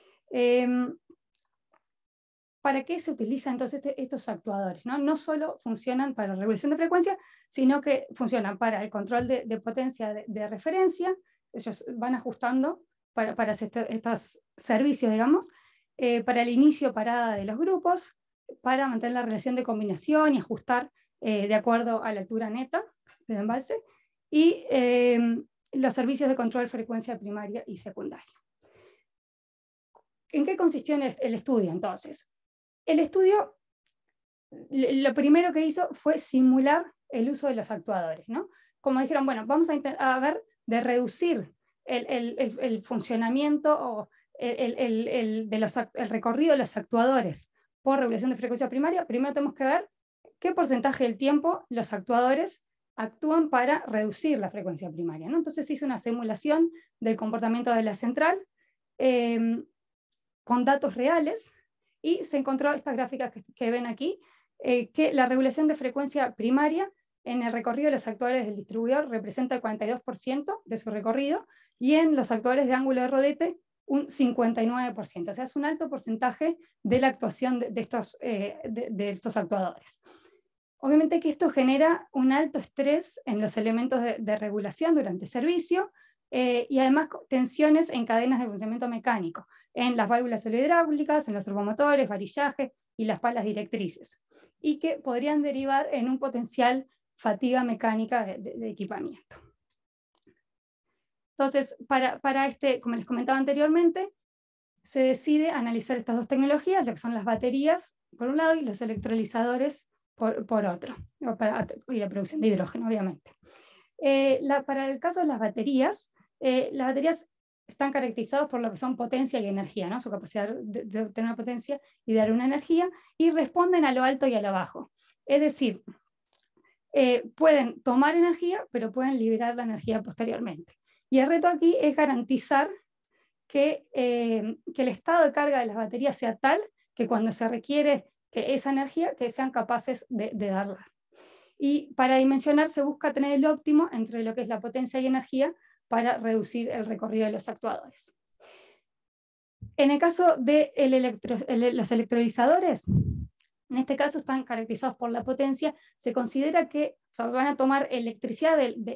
¿Para qué se utilizan entonces estos actuadores? No solo funcionan para la regulación de frecuencia, sino que funcionan para el control de potencia de referencia. Ellos van ajustando para hacer estos servicios, digamos, para el inicio parada de los grupos, para mantener la relación de combinación y ajustar de acuerdo a la altura neta del embalse, y los servicios de control de frecuencia primaria y secundaria. ¿En qué consistió el estudio entonces? El estudio, lo primero que hizo fue simular el uso de los actuadores, ¿no? como dijeron, bueno, vamos a ver de reducir el funcionamiento o el recorrido de los actuadores por regulación de frecuencia primaria. Primero tenemos que ver qué porcentaje del tiempo los actuadores actúan para reducir la frecuencia primaria, ¿no? Entonces se hizo una simulación del comportamiento de la central con datos reales y se encontró estas gráficas que ven aquí, que la regulación de frecuencia primaria en el recorrido de los actuadores del distribuidor representa el 42% de su recorrido y en los actuadores de ángulo de rodete un 59%. O sea, es un alto porcentaje de la actuación de estos actuadores. Obviamente que esto genera un alto estrés en los elementos de regulación durante servicio y además tensiones en cadenas de funcionamiento mecánico, en las válvulas hidráulicas, en los turbomotores, varillaje y las palas directrices, y que podrían derivar en un potencial fatiga mecánica de equipamiento. Entonces, para como les comentaba anteriormente, se decide analizar estas dos tecnologías, lo que son las baterías por un lado y los electrolizadores por otro, y la producción de hidrógeno, obviamente. Para el caso de las baterías están caracterizadas por lo que son potencia y energía, ¿no? Su capacidad de obtener una potencia y dar una energía, y responden a lo alto y a lo bajo. Es decir, pueden tomar energía, pero pueden liberar la energía posteriormente. Y el reto aquí es garantizar que el estado de carga de las baterías sea tal que cuando se requiere que esa energía, que sean capaces de darla. Y para dimensionar se busca tener el óptimo entre lo que es la potencia y energía para reducir el recorrido de los actuadores. En el caso de los electrolizadores, en este caso están caracterizados por la potencia, se considera que van a tomar electricidad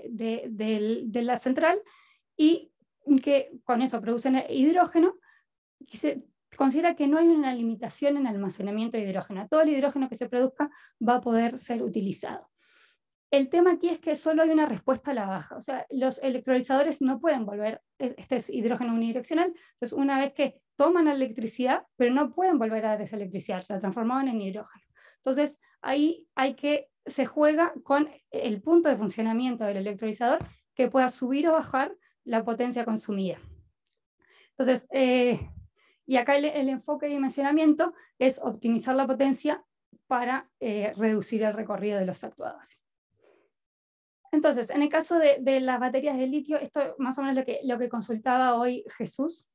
de la central y que con eso producen hidrógeno, y se considera que no hay una limitación en almacenamiento de hidrógeno. Todo el hidrógeno que se produzca va a poder ser utilizado. El tema aquí es que solo hay una respuesta a la baja, o sea, los electrolizadores no pueden volver, este es hidrógeno unidireccional, entonces una vez que toman la electricidad, pero no pueden volver a dar esa electricidad, la transformaban en hidrógeno. Entonces ahí se juega con el punto de funcionamiento del electrolizador que pueda subir o bajar la potencia consumida. Entonces, y acá el enfoque de dimensionamiento es optimizar la potencia para reducir el recorrido de los actuadores. Entonces, en el caso de las baterías de litio, esto más o menos lo que consultaba hoy Jesús.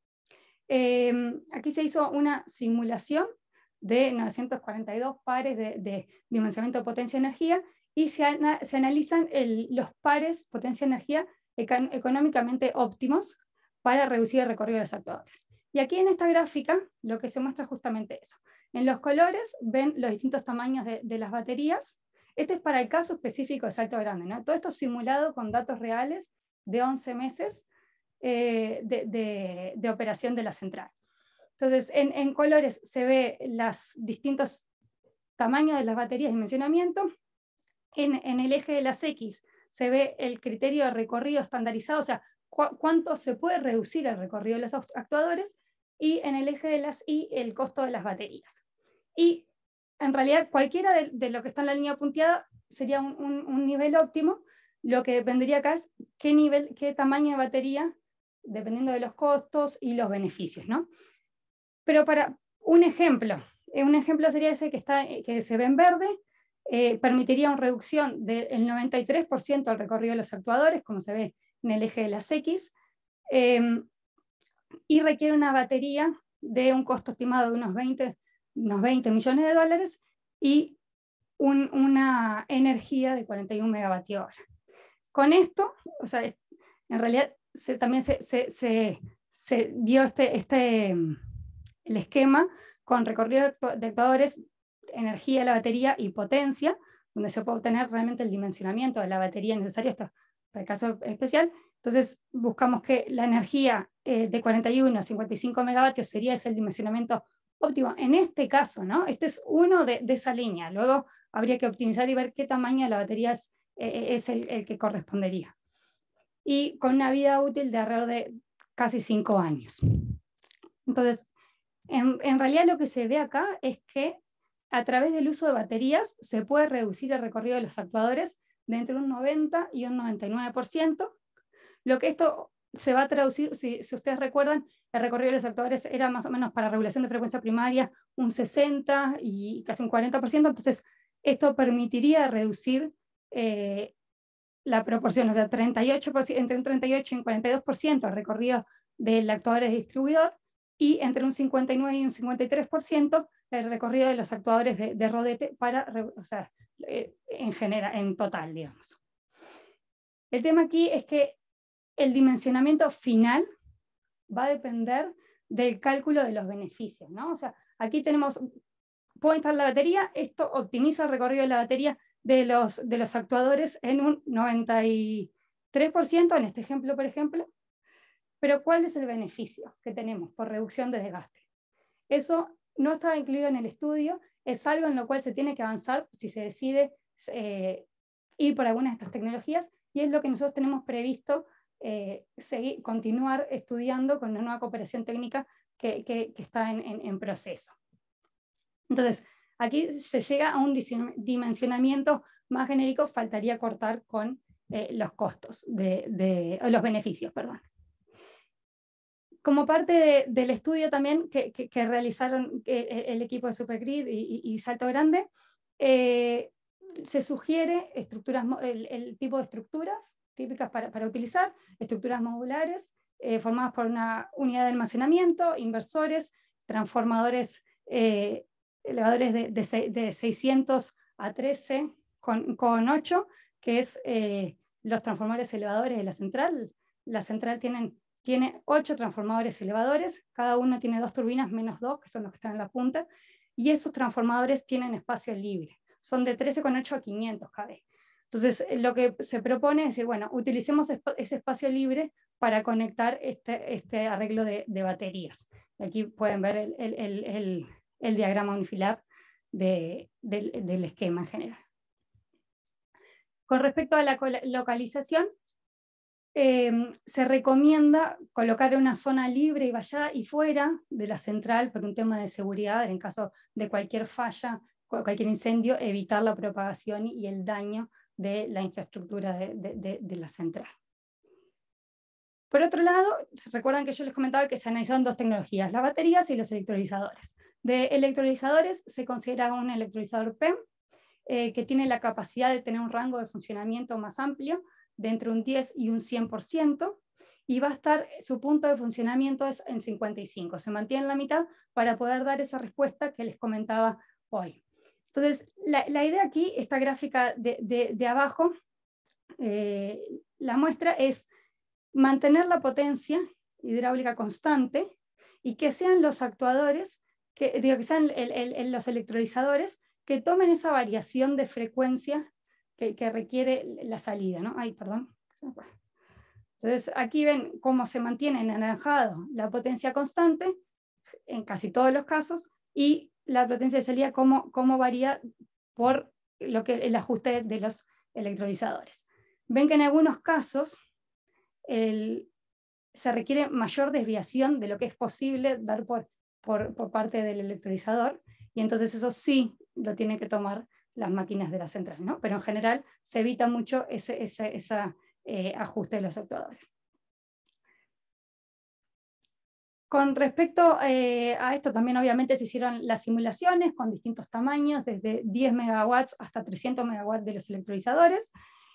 Aquí se hizo una simulación de 942 pares de dimensionamiento de potencia-energía y se analizan los pares potencia-energía económicamente óptimos para reducir el recorrido de los actuadores. Y aquí en esta gráfica lo que se muestra es justamente eso. En los colores ven los distintos tamaños de las baterías. Este es para el caso específico de Salto Grande, ¿no? Todo esto simulado con datos reales de 11 meses de operación de la central. Entonces, en colores se ve los distintos tamaños de las baterías de dimensionamiento. En el eje de las X se ve el criterio de recorrido estandarizado, o sea, cuánto se puede reducir el recorrido de los actuadores, y en el eje de las Y el costo de las baterías. Y en realidad cualquiera de lo que está en la línea punteada sería un nivel óptimo. Lo que dependería acá es qué tamaño de batería, dependiendo de los costos y los beneficios, ¿no? Pero para un ejemplo sería ese que se ve en verde, permitiría una reducción del 93% del recorrido de los actuadores, como se ve en el eje de las X, y requiere una batería de un costo estimado de unos 20 millones de dólares y una energía de 41 megavatios hora. Con esto, o sea, en realidad también se vio el esquema con recorrido de actuadores, energía de la batería y potencia, donde se puede obtener realmente el dimensionamiento de la batería necesaria para el caso especial. Entonces buscamos que la energía de 41 a 55 megavatios sería ese el dimensionamiento óptimo en este caso, ¿no? Este es uno de esa línea. Luego habría que optimizar y ver qué tamaño de la batería es el que correspondería. Y con una vida útil de alrededor de casi 5 años. Entonces, en realidad lo que se ve acá es que a través del uso de baterías se puede reducir el recorrido de los actuadores de entre un 90 y un 99%. Lo que esto se va a traducir, si ustedes recuerdan, el recorrido de los actuadores era más o menos para regulación de frecuencia primaria un 60 y casi un 40%, entonces esto permitiría reducir la proporción, o sea, 38%, entre un 38 y un 42% el recorrido del actuador distribuidor, y entre un 59 y un 53% el recorrido de los actuadores de rodete o sea, en general, en total, digamos. El tema aquí es que el dimensionamiento final va a depender del cálculo de los beneficios, ¿no? O sea, aquí tenemos, puedo instalar la batería, esto optimiza el recorrido de la batería de los actuadores en un 93%, en este ejemplo, por ejemplo, pero ¿cuál es el beneficio que tenemos por reducción de desgaste? Eso no estaba incluido en el estudio, es algo en lo cual se tiene que avanzar si se decide ir por alguna de estas tecnologías, y es lo que nosotros tenemos previsto continuar estudiando con una nueva cooperación técnica que está en proceso. Entonces, aquí se llega a un dimensionamiento más genérico, faltaría cortar con los costos, los beneficios, perdón. Como parte del estudio también que realizaron el equipo de Supergrid y Salto Grande, se sugiere el tipo de estructuras típicas para utilizar, estructuras modulares, formadas por una unidad de almacenamiento, inversores, transformadores, elevadores de 600 a 13 con 8, que es los transformadores elevadores de la central. La central tiene 8 transformadores elevadores, cada uno tiene 2 turbinas menos 2, que son los que están en la punta, y esos transformadores tienen espacio libre, son de 13,8 a 500 kV. Entonces, lo que se propone es decir, bueno, utilicemos ese espacio libre para conectar este arreglo de baterías. Aquí pueden ver el diagrama Unifilab del esquema en general. Con respecto a la localización, se recomienda colocar una zona libre y vallada y fuera de la central por un tema de seguridad, en caso de cualquier falla, cualquier incendio, evitar la propagación y el daño de la infraestructura de la central. Por otro lado, recuerdan que yo les comentaba que se analizaron 2 tecnologías, las baterías y los electrolizadores. De electrolizadores se considera un electrolizador PEM, que tiene la capacidad de tener un rango de funcionamiento más amplio, de entre un 10 y un 100%, y va a estar, su punto de funcionamiento es en 55, se mantiene en la mitad para poder dar esa respuesta que les comentaba hoy. Entonces, la idea aquí, esta gráfica de abajo, la muestra es mantener la potencia hidráulica constante y que sean los actuadores, que sean los electrolizadores que tomen esa variación de frecuencia que requiere la salida, ¿no? Ay, perdón. Entonces, aquí ven cómo se mantiene en anaranjado la potencia constante, en casi todos los casos, y la potencia de salida cómo varía por el ajuste de los electrolizadores. Ven que en algunos casos se requiere mayor desviación de lo que es posible dar por parte del electrolizador, y entonces eso sí lo tienen que tomar las máquinas de la central, ¿no? Pero en general se evita mucho ese ajuste de los actuadores. Con respecto a esto, también obviamente se hicieron las simulaciones con distintos tamaños, desde 10 megawatts hasta 300 megawatts de los electrolizadores,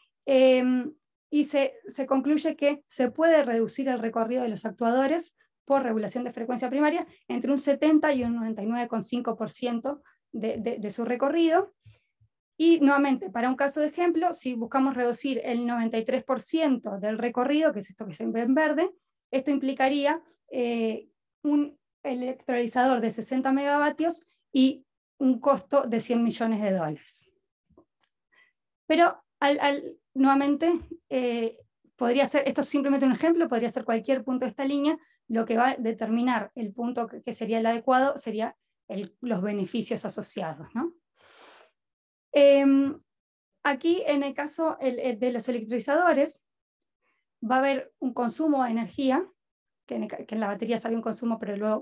y se concluye que se puede reducir el recorrido de los actuadores por regulación de frecuencia primaria entre un 70 y un 99,5% de su recorrido. Y nuevamente, para un caso de ejemplo, si buscamos reducir el 93% del recorrido, que es esto que se ve en verde, esto implicaría un electrolizador de 60 megavatios y un costo de $100 millones. Pero nuevamente, podría ser, esto es simplemente un ejemplo, podría ser cualquier punto de esta línea, lo que va a determinar el punto que sería el adecuado sería los beneficios asociados, ¿no? Aquí, en el caso de los electrolizadores, va a haber un consumo de energía, que en la batería había un consumo, pero luego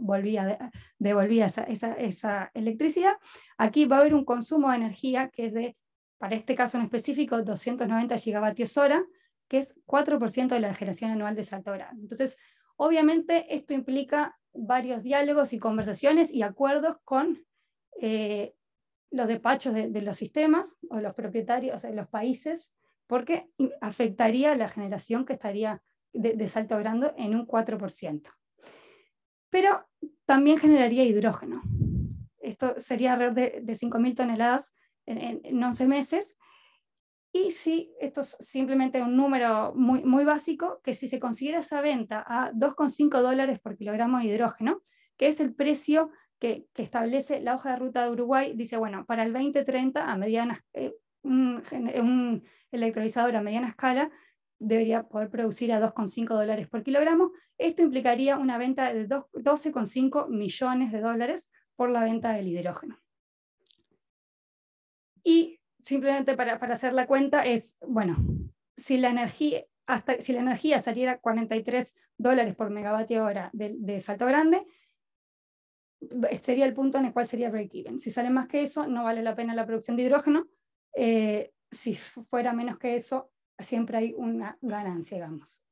devolvía esa electricidad. Aquí va a haber un consumo de energía que es de para este caso en específico, 290 gigavatios hora, que es 4% de la generación anual de Salto Grande. Entonces, obviamente, esto implica varios diálogos y conversaciones y acuerdos con los despachos de los sistemas o los propietarios de los países, porque afectaría la generación que estaría de Salto Grande en un 4%. Pero también generaría hidrógeno. Esto sería alrededor de 5.000 toneladas en 11 meses. Y si esto es simplemente un número muy, muy básico, que si se considera esa venta a $2,5 por kilogramo de hidrógeno, que es el precio que establece la hoja de ruta de Uruguay, dice, bueno, para el 2030, a un electrolizador a mediana escala debería poder producir a $2,5 por kilogramo. Esto implicaría una venta de 12,5 millones de dólares por la venta del hidrógeno. Y simplemente para hacer la cuenta es, bueno, si la energía saliera $43 por megavatio hora de Salto Grande, sería el punto en el cual sería break-even. Si sale más que eso, no vale la pena la producción de hidrógeno. Si fuera menos que eso, siempre hay una ganancia, digamos.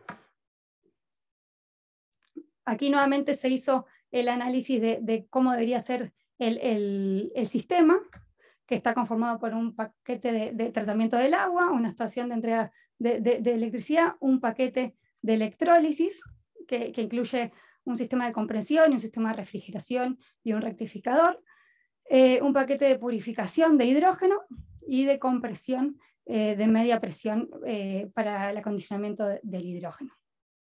Aquí nuevamente se hizo el análisis de cómo debería ser el sistema, que está conformado por un paquete de tratamiento del agua, una estación de entrega de electricidad, un paquete de electrólisis, que incluye un sistema de compresión y un sistema de refrigeración y un rectificador, un paquete de purificación de hidrógeno y de compresión de media presión para el acondicionamiento del hidrógeno.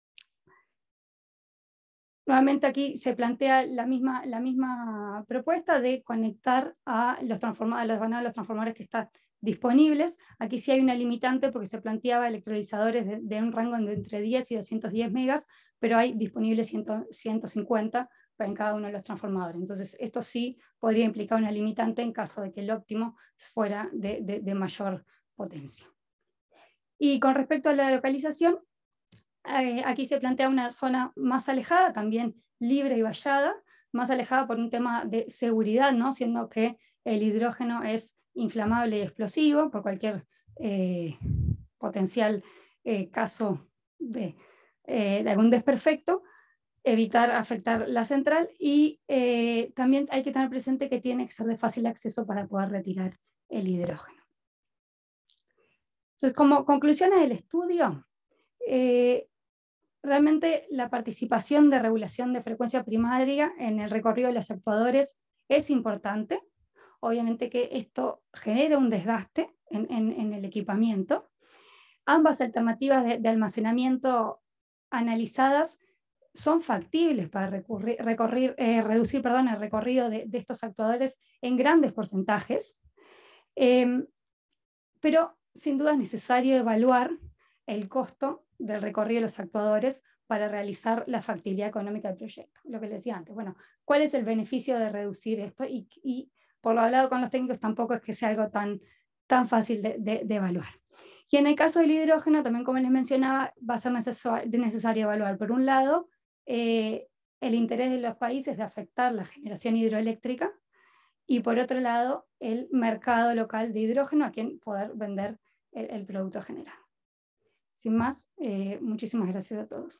Nuevamente aquí se plantea la misma propuesta de conectar a los transformadores que están disponibles. Aquí sí hay una limitante porque se planteaba electrolizadores de un rango de entre 10 y 210 megas, pero hay disponibles 150 en cada uno de los transformadores. Entonces esto sí podría implicar una limitante en caso de que el óptimo fuera de mayor potencia. Y con respecto a la localización, aquí se plantea una zona más alejada, también libre y vallada, más alejada por un tema de seguridad, ¿no? Siendo que el hidrógeno es inflamable y explosivo por cualquier potencial caso de algún desperfecto, evitar afectar la central y también hay que tener presente que tiene que ser de fácil acceso para poder retirar el hidrógeno. Entonces, como conclusiones del estudio, realmente la participación de regulación de frecuencia primaria en el recorrido de los actuadores es importante. Obviamente que esto genera un desgaste en el equipamiento. Ambas alternativas de almacenamiento analizadas son factibles para reducir el recorrido de estos actuadores en grandes porcentajes, pero sin duda es necesario evaluar el costo del recorrido de los actuadores para realizar la factibilidad económica del proyecto. Lo que les decía antes, bueno, ¿cuál es el beneficio de reducir esto? Y por lo hablado con los técnicos tampoco es que sea algo tan fácil de evaluar. Y en el caso del hidrógeno, también como les mencionaba, va a ser necesario evaluar, por un lado, el interés de los países de afectar la generación hidroeléctrica, y por otro lado, el mercado local de hidrógeno a quien poder vender el producto generado. Sin más, muchísimas gracias a todos.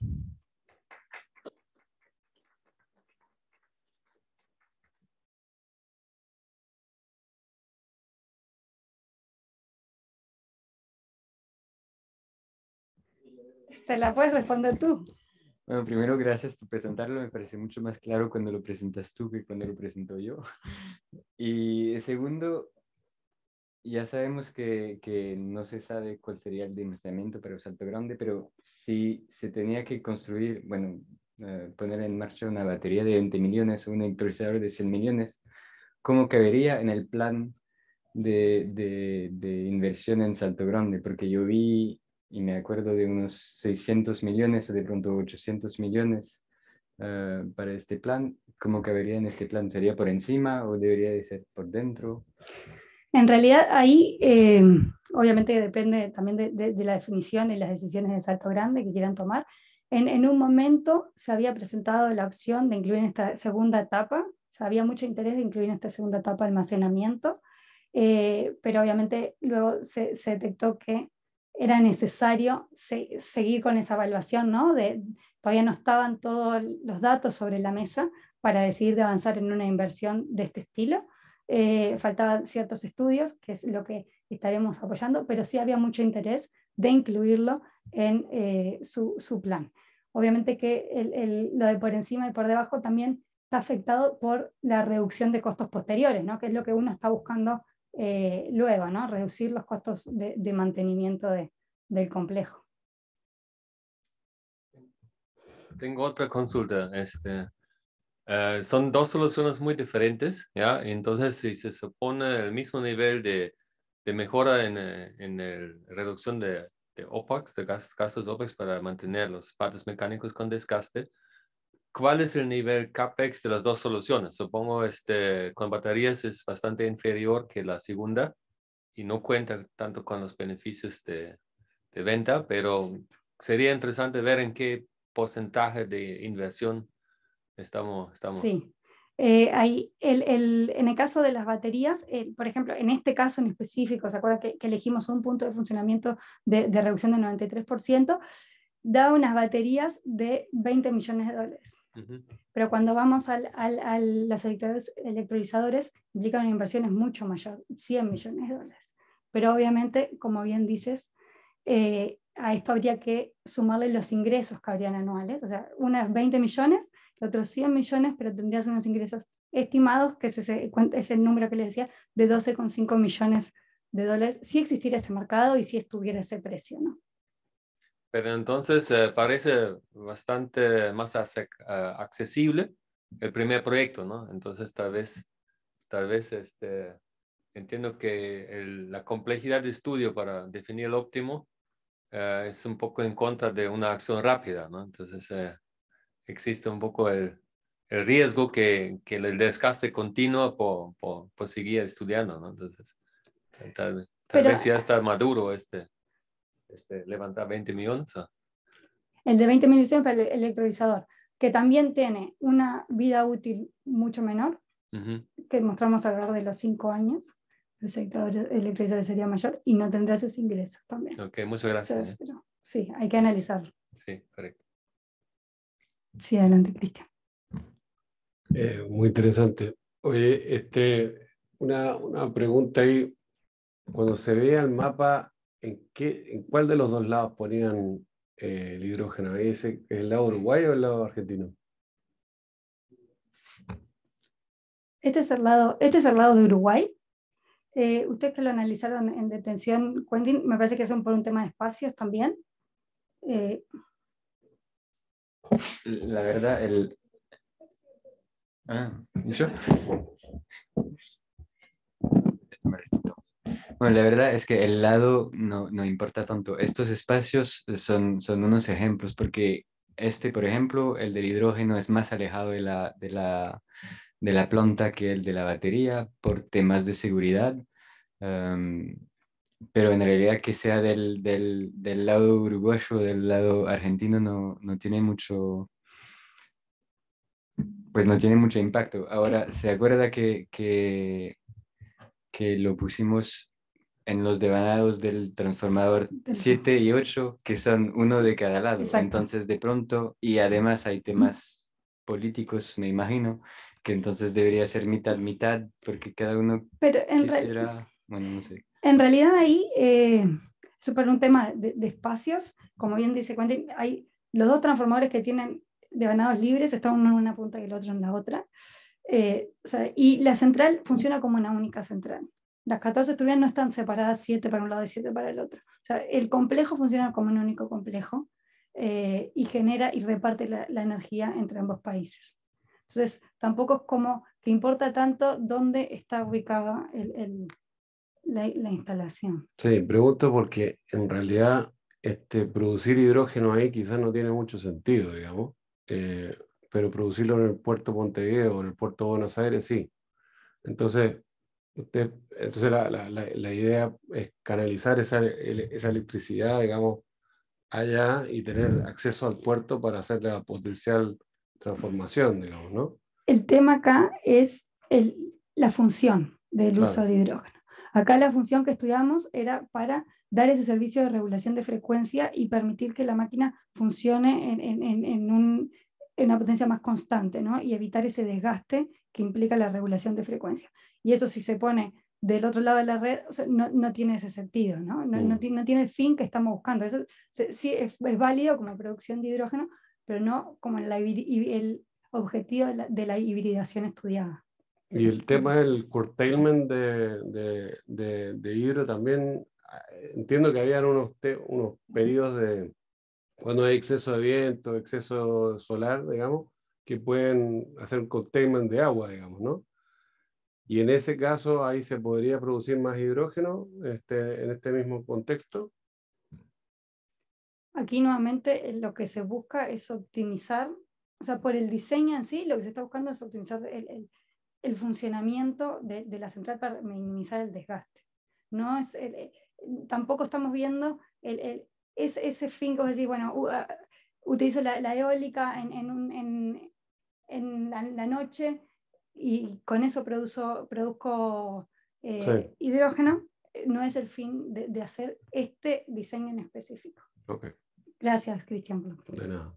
¿Te la puedes responder tú? Bueno, primero, gracias por presentarlo. Me parece mucho más claro cuando lo presentas tú que cuando lo presento yo. Y segundo, ya sabemos que no se sabe cuál sería el dimensionamiento para el Salto Grande, pero si se tenía que construir, bueno, poner en marcha una batería de 20 millones o un electrolizador de 100 millones, ¿cómo cabería en el plan de inversión en Salto Grande? Porque yo vi y me acuerdo de unos 600 millones o de pronto 800 millones para este plan. ¿Cómo cabería en este plan? ¿Sería por encima o debería de ser por dentro? En realidad ahí obviamente depende también de la definición y las decisiones de Salto Grande que quieran tomar. En un momento se había presentado la opción de incluir en esta segunda etapa, o sea, había mucho interés de incluir en esta segunda etapa almacenamiento. pero obviamente luego se detectó que era necesario seguir con esa evaluación, ¿no? Todavía no estaban todos los datos sobre la mesa para decidir de avanzar en una inversión de este estilo. Faltaban ciertos estudios, que es lo que estaremos apoyando, pero sí había mucho interés de incluirlo en su plan. Obviamente que lo de por encima y por debajo también está afectado por la reducción de costos posteriores, ¿no? Que es lo que uno está buscando luego, ¿no? Reducir los costos de mantenimiento del complejo. Tengo otra consulta. Son dos soluciones muy diferentes, ¿ya? Entonces, si se supone el mismo nivel de mejora en la reducción de OPEX, de gastos OPEX para mantener los partes mecánicos con desgaste, ¿cuál es el nivel CAPEX de las dos soluciones? Supongo con baterías es bastante inferior que la segunda y no cuenta tanto con los beneficios de venta, pero sería interesante ver en qué porcentaje de inversión estamos. Sí. En el caso de las baterías, por ejemplo, en este caso en específico, ¿se acuerdan que elegimos un punto de funcionamiento de reducción del 93%? Da unas baterías de $20 millones. Pero cuando vamos a los electrolizadores, implica una inversión es mucho mayor, $100 millones. Pero obviamente, como bien dices, a esto habría que sumarle los ingresos que habrían anuales, o sea, unas 20 millones, otros 100 millones, pero tendrías unos ingresos estimados, que es ese número que les decía, de $12,5 millones, si existiera ese mercado y si estuviera ese precio, ¿no? Pero entonces parece bastante más accesible el primer proyecto, ¿no? Entonces tal vez entiendo que la complejidad de estudio para definir el óptimo es un poco en contra de una acción rápida, ¿no? Entonces existe un poco el riesgo que el desgaste continúa por seguir estudiando, ¿no? Entonces tal vez ya está maduro levantar 20 millones. El de 20 millones para el electrolizador, que también tiene una vida útil mucho menor, que mostramos alrededor de los 5 años. El sector electrolizador sería mayor y no tendrás esos ingresos también. Ok, muchas gracias. Entonces, pero, sí, hay que analizarlo. Sí, correcto. Sí, adelante, Cristian. Muy interesante. Oye, una pregunta ahí. Cuando se veía el mapa, ¿en cuál de los dos lados ponían el hidrógeno? ¿El lado uruguayo o el lado argentino? Este es el lado de Uruguay. Ustedes que lo analizaron en detención, Quentin, me parece que son por un tema de espacios también. La verdad, ¿y yo? Bueno, la verdad es que el lado no importa tanto. Estos espacios son unos ejemplos, porque por ejemplo, el del hidrógeno es más alejado de la planta que el de la batería por temas de seguridad. Pero en realidad que sea del lado uruguayo o del lado argentino no tiene mucho, pues no tiene mucho impacto. Ahora, ¿se acuerda que lo pusimos en los devanados del transformador 7 y 8, que son uno de cada lado? Exacto. Entonces, de pronto, y además hay temas políticos, me imagino, que entonces debería ser mitad, porque cada uno quisiera, bueno, no sé. En realidad ahí, es por un tema de espacios, como bien dice Quentin, hay los dos transformadores que tienen devanados libres, están uno en una punta y el otro en la otra, y la central funciona como una única central. Las 14 turbinas no están separadas 7 para un lado y 7 para el otro. O sea, el complejo funciona como un único complejo y genera y reparte la energía entre ambos países. Entonces, tampoco es como que importa tanto dónde está ubicada la instalación. Sí, pregunto porque en realidad producir hidrógeno ahí quizás no tiene mucho sentido, digamos, pero producirlo en el puerto Montevideo o en el puerto de Buenos Aires sí. Entonces la idea es canalizar esa electricidad, digamos, allá y tener acceso al puerto para hacer la potencial transformación, digamos, ¿no? El tema acá es la función del uso Claro. del hidrógeno. Acá la función que estudiamos era para dar ese servicio de regulación de frecuencia y permitir que la máquina funcione en una potencia más constante, ¿no? Y evitar ese desgaste que implica la regulación de frecuencia. Y eso, si se pone del otro lado de la red, o sea, no tiene ese sentido, ¿no? No tiene el fin que estamos buscando. Eso sí es válido como producción de hidrógeno, pero no como el objetivo de la hibridación estudiada. Y el tema del curtailment de hidro también, entiendo que habían unos periodos de cuando hay exceso de viento, exceso solar, digamos, que pueden hacer un curtailment de agua, digamos, ¿no? Y en ese caso ahí se podría producir más hidrógeno en este mismo contexto. Aquí nuevamente lo que se busca es optimizar, o sea, por el diseño en sí, lo que se está buscando es optimizar el funcionamiento de la central para minimizar el desgaste. No es tampoco estamos viendo ese fin que vos decís, bueno, utilizo la eólica en la noche y con eso produzco Sí. hidrógeno. No es el fin de hacer este diseño en específico. Okay. Gracias, Cristian. De nada.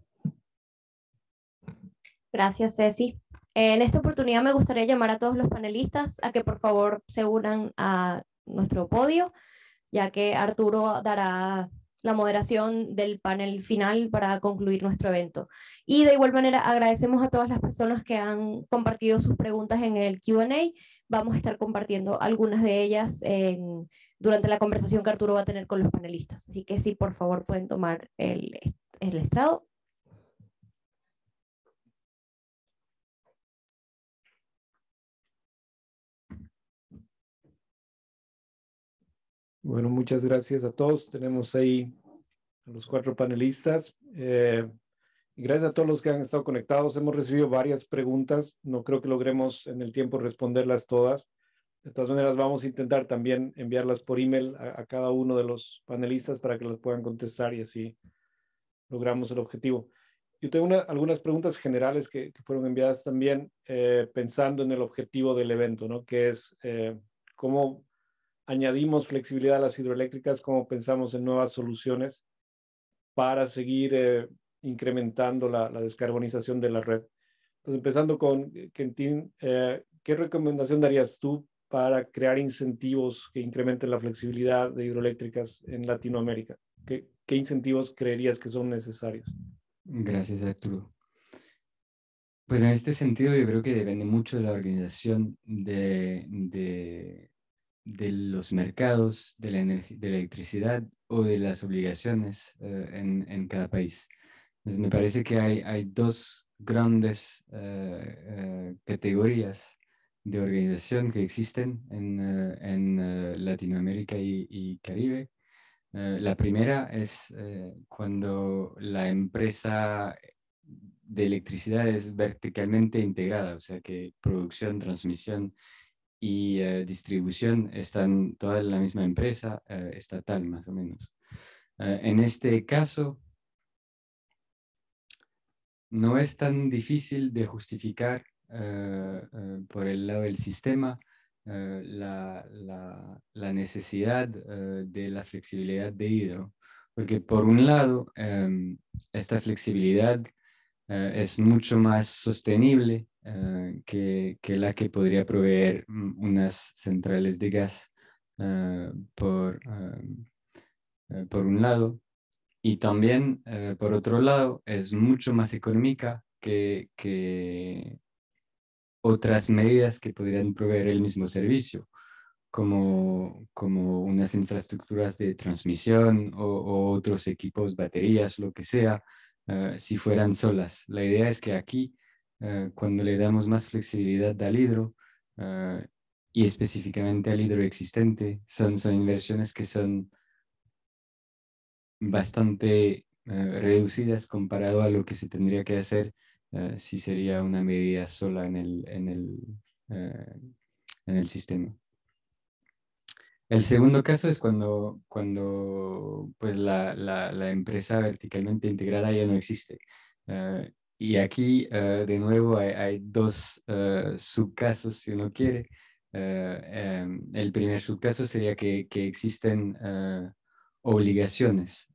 Gracias, Ceci. En esta oportunidad me gustaría llamar a todos los panelistas a que por favor se unan a nuestro podio, ya que Arturo dará la moderación del panel final para concluir nuestro evento. Y de igual manera agradecemos a todas las personas que han compartido sus preguntas en el Q&A. Vamos a estar compartiendo algunas de ellas durante la conversación que Arturo va a tener con los panelistas. Así que sí, por favor, pueden tomar el estrado. Bueno, muchas gracias a todos. Tenemos ahí a los 4 panelistas. Y gracias a todos los que han estado conectados. Hemos recibido varias preguntas. No creo que logremos en el tiempo responderlas todas. De todas maneras, vamos a intentar también enviarlas por email a cada uno de los panelistas para que las puedan contestar y así logramos el objetivo. Yo tengo algunas preguntas generales que fueron enviadas también pensando en el objetivo del evento, ¿no? Que es cómo añadimos flexibilidad a las hidroeléctricas, cómo pensamos en nuevas soluciones para seguir incrementando la descarbonización de la red. Entonces, empezando con Quentin, ¿qué recomendación darías tú para crear incentivos que incrementen la flexibilidad de hidroeléctricas en Latinoamérica? ¿Qué incentivos creerías que son necesarios? Gracias, Arturo. Pues en este sentido yo creo que depende mucho de la organización de los mercados, de la electricidad o de las obligaciones en cada país. Entonces, me parece que hay dos grandes categorías de organización que existen en Latinoamérica y Caribe. La primera es cuando la empresa de electricidad es verticalmente integrada, o sea que producción, transmisión y distribución están todas en la misma empresa estatal, más o menos. En este caso, no es tan difícil de justificar por el lado del sistema la necesidad de la flexibilidad de hidro, porque por un lado, esta flexibilidad es mucho más sostenible que la que podría proveer unas centrales de gas por un lado, y también por otro lado es mucho más económica que otras medidas que podrían proveer el mismo servicio, como unas infraestructuras de transmisión o otros equipos, baterías, lo que sea, si fueran solas. La idea es que aquí, cuando le damos más flexibilidad al hidro, y específicamente al hidro existente, son inversiones que son bastante reducidas comparado a lo que se tendría que hacer si sería una medida sola en el sistema. El segundo caso es cuando pues la empresa verticalmente integrada ya no existe. Y aquí, de nuevo, hay dos subcasos, si uno quiere. El primer subcaso sería que existen obligaciones.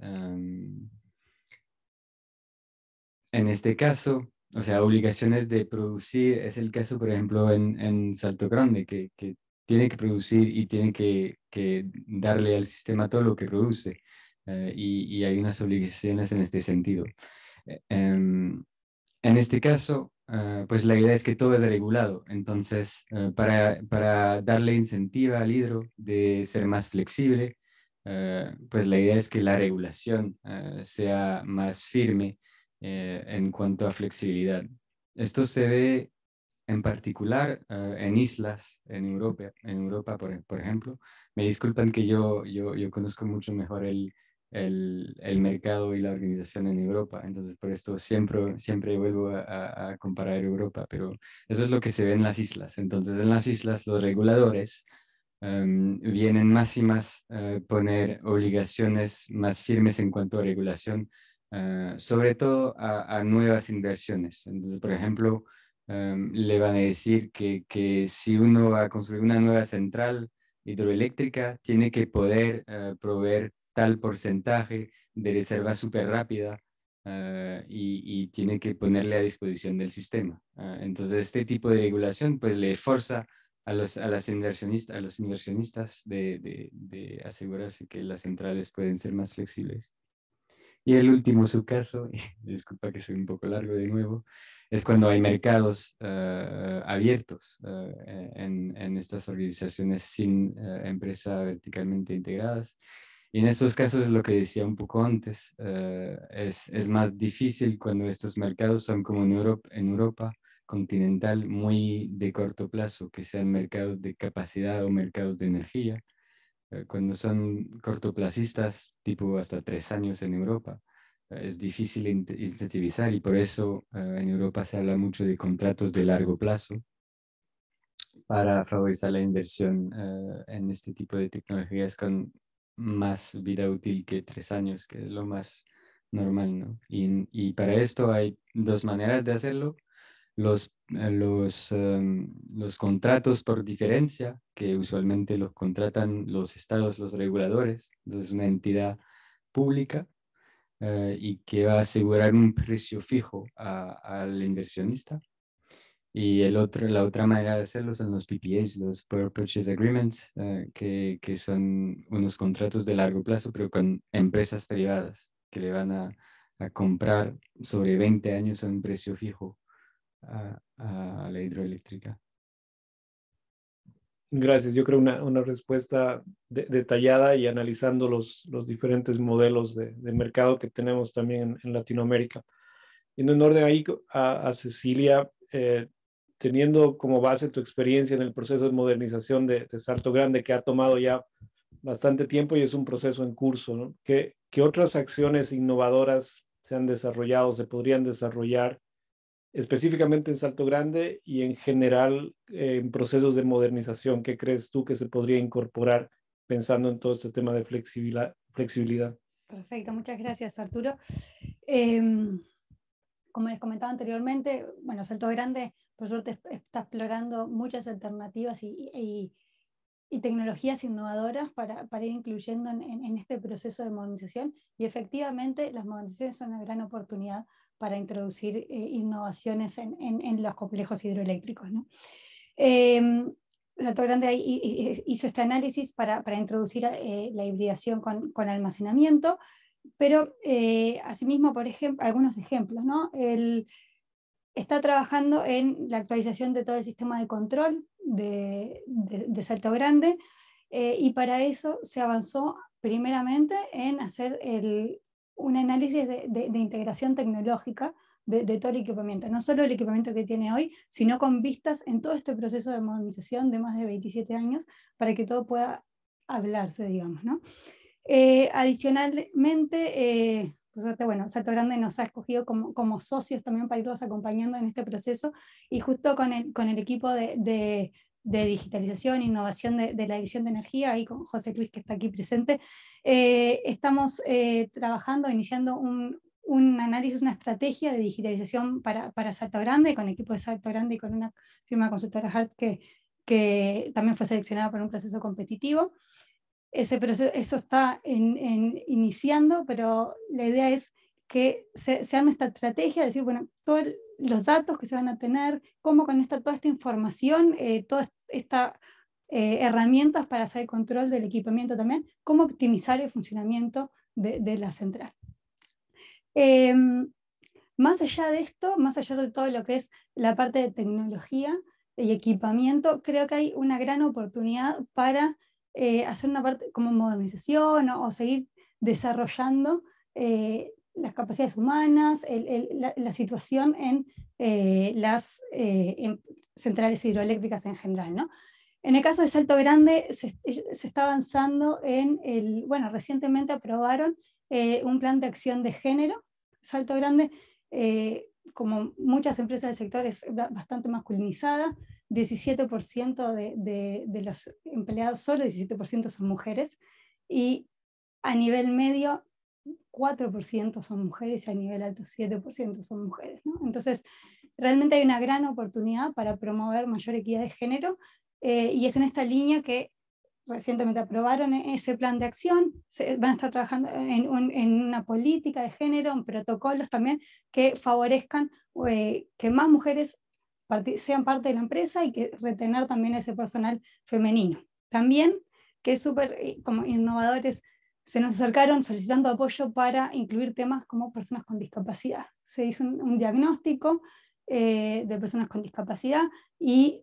En este caso, o sea, obligaciones de producir, es el caso, por ejemplo, en Salto Grande, que tiene que producir y tiene que darle al sistema todo lo que produce. Y hay unas obligaciones en este sentido. En este caso, pues la idea es que todo es regulado. Entonces, para darle incentiva al hidro de ser más flexible, pues la idea es que la regulación sea más firme en cuanto a flexibilidad. Esto se ve en particular en islas en Europa por ejemplo. Me disculpan que yo conozco mucho mejor el mercado y la organización en Europa, entonces por esto siempre vuelvo a comparar Europa, pero eso es lo que se ve en las islas. Entonces en las islas los reguladores vienen más y más poner obligaciones más firmes en cuanto a regulación, sobre todo a nuevas inversiones. Entonces, por ejemplo, le van a decir que si uno va a construir una nueva central hidroeléctrica, tiene que poder proveer tal porcentaje de reserva súper rápida y tiene que ponerle a disposición del sistema. Entonces, este tipo de regulación pues le forza a los inversionistas de asegurarse que las centrales pueden ser más flexibles. Y el último subcaso, disculpa que soy un poco largo de nuevo, es cuando hay mercados abiertos en estas organizaciones sin empresas verticalmente integradas. Y en estos casos, lo que decía un poco antes, es más difícil cuando estos mercados son como en Europa continental, muy de corto plazo, que sean mercados de capacidad o mercados de energía. Cuando son cortoplacistas, tipo hasta 3 años en Europa, es difícil incentivizar y por eso en Europa se habla mucho de contratos de largo plazo para favorecer la inversión en este tipo de tecnologías con más vida útil que 3 años, que es lo más normal, ¿no? Y para esto hay 2 maneras de hacerlo. Los contratos por diferencia, que usualmente los contratan los estados, los reguladores, entonces una entidad pública y que va a asegurar un precio fijo al inversionista. Y la otra manera de hacerlo son los PPAs, los Power Purchase Agreements, que son unos contratos de largo plazo, pero con empresas privadas que le van a comprar sobre 20 años a un precio fijo a la hidroeléctrica. Gracias. Yo creo una respuesta detallada y analizando los diferentes modelos de mercado que tenemos también en Latinoamérica. Yendo en orden ahí a Cecilia, teniendo como base tu experiencia en el proceso de modernización de Salto Grande, que ha tomado ya bastante tiempo y es un proceso en curso, ¿no? ¿Qué otras acciones innovadoras se han desarrollado, se podrían desarrollar específicamente en Salto Grande y en general en procesos de modernización? ¿Qué crees tú que se podría incorporar pensando en todo este tema de flexibilidad? Perfecto, muchas gracias, Arturo. Como les comentaba anteriormente, bueno, Salto Grande, por suerte, está explorando muchas alternativas y tecnologías innovadoras para ir incluyendo en este proceso de modernización, y efectivamente las modernizaciones son una gran oportunidad para introducir innovaciones en los complejos hidroeléctricos, ¿no? Salto Grande hizo este análisis para introducir la hibridación con almacenamiento, pero asimismo, por ejemplo, algunos ejemplos, ¿no? Está trabajando en la actualización de todo el sistema de control de Salto Grande, y para eso se avanzó primeramente en hacer un análisis de integración tecnológica de todo el equipamiento, no solo el equipamiento que tiene hoy, sino con vistas en todo este proceso de modernización de más de 27 años, para que todo pueda hablarse, digamos, ¿no? Adicionalmente, por suerte, bueno, Salto Grande nos ha escogido como socios también para irlos acompañando en este proceso, y justo con el equipo de digitalización e innovación de la División de Energía, ahí con José Luis, que está aquí presente, estamos trabajando, iniciando un análisis, una estrategia de digitalización para Salto Grande, con el equipo de Salto Grande y con una firma consultora Hart que que también fue seleccionada para un proceso competitivo. Ese proceso, eso está iniciando, pero la idea es que se arme esta estrategia, de decir, bueno, todos los datos que se van a tener, cómo conectar toda esta información, todas estas herramientas para hacer el control del equipamiento también, cómo optimizar el funcionamiento de la central. Más allá de esto, más allá de todo lo que es la parte de tecnología y equipamiento, creo que hay una gran oportunidad para hacer una parte como modernización o seguir desarrollando las capacidades humanas, la situación en las centrales hidroeléctricas en general, ¿no? En el caso de Salto Grande se está avanzando bueno, recientemente aprobaron un plan de acción de género. Salto Grande, como muchas empresas del sector, es bastante masculinizada. 17% de los empleados, solo 17% son mujeres, y a nivel medio 4% son mujeres y a nivel alto 7% son mujeres, ¿no? Entonces, realmente hay una gran oportunidad para promover mayor equidad de género, y es en esta línea que recientemente aprobaron ese plan de acción. Van a estar trabajando en una política de género, en protocolos también que favorezcan que más mujeres sean parte de la empresa y que retener también ese personal femenino. También, que es súper como innovadores, se nos acercaron solicitando apoyo para incluir temas como personas con discapacidad. Se hizo un diagnóstico de personas con discapacidad y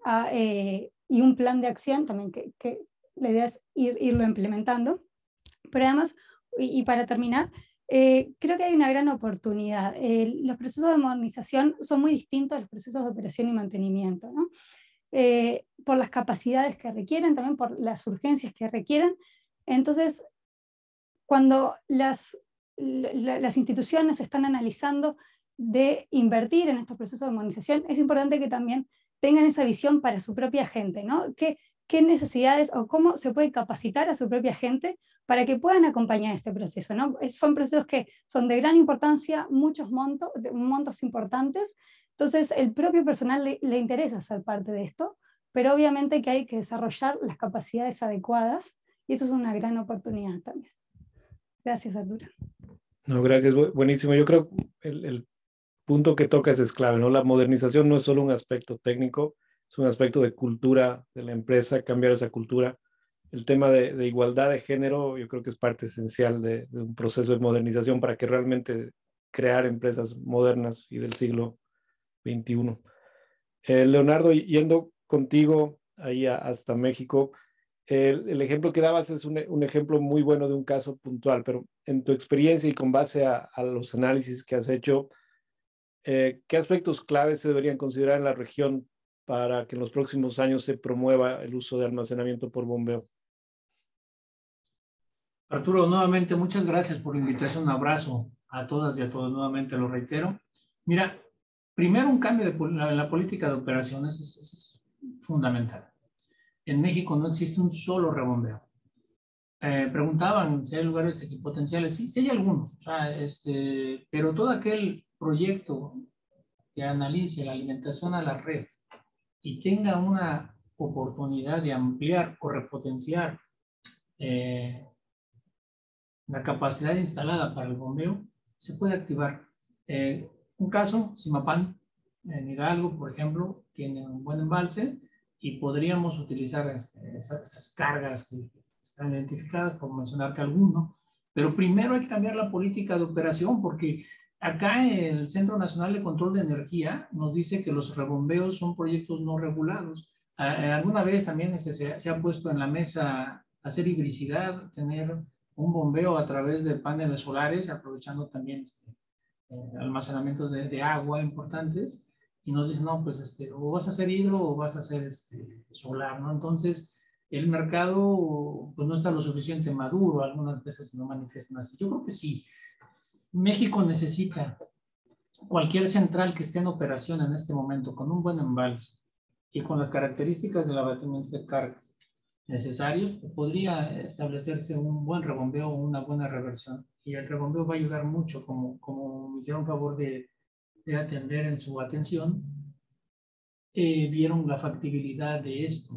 un plan de acción también que la idea es irlo implementando. Pero además, y para terminar, creo que hay una gran oportunidad. Los procesos de modernización son muy distintos a los procesos de operación y mantenimiento, ¿no? Por las capacidades que requieren, también por las urgencias que requieren. Entonces, cuando las instituciones están analizando de invertir en estos procesos de modernización, es importante que también tengan esa visión para su propia gente, ¿no? ¿Qué necesidades o cómo se puede capacitar a su propia gente para que puedan acompañar este proceso, ¿no? Son procesos que son de gran importancia, muchos montos importantes, entonces el propio personal le interesa ser parte de esto, pero obviamente que hay que desarrollar las capacidades adecuadas y eso es una gran oportunidad también. Gracias, Arturo. No, gracias, buenísimo. Yo creo que el punto que tocas es clave, ¿no? La modernización no es solo un aspecto técnico, es un aspecto de cultura de la empresa, cambiar esa cultura. El tema de igualdad de género yo creo que es parte esencial de un proceso de modernización para que realmente crear empresas modernas y del siglo XXI. Leonardo, yendo contigo ahí hasta México, el ejemplo que dabas es un ejemplo muy bueno de un caso puntual, pero en tu experiencia y con base a los análisis que has hecho, ¿qué aspectos claves se deberían considerar en la región para que en los próximos años se promueva el uso de almacenamiento por bombeo? Arturo, nuevamente muchas gracias por la invitación. Un abrazo a todas y a todos, nuevamente lo reitero. Mira, primero un cambio en la política de operaciones es fundamental. En México no existe un solo rebombeo. Preguntaban si hay lugares equipotenciales. Sí, sí hay algunos, o sea, pero todo aquel proyecto que analice la alimentación a la red y tenga una oportunidad de ampliar o repotenciar la capacidad instalada para el bombeo, se puede activar. Un caso, Zimapán, en Hidalgo, por ejemplo, tiene un buen embalse y podríamos utilizar esas cargas que están identificadas, por mencionarte alguno, pero primero hay que cambiar la política de operación porque acá el Centro Nacional de Control de Energía nos dice que los rebombeos son proyectos no regulados. Alguna vez también se ha puesto en la mesa hacer hibricidad, tener un bombeo a través de paneles solares, aprovechando también almacenamientos de agua importantes, y nos dicen, no, pues o vas a hacer hidro o vas a hacer solar, ¿no? Entonces, el mercado pues, no está lo suficiente maduro, algunas veces no manifiestan así. Yo creo que sí. México necesita cualquier central que esté en operación en este momento con un buen embalse y con las características del abatimiento de cargas necesarios, podría establecerse un buen rebombeo o una buena reversión. Y el rebombeo va a ayudar mucho, como me hicieron favor de atender en su atención, vieron la factibilidad de esto.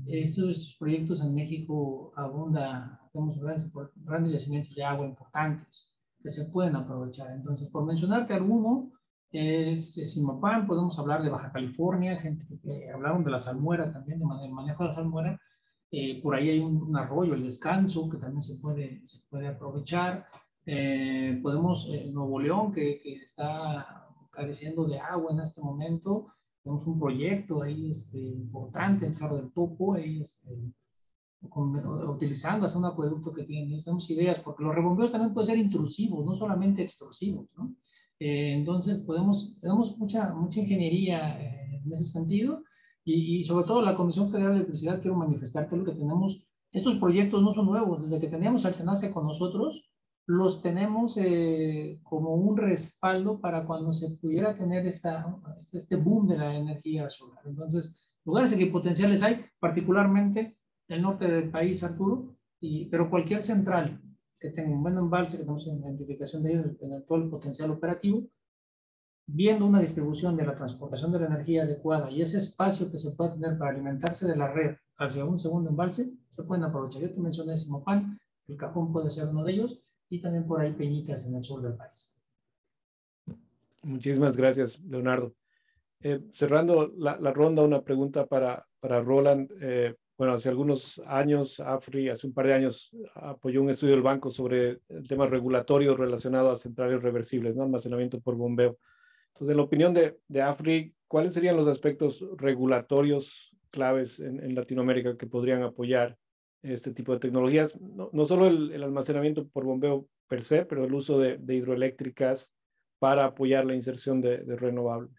estos proyectos en México tenemos grandes yacimientos de agua importantes que se pueden aprovechar. Entonces, por mencionarte alguno, es Simapán, podemos hablar de Baja California, gente que hablaron de la salmuera también, de manejo de la salmuera. Por ahí hay un arroyo, el Descanso, que también se puede aprovechar. Podemos, Nuevo León, que está careciendo de agua en este momento. Tenemos un proyecto ahí importante en Cerro del Topo, ahí utilizando hasta un acueducto que tienen. Tenemos ideas, porque los rebombeos también pueden ser intrusivos, no solamente extrusivos, ¿no? Entonces, tenemos mucha ingeniería en ese sentido, y sobre todo la Comisión Federal de Electricidad, quiero manifestarte lo que tenemos. Estos proyectos no son nuevos, desde que teníamos al SENACE con nosotros, los tenemos como un respaldo para cuando se pudiera tener este boom de la energía solar. Entonces, lugares en que potenciales hay, particularmente el norte del país, Arturo, pero cualquier central que tenga un buen embalse, que tenemos una identificación de ellos, tener todo el potencial operativo, viendo una distribución de la transportación de la energía adecuada y ese espacio que se puede tener para alimentarse de la red hacia un segundo embalse, se pueden aprovechar. Yo te mencioné Simapán, el Cajón puede ser uno de ellos, y también por ahí Peñitas en el sur del país. Muchísimas gracias, Leonardo. Cerrando la ronda, una pregunta para Roland. Bueno, hace algunos años, AFRI, hace un par de años, apoyó un estudio del banco sobre el tema regulatorio relacionado a centrales reversibles, ¿no? Almacenamiento por bombeo. Entonces, en la opinión de AFRI, ¿cuáles serían los aspectos regulatorios claves en Latinoamérica que podrían apoyar este tipo de tecnologías? No solo el almacenamiento por bombeo per se, pero el uso de hidroeléctricas para apoyar la inserción de renovables.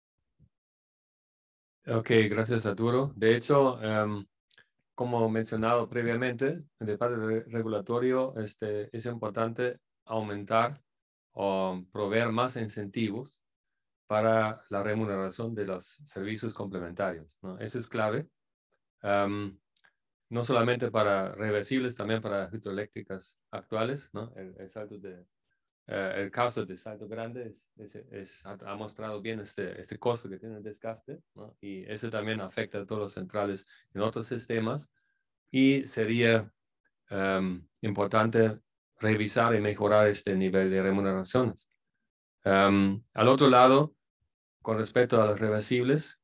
Ok, gracias, Arturo. De hecho, como mencionado previamente, de parte regulatorio, es importante aumentar o proveer más incentivos para la remuneración de los servicios complementarios, ¿no? Eso es clave, no solamente para reversibles, también para hidroeléctricas actuales, ¿no? El caso de Salto Grande ha mostrado bien este costo que tiene el desgaste, ¿no? Y eso también afecta a todos los centrales en otros sistemas, y sería importante revisar y mejorar este nivel de remuneraciones. Al otro lado, con respecto a los reversibles,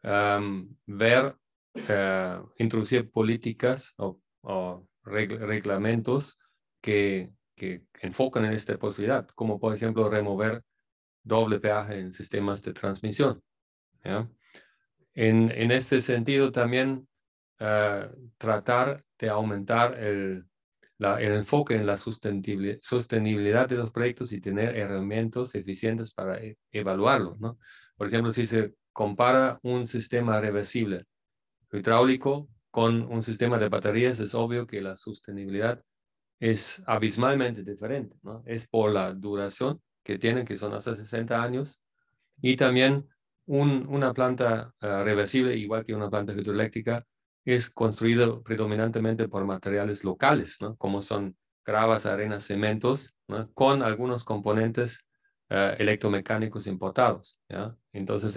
introducir políticas o reglamentos que enfocan en esta posibilidad, como por ejemplo remover doble peaje en sistemas de transmisión, ¿ya? En este sentido también tratar de aumentar el enfoque en la sostenibilidad de los proyectos y tener herramientas eficientes para evaluarlo, ¿no? Por ejemplo, si se compara un sistema reversible hidráulico con un sistema de baterías, es obvio que la sostenibilidad es abismalmente diferente, ¿no? Es por la duración que tienen, que son hasta 60 años, y también una planta reversible, igual que una planta hidroeléctrica, es construido predominantemente por materiales locales, ¿no? Como son gravas, arenas, cementos, ¿no? Con algunos componentes electromecánicos importados, ¿ya? Entonces,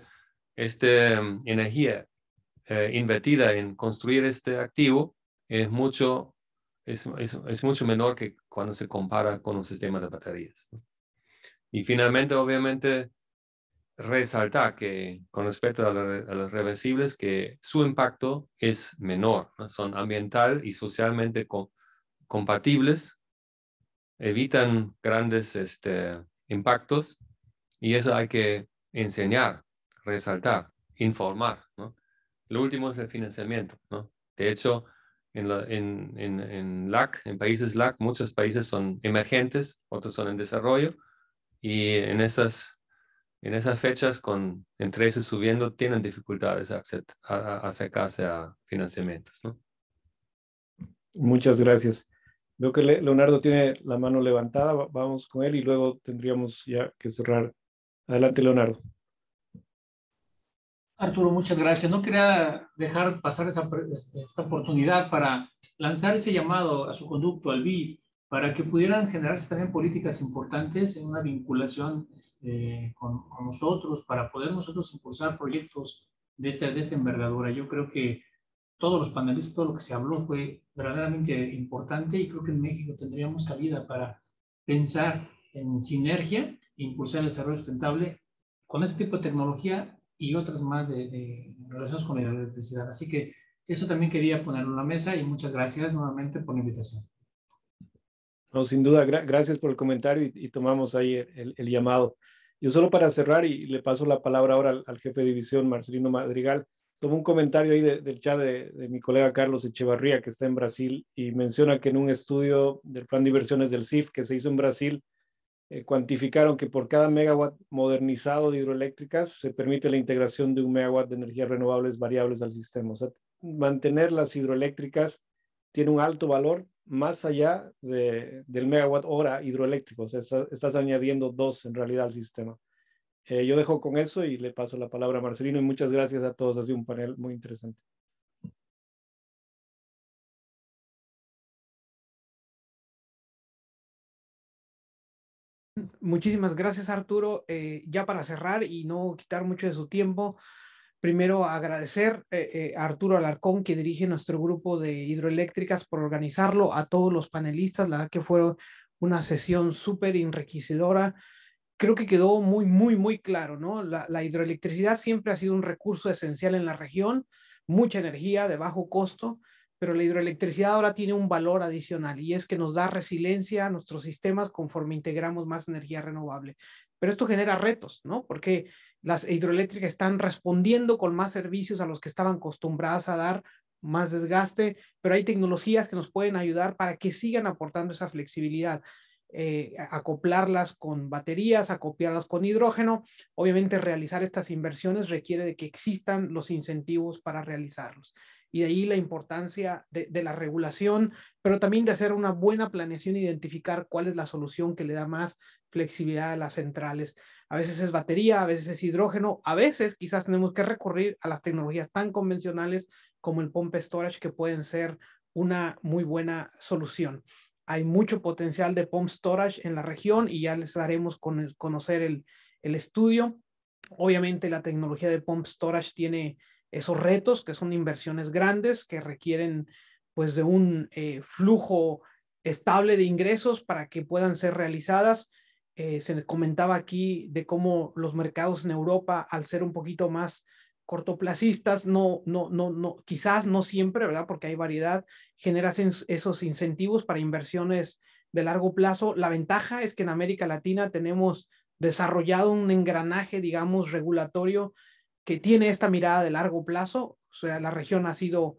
energía invertida en construir este activo es mucho menor que cuando se compara con un sistema de baterías, ¿no? Y finalmente, obviamente, resaltar que con respecto a los reversibles, que su impacto es menor, ¿no? Son ambiental y socialmente compatibles, evitan grandes impactos, y eso hay que enseñar, resaltar, informar, ¿no? Lo último es el financiamiento, ¿no? De hecho, en LAC, en países LAC, muchos países son emergentes, otros son en desarrollo, y en esas fechas, con intereses subiendo, tienen dificultades a acercarse a financiamientos, ¿no? Muchas gracias. Veo que Leonardo tiene la mano levantada. Vamos con él y luego tendríamos ya que cerrar. Adelante, Leonardo. Arturo, muchas gracias. No quería dejar pasar esta oportunidad para lanzar ese llamado a su conducto, al BID, para que pudieran generarse también políticas importantes en una vinculación con nosotros, para poder nosotros impulsar proyectos de esta envergadura. Yo creo que todos los panelistas, todo lo que se habló fue verdaderamente importante y creo que en México tendríamos cabida para pensar en sinergia e impulsar el desarrollo sustentable con este tipo de tecnología y otras más relacionadas con la electricidad. Así que eso también quería ponerlo en la mesa y muchas gracias nuevamente por la invitación. No, sin duda, gracias por el comentario y tomamos ahí el llamado. Yo solo para cerrar y le paso la palabra ahora al jefe de división, Marcelino Madrigal, tomo un comentario ahí del chat de mi colega Carlos Echevarría, que está en Brasil, y menciona que en un estudio del plan de inversiones del CIF que se hizo en Brasil, cuantificaron que por cada megawatt modernizado de hidroeléctricas se permite la integración de 1 megawatt de energías renovables variables al sistema. O sea, mantener las hidroeléctricas tiene un alto valor más allá del megawatt hora hidroeléctrico. O sea, estás añadiendo 2 en realidad al sistema. Yo dejo con eso y le paso la palabra a Marcelino y muchas gracias a todos. Ha sido un panel muy interesante. Muchísimas gracias, Arturo. Ya para cerrar y no quitar mucho de su tiempo, primero agradecer a Arturo Alarcón, que dirige nuestro grupo de hidroeléctricas, por organizarlo, a todos los panelistas. La verdad que fue una sesión súper enriquecedora. Creo que quedó muy claro, ¿no? La hidroelectricidad siempre ha sido un recurso esencial en la región, mucha energía de bajo costo, pero la hidroelectricidad ahora tiene un valor adicional y es que nos da resiliencia a nuestros sistemas conforme integramos más energía renovable. Pero esto genera retos, ¿no? Porque las hidroeléctricas están respondiendo con más servicios a los que estaban acostumbradas a dar, más desgaste, pero hay tecnologías que nos pueden ayudar para que sigan aportando esa flexibilidad. Acoplarlas con baterías, acoplarlas con hidrógeno. Obviamente realizar estas inversiones requiere de que existan los incentivos para realizarlos. Y de ahí la importancia de la regulación, pero también de hacer una buena planeación e identificar cuál es la solución que le da más flexibilidad a las centrales. A veces es batería, a veces es hidrógeno, a veces quizás tenemos que recurrir a las tecnologías tan convencionales como el pump storage, que pueden ser una muy buena solución. Hay mucho potencial de pump storage en la región y ya les daremos conocer el estudio. Obviamente la tecnología de pump storage tiene esos retos, que son inversiones grandes que requieren pues de un flujo estable de ingresos para que puedan ser realizadas. Se comentaba aquí de cómo los mercados en Europa, al ser un poquito más cortoplacistas, quizás no siempre, ¿verdad? Porque hay variedad, generan esos incentivos para inversiones de largo plazo. La ventaja es que en América Latina tenemos desarrollado un engranaje, digamos, regulatorio que tiene esta mirada de largo plazo. O sea, la región ha sido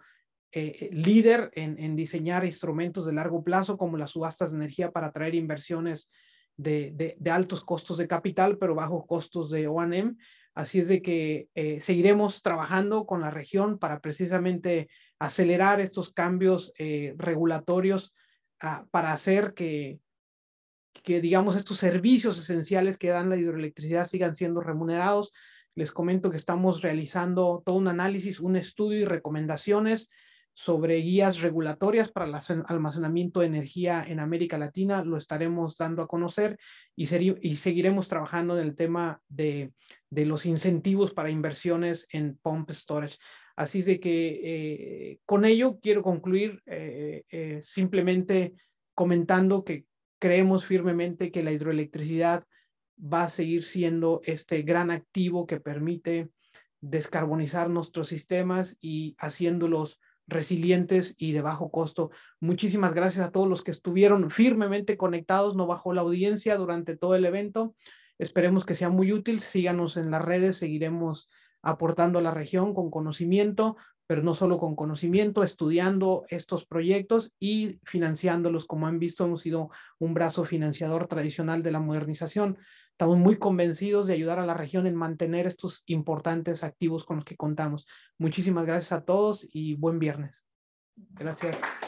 líder en diseñar instrumentos de largo plazo, como las subastas de energía, para atraer inversiones de altos costos de capital, pero bajos costos de O&M. Así es de que seguiremos trabajando con la región para precisamente acelerar estos cambios regulatorios para hacer que, digamos, estos servicios esenciales que dan la hidroelectricidad sigan siendo remunerados. Les comento que estamos realizando todo un análisis, un estudio y recomendaciones sobre guías regulatorias para el almacenamiento de energía en América Latina. Lo estaremos dando a conocer y seguiremos trabajando en el tema de los incentivos para inversiones en pump storage. Así es de que con ello quiero concluir simplemente comentando que creemos firmemente que la hidroelectricidad va a seguir siendo este gran activo que permite descarbonizar nuestros sistemas y haciéndolos resilientes y de bajo costo. Muchísimas gracias a todos los que estuvieron firmemente conectados, no bajó la audiencia durante todo el evento. Esperemos que sea muy útil. Síganos en las redes, seguiremos aportando a la región con conocimiento, pero no solo con conocimiento, estudiando estos proyectos y financiándolos. Como han visto, hemos sido un brazo financiador tradicional de la modernización. Estamos muy convencidos de ayudar a la región en mantener estos importantes activos con los que contamos. Muchísimas gracias a todos y buen viernes. Gracias.